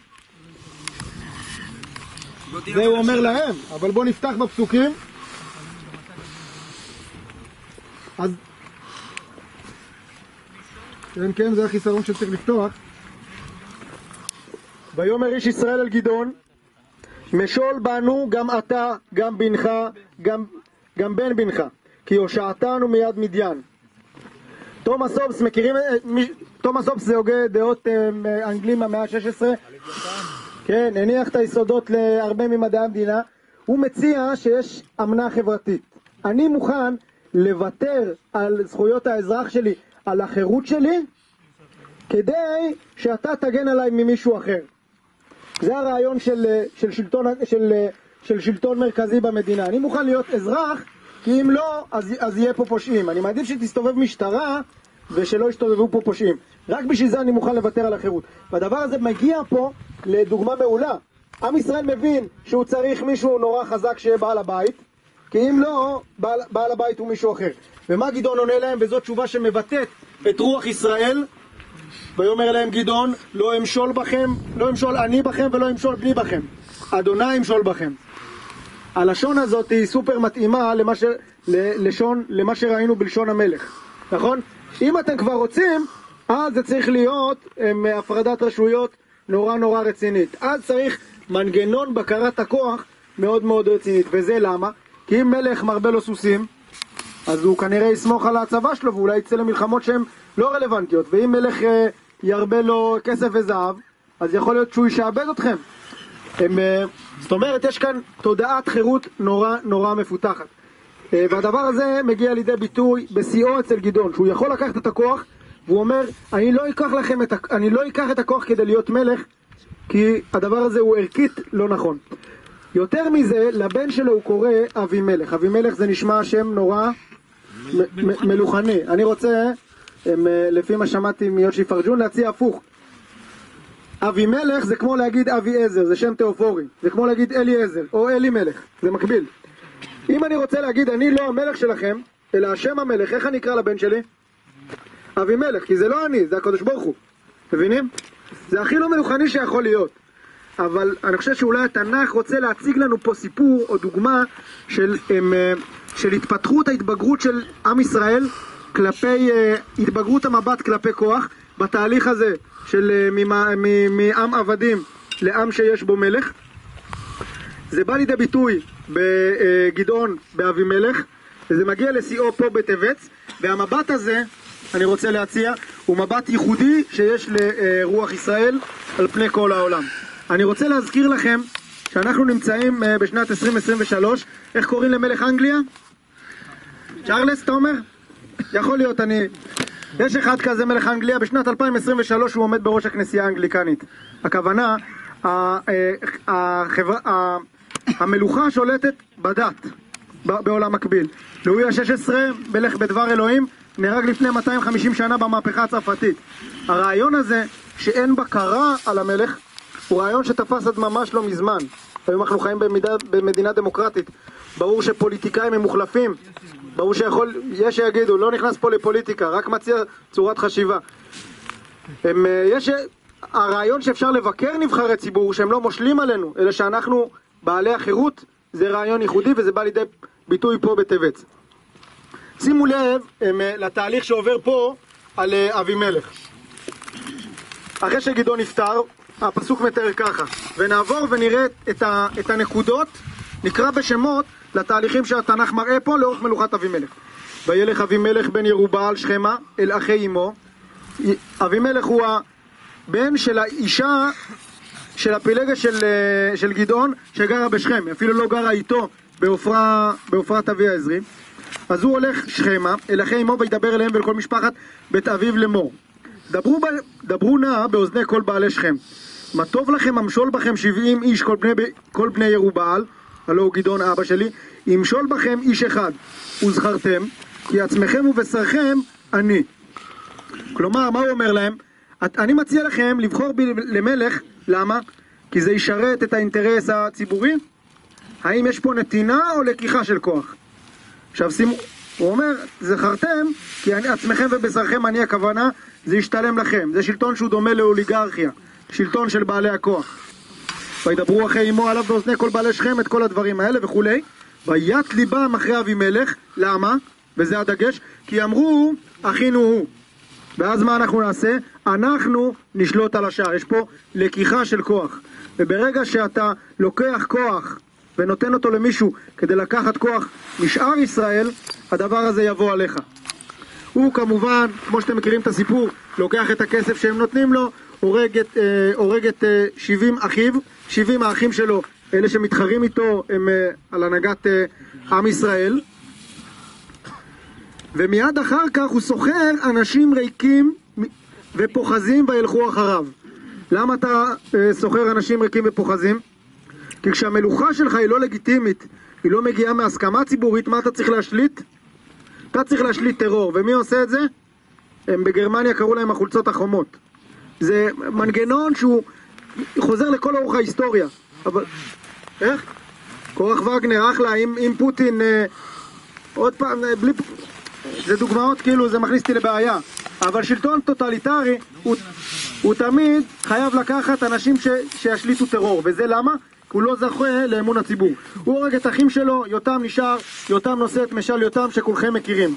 זה הוא אומר להם, אבל בואו נפתח בפסוקים. אז כן, זה החיסרון שצריך לפתוח. ויאמר איש ישראל אל גדעון, משול בנו גם אתה, גם בנך, גם בן בנך, כי הושעתנו מיד מדיין. תומאס הובס, מכירים? תומאס הובס זה הוגה דעות אנגלים מהמאה ה-16. כן, הניח את היסודות להרבה ממדעי המדינה. הוא מציע שיש אמנה חברתית. אני מוכן לוותר על זכויות האזרח שלי, על החירות שלי, כדי שאתה תגן עליי ממישהו אחר. זה הרעיון של שלטון מרכזי במדינה. אני מוכן להיות אזרח, כי אם לא, אז יהיה פה פושעים. אני מעדיף שתסתובב משטרה, ושלא יסתובבו פה פושעים. רק בשביל זה אני מוכן לוותר על החירות. והדבר הזה מגיע פה לדוגמה מעולה. עם ישראל מבין שהוא צריך מישהו נורא חזק שיהיה בעל הבית, כי אם לא, בעל הבית הוא מישהו אחר. ומה גדעון עונה להם? וזאת תשובה שמבטאת את רוח ישראל. ויאמר להם גדעון, לא אמשול בכם, לא אמשול אני בכם ולא אמשול בני בכם. אדוני אמשול בכם. הלשון הזאת היא סופר מתאימה למה שראינו בלשון המלך. נכון? אם אתם כבר רוצים, אז זה צריך להיות הפרדת רשויות נורא נורא רצינית. אז צריך מנגנון בקרת הכוח מאוד מאוד רצינית. וזה למה? כי אם מלך מרבה לו סוסים, אז הוא כנראה יסמוך על הצבא שלו, ואולי יצא למלחמות שהן לא רלוונטיות. ואם מלך ירבה לו כסף וזהב, אז יכול להיות שהוא ישעבד אתכם. זאת אומרת, יש כאן תודעת חירות נורא נורא מפותחת. והדבר הזה מגיע לידי ביטוי בשיאו אצל גדעון, שהוא יכול לקחת את הכוח, והוא אומר, אני לא אקח את הכוח כדי להיות מלך, כי הדבר הזה הוא ערכית לא נכון. יותר מזה, לבן שלו הוא קורא אבימלך. אבימלך זה נשמע שם נורא מלוכני. אני רוצה הם, לפי מה שמעתי מיושי פרג'ון, להציע הפוך. אבימלך זה כמו להגיד אבי עזר, זה שם תיאופורי. זה כמו להגיד אלי עזר, או אלי מלך, זה מקביל. אם אני רוצה להגיד, אני לא המלך שלכם, אלא השם המלך, איך אני אקרא לבן שלי? אבימלך, כי זה לא אני, זה הקדוש ברוך הוא. מבינים? זה הכי לא מלוכני שיכול להיות. אבל אני חושב שאולי התנ"ך רוצה להציג לנו פה סיפור או דוגמה של התפתחות ההתבגרות של עם ישראל כלפי התבגרות המבט כלפי כוח בתהליך הזה של מעם עבדים לעם שיש בו מלך. זה בא לידי ביטוי בגדעון באבימלך, וזה מגיע לשיאו פה בטבת, והמבט הזה אני רוצה להציע הוא מבט ייחודי שיש לרוח ישראל על פני כל העולם. אני רוצה להזכיר לכם שאנחנו נמצאים בשנת 2023, איך קוראים למלך אנגליה? צ'ארלס, אתה אומר? יכול להיות, יש אחד כזה מלך אנגליה, בשנת 2023 הוא עומד בראש הכנסייה האנגליקנית. הכוונה, המלוכה שולטת בדת, בעולם מקביל. לואי ה-16, מלך בדבר אלוהים, נהרג לפני 250 שנה במהפכה הצרפתית. הרעיון הזה שאין בקרה על המלך, הוא רעיון שתפס עד ממש לא מזמן. היום אנחנו חיים במדינה דמוקרטית. ברור שפוליטיקאים הם מוחלפים. ברור יש שיגידו, לא נכנס פה לפוליטיקה, רק מציע צורת חשיבה. הרעיון שאפשר לבקר נבחרי ציבור, שהם לא מושלים עלינו, אלא שאנחנו בעלי החירות, זה רעיון ייחודי וזה בא לידי ביטוי פה בטבת. שימו לב לתהליך שעובר פה על אבימלך. אחרי שגדעון נפטר, הפסוק מתאר ככה, ונעבור ונראה את הנקודות, נקרא בשמות לתהליכים שהתנ"ך מראה פה לאורך מלוכת אבימלך. וילך אבימלך בן ירובעל שכמה אל אחי אמו. אבימלך הוא הבן של האישה של הפילגה של גדעון שגרה בשכם, אפילו לא גרה איתו בעופרת אבי העזרי. אז הוא הולך שכמה אל אחי אמו וידבר אליהם ולכל משפחת בית אביו לאמור. דברו נא באוזני כל בעלי שכם, מה טוב לכם אמשול בכם 70 איש כל בני ירובעל, הלא הוא גדעון אבא שלי, ימשול בכם איש אחד וזכרתם כי עצמכם ובשרכם אני. כלומר, מה הוא אומר להם? אני מציע לכם לבחור למלך. למה? כי זה ישרת את האינטרס הציבורי. האם יש פה נתינה או לקיחה של כוח? עכשיו שימו, הוא אומר, זכרתם כי עצמכם ובשרכם אני, הכוונה זה ישתלם לכם. זה שלטון שהוא דומה לאוליגרכיה, שלטון של בעלי הכוח. וידברו אחי אמו עליו באוזני כל בעלי שכם את כל הדברים האלה וכולי. ויית ליבם אחרי אבימלך. למה? וזה הדגש, כי אמרו אחינו הוא. ואז מה אנחנו נעשה? אנחנו נשלוט על השאר. יש פה לקיחה של כוח, וברגע שאתה לוקח כוח ונותן אותו למישהו כדי לקחת כוח משאר ישראל, הדבר הזה יבוא עליך. הוא כמובן, כמו שאתם מכירים את הסיפור, לוקח את הכסף שהם נותנים לו, הורג את 70 אחיו, 70 האחים שלו, אלה שמתחרים איתו הם על הנהגת עם ישראל, ומיד אחר כך הוא סוחר אנשים ריקים ופוחזים וילכו אחריו. למה אתה סוחר אנשים ריקים ופוחזים? כי כשהמלוכה שלך היא לא לגיטימית, היא לא מגיעה מהסכמה ציבורית, מה אתה צריך להשליט? אתה צריך להשליט טרור. ומי עושה את זה? הם בגרמניה קראו להם החולצות החומות. זה מנגנון שהוא חוזר לכל אורך ההיסטוריה. אבל איך? קורח וגנר, אחלה, עם פוטין, עוד פעם, בלי... זה דוגמאות, כאילו זה מכניס אותי לבעיה. אבל שלטון טוטליטרי הוא תמיד חייב לקחת אנשים שישליטו טרור. וזה למה? הוא לא זוכה לאמון הציבור. הוא הורג את אחים שלו, יותם נשאר, יותם נושא את משל יותם שכולכם מכירים.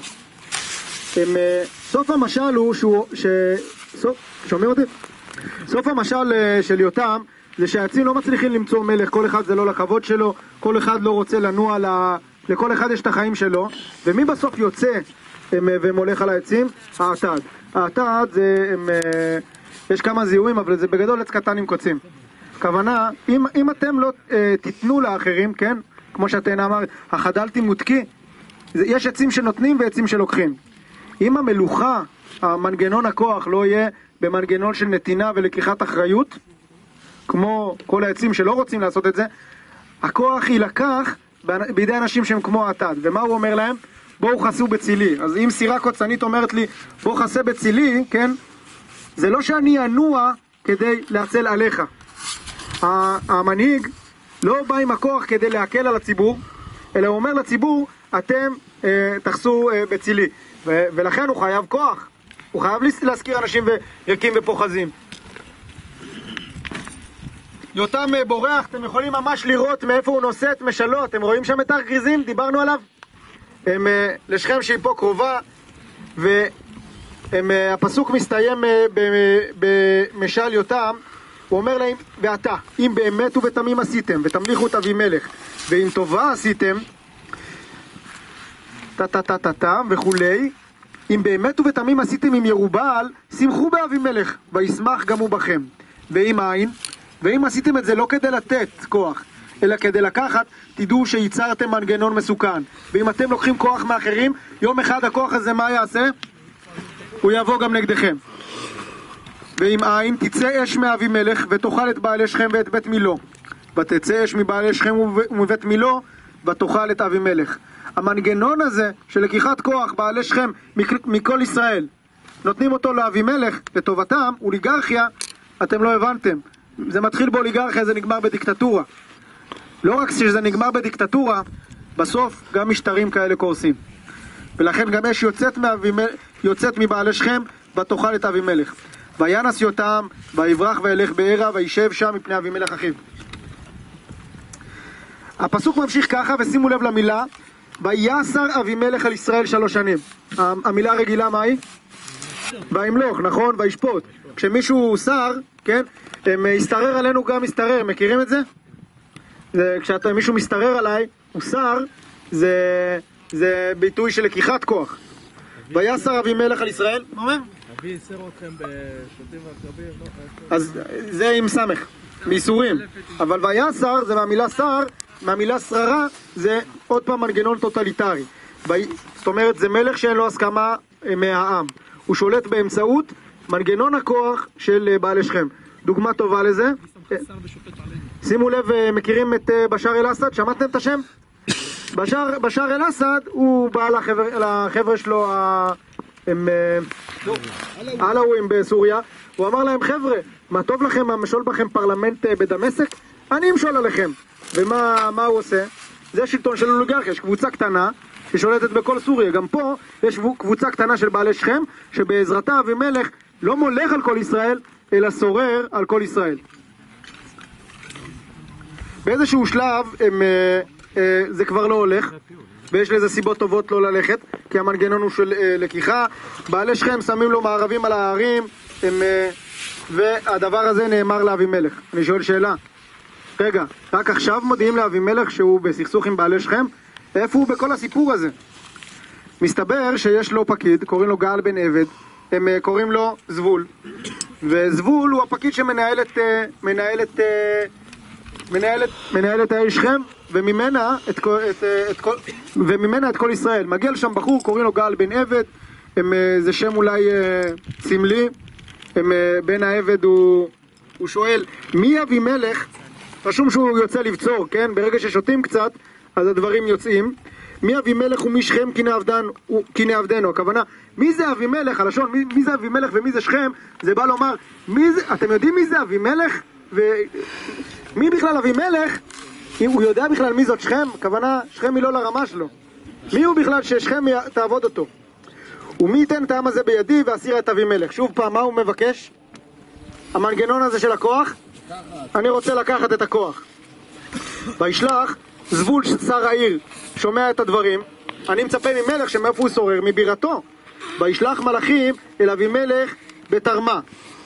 סוף המשל הוא שומעים אותי? סוף המשל של יותם זה שהעצים לא מצליחים למצוא מלך, כל אחד זה לא לכבוד שלו, כל אחד לא רוצה לנוע, לכל אחד יש את החיים שלו, ומי בסוף יוצא והם הולך על העצים? העתד. העתד זה, יש כמה זיהויים, אבל זה בגדול עץ קטן עם קוצים. הכוונה, אם אתם לא תיתנו לאחרים, כן? כמו שאתן אמר, החדלתי מותקי, יש עצים שנותנים ועצים שלוקחים. אם המלוכה, המנגנון הכוח לא יהיה במנגנון של נתינה ולקיחת אחריות, כמו כל העצים שלא רוצים לעשות את זה, הכוח יילקח בידי אנשים שהם כמו העתד. ומה הוא אומר להם? בואו חסו בצילי. אז אם סירה קוצנית אומרת לי, בוא חסה בצילי, כן? זה לא שאני אנוע כדי להצל עליך. המנהיג לא בא עם הכוח כדי להקל על הציבור, אלא הוא אומר לציבור, אתם תחסו בצילי. ולכן הוא חייב כוח. הוא חייב להזכיר אנשים ריקים ופוחזים. יותם בורח, אתם יכולים ממש לראות מאיפה הוא נושא את משלו. אתם רואים שם את הר גריזים? דיברנו עליו. הם לשכם שהיא פה קרובה, והפסוק מסתיים במשל יותם. הוא אומר להם, ואתה, אם באמת ובתמים עשיתם, ותמליכו את אבימלך, ואם טובה עשיתם, וכולי, אם באמת ובתמים עשיתם עם ירובעל, שמחו באבימלך, וישמח גם הוא בכם. ואם אין, ואם עשיתם את זה לא כדי לתת כוח, אלא כדי לקחת, תדעו שייצרתם מנגנון מסוכן. ואם אתם לוקחים כוח מאחרים, יום אחד הכוח הזה מה יעשה? הוא יבוא גם נגדכם. ואם אין, תצא אש מאבימלך, ותאכל את בעלי שכם ואת בית מילו. ותצא אש מבעלי שכם ובית מילו, ותאכל את אבימלך. המנגנון הזה של לקיחת כוח בעלי שכם מכל ישראל, נותנים אותו לאבימלך לטובתם, אוליגרכיה, אתם לא הבנתם. זה מתחיל באוליגרכיה, זה נגמר בדיקטטורה. לא רק שזה נגמר בדיקטטורה, בסוף גם משטרים כאלה קורסים. ולכן גם אש יוצאת מבעלי שכם, ותאכל את אבימלך. וינס יותם, ויברח וילך בערה, וישב שם מפני אבימלך אחיו. הפסוק ממשיך ככה, ושימו לב למילה, ויסר אבימלך על ישראל 3 שנים. המילה הרגילה מה היא? וימלוך, נכון? וישפוט. כשמישהו שר, כן? מסתרר עלינו גם מסתרר, מכירים את זה? כשמישהו מסתרר עליי, הוא שר, זה ביטוי של לקיחת כוח. ויסר אבימלך על ישראל, מה אומר? אבי יסר אתכם בשוטים ועקרבים, אז זה עם סמך, מאיסורים. אבל ויסר זה מהמילה שר, מהמילה שררה זה עוד פעם מנגנון טוטליטרי. זאת אומרת זה מלך שאין לו הסכמה מהעם. הוא שולט באמצעות מנגנון הכוח של בעלי שכם. דוגמה טובה לזה, שימו לב, מכירים את בשאר אל-אסד? שמעתם את השם? בשאר אל-אסד הוא בא לחבר'ה שלו העלאווים בסוריה. הוא אמר להם, חבר'ה, מה טוב לכם, משול בכם פרלמנט בדמשק? אני אמשול עליכם. ומה הוא עושה? זה שלטון של אוליגרכיה, יש קבוצה קטנה ששולטת בכל סוריה. גם פה יש קבוצה קטנה של בעלי שכם, שבעזרתה אבימלך לא מולך על כל ישראל, אלא שורר על כל ישראל. באיזשהו שלב זה כבר לא הולך, ויש לזה סיבות טובות לא ללכת, כי המנגנון הוא של לקיחה. בעלי שכם שמים לו מערבים על הערים, והדבר הזה נאמר לאבימלך. אני שואל שאלה, רגע, רק עכשיו מודיעים לאבימלך שהוא בסכסוך עם בעלי שכם? איפה הוא בכל הסיפור הזה? מסתבר שיש לו פקיד, קוראים לו גאל בן עבד, הם קוראים לו זבול, וזבול הוא הפקיד שמנהל את העיר שכם, וממנה את כל ישראל. מגיע לשם בחור, קוראים לו גאל בן עבד, זה שם אולי סמלי. בן העבד הוא שואל, מי אבימלך? רשום שהוא יוצא לבצור, כן? ברגע ששותים קצת, אז הדברים יוצאים. מי אבימלך ומי שכם כי נעבדנו. הכוונה, מי זה אבימלך? הלשון, מי זה אבימלך ומי זה שכם? זה בא לומר, אתם יודעים מי זה אבימלך? ומי בכלל אבימלך? הוא יודע בכלל מי זאת שכם? הכוונה, שכם היא לא לרמה שלו. מי הוא בכלל ששכם תעבוד אותו? ומי ייתן את העם הזה בידי ואסיר את אבימלך? שוב פעם, מה הוא מבקש? המנגנון הזה של הכוח? אני רוצה לקחת את הכוח. וישלח זבול שר העיר, שומע את הדברים. אני מצפה ממלך שמאיפה הוא שורר? מבירתו. וישלח מלאכים אל אבימלך בתרמה.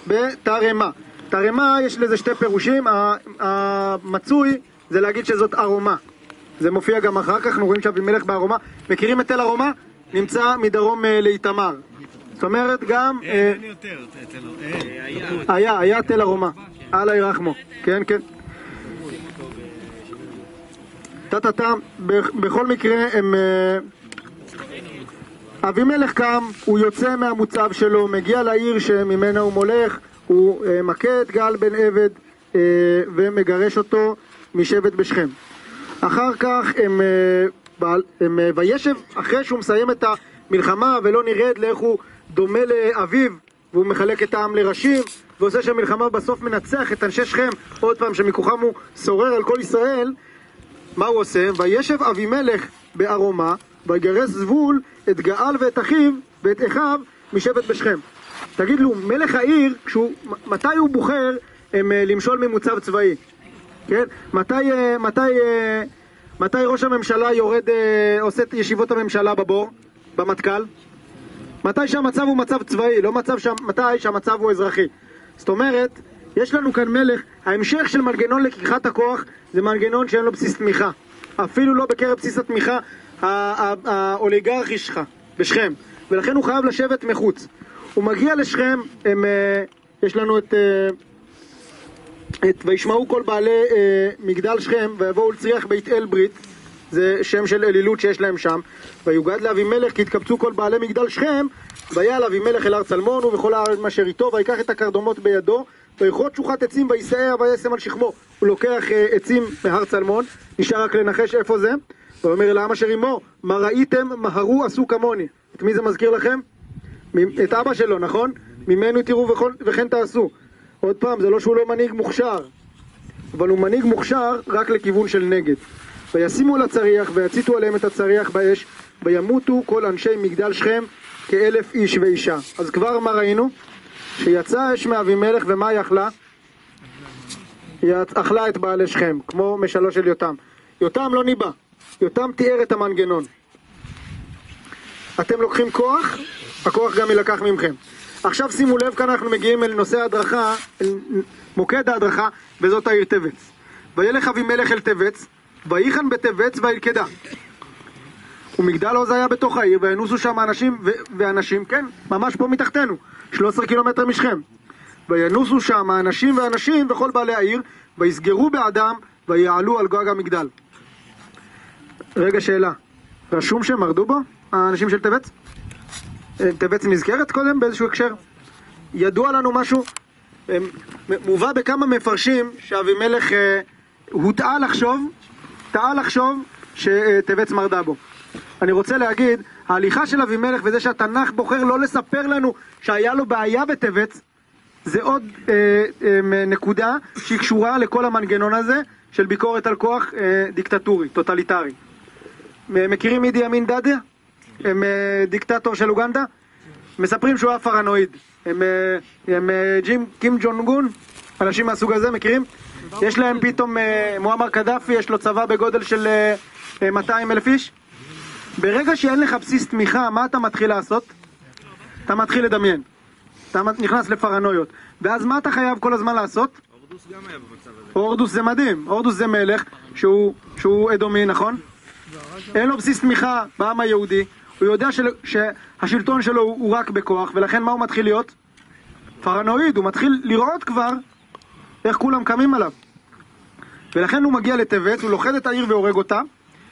תרמה יש לזה 2 פירושים. המצוי זה להגיד שזאת ארומה. זה מופיע גם אחר כך, אנחנו רואים שאבימלך בארומה. מכירים את תל ארומה? נמצא מדרום לאיתמר. זאת אומרת גם היה תל ארומה על העיר רחמו. כן, כן. בכל מקרה אבימלך קם, הוא יוצא מהמוצב שלו, מגיע לעיר שממנה הוא מולך, הוא מכה את גאל בן עבד ומגרש אותו משבט בשכם. אחר כך וישב אחרי שהוא מסיים את המלחמה ולא נרד לאיך הוא דומה לאביו, והוא מחלק את העם לראשים ועושה שהמלחמה בסוף מנצח את אנשי שכם, עוד פעם שמכוחם הוא שורר על כל ישראל. מה הוא עושה? וישב אבימלך בארומה ויגרש זבול את גאל ואת אחיו ואת אחיו משבט בשכם. תגיד לו, מלך העיר, מתי הוא בוחר למשול ממוצב צבאי? כן? מתי ראש הממשלה יורד, עושה את ישיבות הממשלה בבור, במטכ"ל? מתי שהמצב הוא מצב צבאי, לא מתי שהמצב הוא אזרחי. זאת אומרת, יש לנו כאן מלך, ההמשך של מנגנון לקיחת הכוח זה מנגנון שאין לו בסיס תמיכה. אפילו לא בקרב בסיס התמיכה האוליגרכי שלך, בשכם. ולכן הוא חייב לשבת מחוץ. הוא מגיע לשכם, יש לנו את וישמעו כל בעלי מגדל שכם ויבואו לצריח בית אל ברית, זה שם של אלילות שיש להם שם. ויוגד לאבימלך כי התקבצו כל בעלי מגדל שכם, ויעל אבימלך אל הר צלמון ובכל הארץ אשר איתו, ויקח את הקרדומות בידו ויכרות שוחת עצים ויסעיה וישם על שכמו. הוא לוקח עצים מהר צלמון, נשאר רק לנחש איפה זה, ואומר לעם אשר עמו, מה ראיתם מהרו עשו כמוני. את מי זה מזכיר לכם? את אבא שלו, נכון? ממנו תראו וכן תעשו. עוד פעם, זה לא שהוא לא מנהיג מוכשר, אבל הוא מנהיג מוכשר רק לכיוון של נגד. וישימו לצריח ויציתו עליהם את הצריח באש, וימותו כל אנשי מגדל שכם כ1,000 איש ואישה. אז כבר מה ראינו? שיצא אש מאבימלך, ומה היא אכלה? היא אכלה את בעלי שכם, כמו משלו של יותם. יותם לא ניבא, יותם תיאר את המנגנון. אתם לוקחים כוח, הכוח גם ילקח ממכם. עכשיו שימו לב, כאן אנחנו מגיעים אל נושא ההדרכה, אל מוקד ההדרכה, וזאת העיר תבץ. וילך אבימלך אל תבץ, ויחן בתבץ וילכדה. ומגדל עוז היה בתוך העיר, וינוסו שם אנשים ואנשים, כן, ממש פה מתחתנו, 13 קילומטר משכם. וינוסו שם אנשים ואנשים וכל בעלי העיר, ויסגרו בעדם, ויעלו על גג המגדל. רגע, שאלה. רשום שהם מרדו בו, האנשים של תבץ? תבץ נזכרת קודם באיזשהו הקשר? ידוע לנו משהו? מובא בכמה מפרשים שאבימלך הוא טעה לחשוב שתבץ מרדה בו. אני רוצה להגיד, ההליכה של אבימלך וזה שהתנ"ך בוחר לא לספר לנו שהיה לו בעיה בתבץ, זה עוד נקודה שהיא קשורה לכל המנגנון הזה של ביקורת על כוח דיקטטורי, טוטליטרי. מכירים אידי אמין דאדה? הם דיקטטור של אוגנדה? מספרים שהוא היה פרנואיד. הם קים ג'ונג און, אנשים מהסוג הזה, מכירים? יש להם פתאום, מועמר קדאפי, יש לו צבא בגודל של 200,000 איש. ברגע שאין לך בסיס תמיכה, מה אתה מתחיל לעשות? אתה מתחיל לדמיין. אתה נכנס לפרנויות. ואז מה אתה חייב כל הזמן לעשות? אורדוס גם היה במצב הזה. אורדוס זה מדהים. אורדוס זה מלך שהוא אדומי, נכון? אין לו בסיס תמיכה בעם היהודי. הוא יודע שהשלטון שלו הוא רק בכוח, ולכן מה הוא מתחיל להיות? פרנואיד. הוא מתחיל לראות כבר איך כולם קמים עליו. ולכן הוא מגיע לתבץ, הוא לוכד את העיר והורג אותה.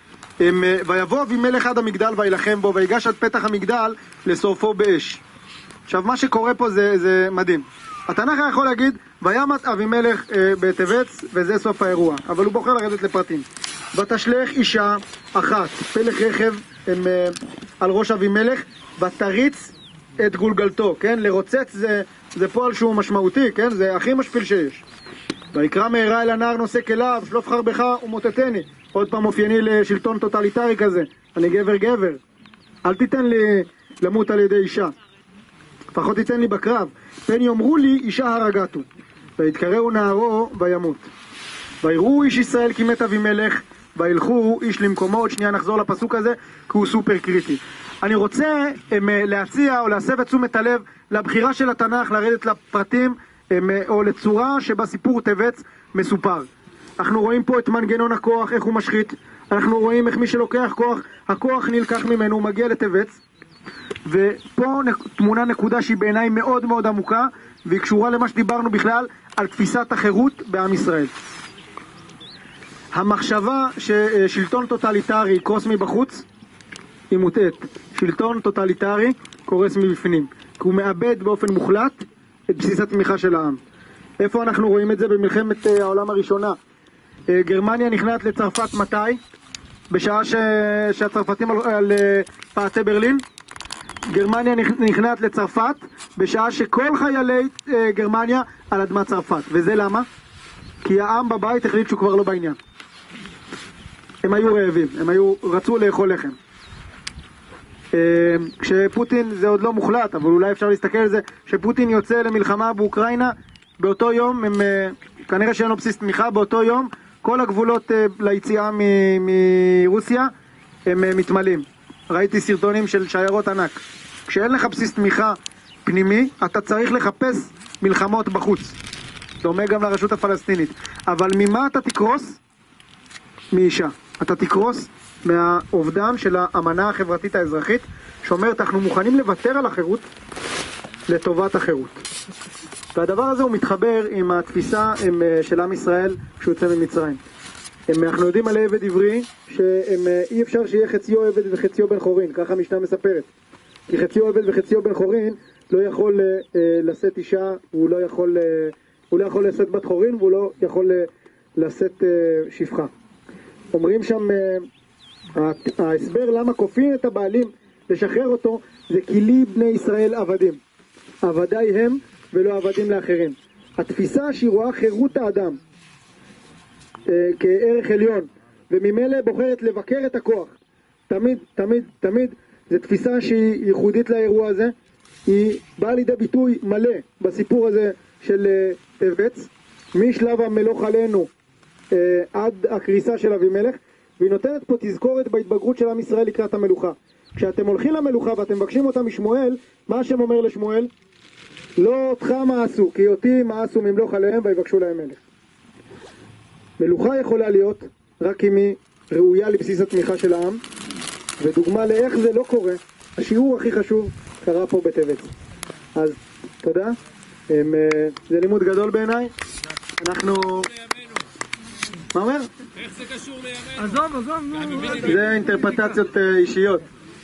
ויבוא אבימלך עד המגדל וילחם בו, ויגש עד פתח המגדל לשורפו באש. עכשיו מה שקורה פה זה מדהים. התנ"ך יכול להגיד וימת אבימלך בתבץ, וזה סוף האירוע, אבל הוא בוחר לרדת לפרטים. ותשלך אישה אחת פלך רכב על ראש אבימלך, ותריץ את גולגלתו, כן? לרוצץ זה פועל שהוא משמעותי, כן? זה הכי משפיל שיש. ויקרא מהרה אל הנער נושא כליו, שלוף חרבך ומוטטני. עוד פעם אופייני לשלטון טוטליטרי כזה. אני גבר, אל תיתן לי למות על ידי אישה, לפחות תיתן לי בקרב. פן יאמרו לי אישה הרגתו, ויתקראו נערו וימות. ויראו איש ישראל כי מת אבימלך, וילכו איש למקומו. עוד שנייה נחזור לפסוק הזה כי הוא סופר קריטי. אני רוצה להציע או להסב את תשומת הלב לבחירה של התנ"ך לרדת לפרטים או לצורה שבה סיפור תבץ מסופר. אנחנו רואים פה את מנגנון הכוח, איך הוא משחית. אנחנו רואים איך מי שלוקח כוח, הכוח נלקח ממנו, הוא מגיע לתבץ. ופה תמונה נקודה שהיא בעיניי מאוד מאוד עמוקה, והיא קשורה למה שדיברנו בכלל על תפיסת החירות בעם ישראל. המחשבה ששלטון טוטליטרי יקרוס מבחוץ היא מוטעת. שלטון טוטליטרי קורס מבפנים, כי הוא מאבד באופן מוחלט את בסיס התמיכה של העם. איפה אנחנו רואים את זה? במלחמת העולם הראשונה. גרמניה נכנעת לצרפת מתי? בשעה שהצרפתים על פאתי ברלין. גרמניה נכנעת לצרפת בשעה שכל חיילי גרמניה על אדמת צרפת. וזה למה? כי העם בבית החליט שהוא כבר לא בעניין. הם היו רעבים, רצו לאכול לחם. כשפוטין, זה עוד לא מוחלט, אבל אולי אפשר להסתכל על זה, שפוטין יוצא למלחמה באוקראינה, באותו יום, כנראה שאין לו בסיס תמיכה, באותו יום כל הגבולות ליציאה מרוסיה הם מתמלאים. ראיתי סרטונים של שיירות ענק. כשאין לך בסיס תמיכה פנימי, אתה צריך לחפש מלחמות בחוץ. דומה גם לרשות הפלסטינית. אבל ממה אתה תקרוס? מאישה. אתה תקרוס מהאובדן של האמנה החברתית האזרחית, שאומרת, אנחנו מוכנים לוותר על החירות לטובת החירות. והדבר הזה הוא מתחבר עם התפיסה של עם ישראל כשהוא יוצא ממצרים. אנחנו יודעים על עבד עברי שאי אפשר שיהיה חציו עבד וחציו בן חורין, ככה המשנה מספרת. כי חציו עבד וחציו בן חורין לא יכול לשאת אישה, הוא לא יכול לשאת בת חורין והוא לא יכול לשאת שפחה. אומרים שם, ההסבר למה כופים את הבעלים לשחרר אותו, זה כי לי בני ישראל עבדים. עבדיי הם ולא עבדים לאחרים. התפיסה שהיא רואה חירות האדם כערך עליון, וממילא בוחרת לבקר את הכוח. תמיד, זו תפיסה שהיא ייחודית לאירוע הזה. היא באה לידי ביטוי מלא בסיפור הזה של טבת, משלב המלוך עלינו עד הקריסה של אבימלך, והיא נותנת פה תזכורת בהתבגרות של עם ישראל לקראת המלוכה. כשאתם הולכים למלוכה ואתם מבקשים אותה משמואל, מה השם אומר לשמואל? לא אותך מעשו, כי אותי מעשו ממלוך עליהם ויבקשו להם מלך. מלוכה יכולה להיות רק אם היא ראויה לבסיס התמיכה של העם, ודוגמה לאיך זה לא קורה, השיעור הכי חשוב קרה פה בטבת. אז תודה, זה לימוד גדול בעיניי. אנחנו... מה אומר? איך זה קשור לימינו? עזוב, זה אינטרפרטציות אישיות.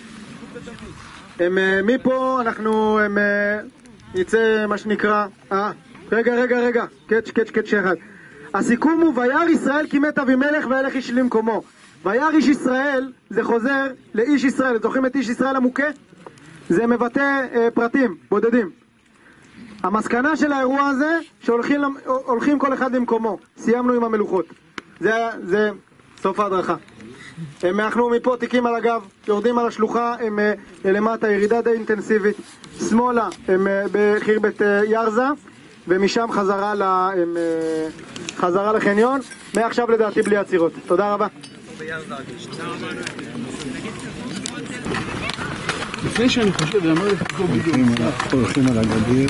מפה אנחנו נצא מה שנקרא... רגע, קץ' אחד. הסיכום הוא, וירא ישראל כי מת אבימלך וילך איש למקומו. וירא איש ישראל, זה חוזר לאיש ישראל. זוכרים את איש ישראל המוכה? זה מבטא פרטים, בודדים. המסקנה של האירוע הזה, שהולכים כל אחד למקומו. סיימנו עם המלוכות. זה סוף ההדרכה. אנחנו מפה תיקים על הגב, יורדים על השלוחה, הם למטה, ירידה די אינטנסיבית. שמאלה, הם בחירבת ירזה, ומשם חזרה לחניון. מעכשיו לדעתי בלי עצירות. תודה רבה. לפני שאני חושב, אמר לך פה בדיוק. הולכים על הגדיר,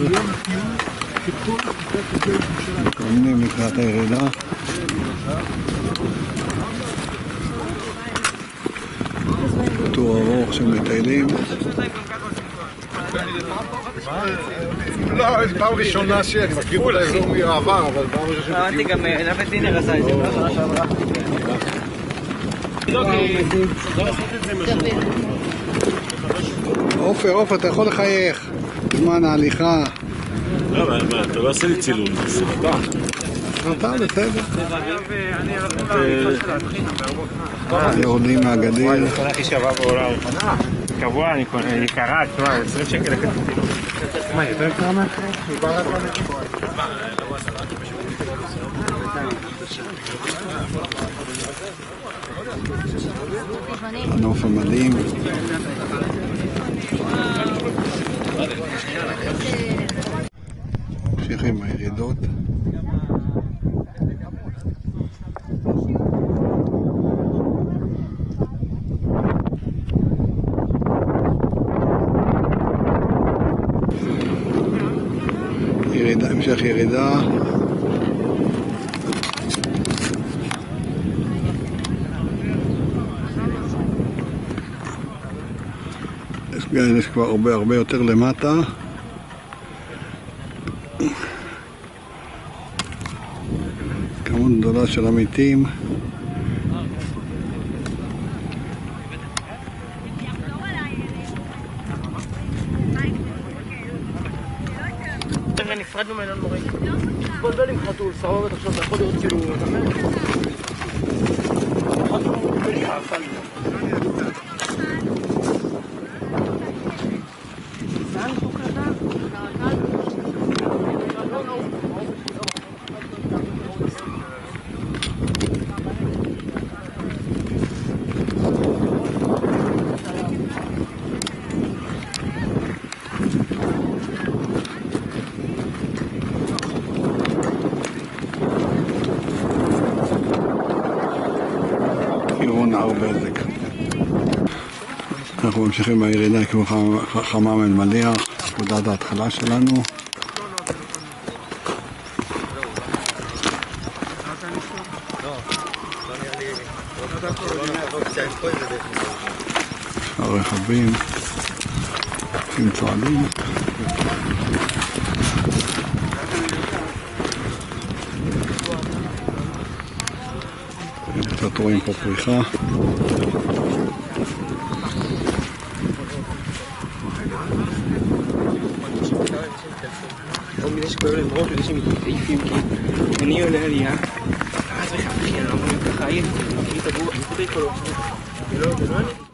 מתכוננים לקראת הירידה. טור ארוך של מטיילים. לא, זו פעם ראשונה שאני מכיר את האזור מעבר, אבל פעם ראשונה אמרתי גם, נפת דינר עשה את זה, לא שנה שעברה. עופר, אתה יכול לחייך. זמן ההליכה. לא, מה, אתה לא עושה לי צילום, זה סרטה. סרטה, בסדר. יורדים מהגדיר. המכונה הכי שווה בעולם. קבוע, אני קרה, תשמע, 20 שקל לקחתי. מה, יותר קרה מאחרי? הנוף המדהים. נמשיך עם הירידות. המשך ירידה. יש כבר הרבה יותר למטה. כמות גדולה של עמיתים. נפרד ממנו מורים. בולבל עם חתול, סבבה, עכשיו אתה יכול לראות כאילו... עירון הר בזק. אנחנו ממשיכים בירידה כיוון חמם אלמליח, נקודת ההתחלה שלנו. הרכבים עם צועדים. קצת רואים פה פריחה. כל מיני שכואב להם ראש, אנשים מתעייפים כי אני עולה עלייה, ואז וחד אחי, אני לא אמור להיות ככה עייף, אני מכיר את הגור, אני פותח כל אופן, זה לא אני.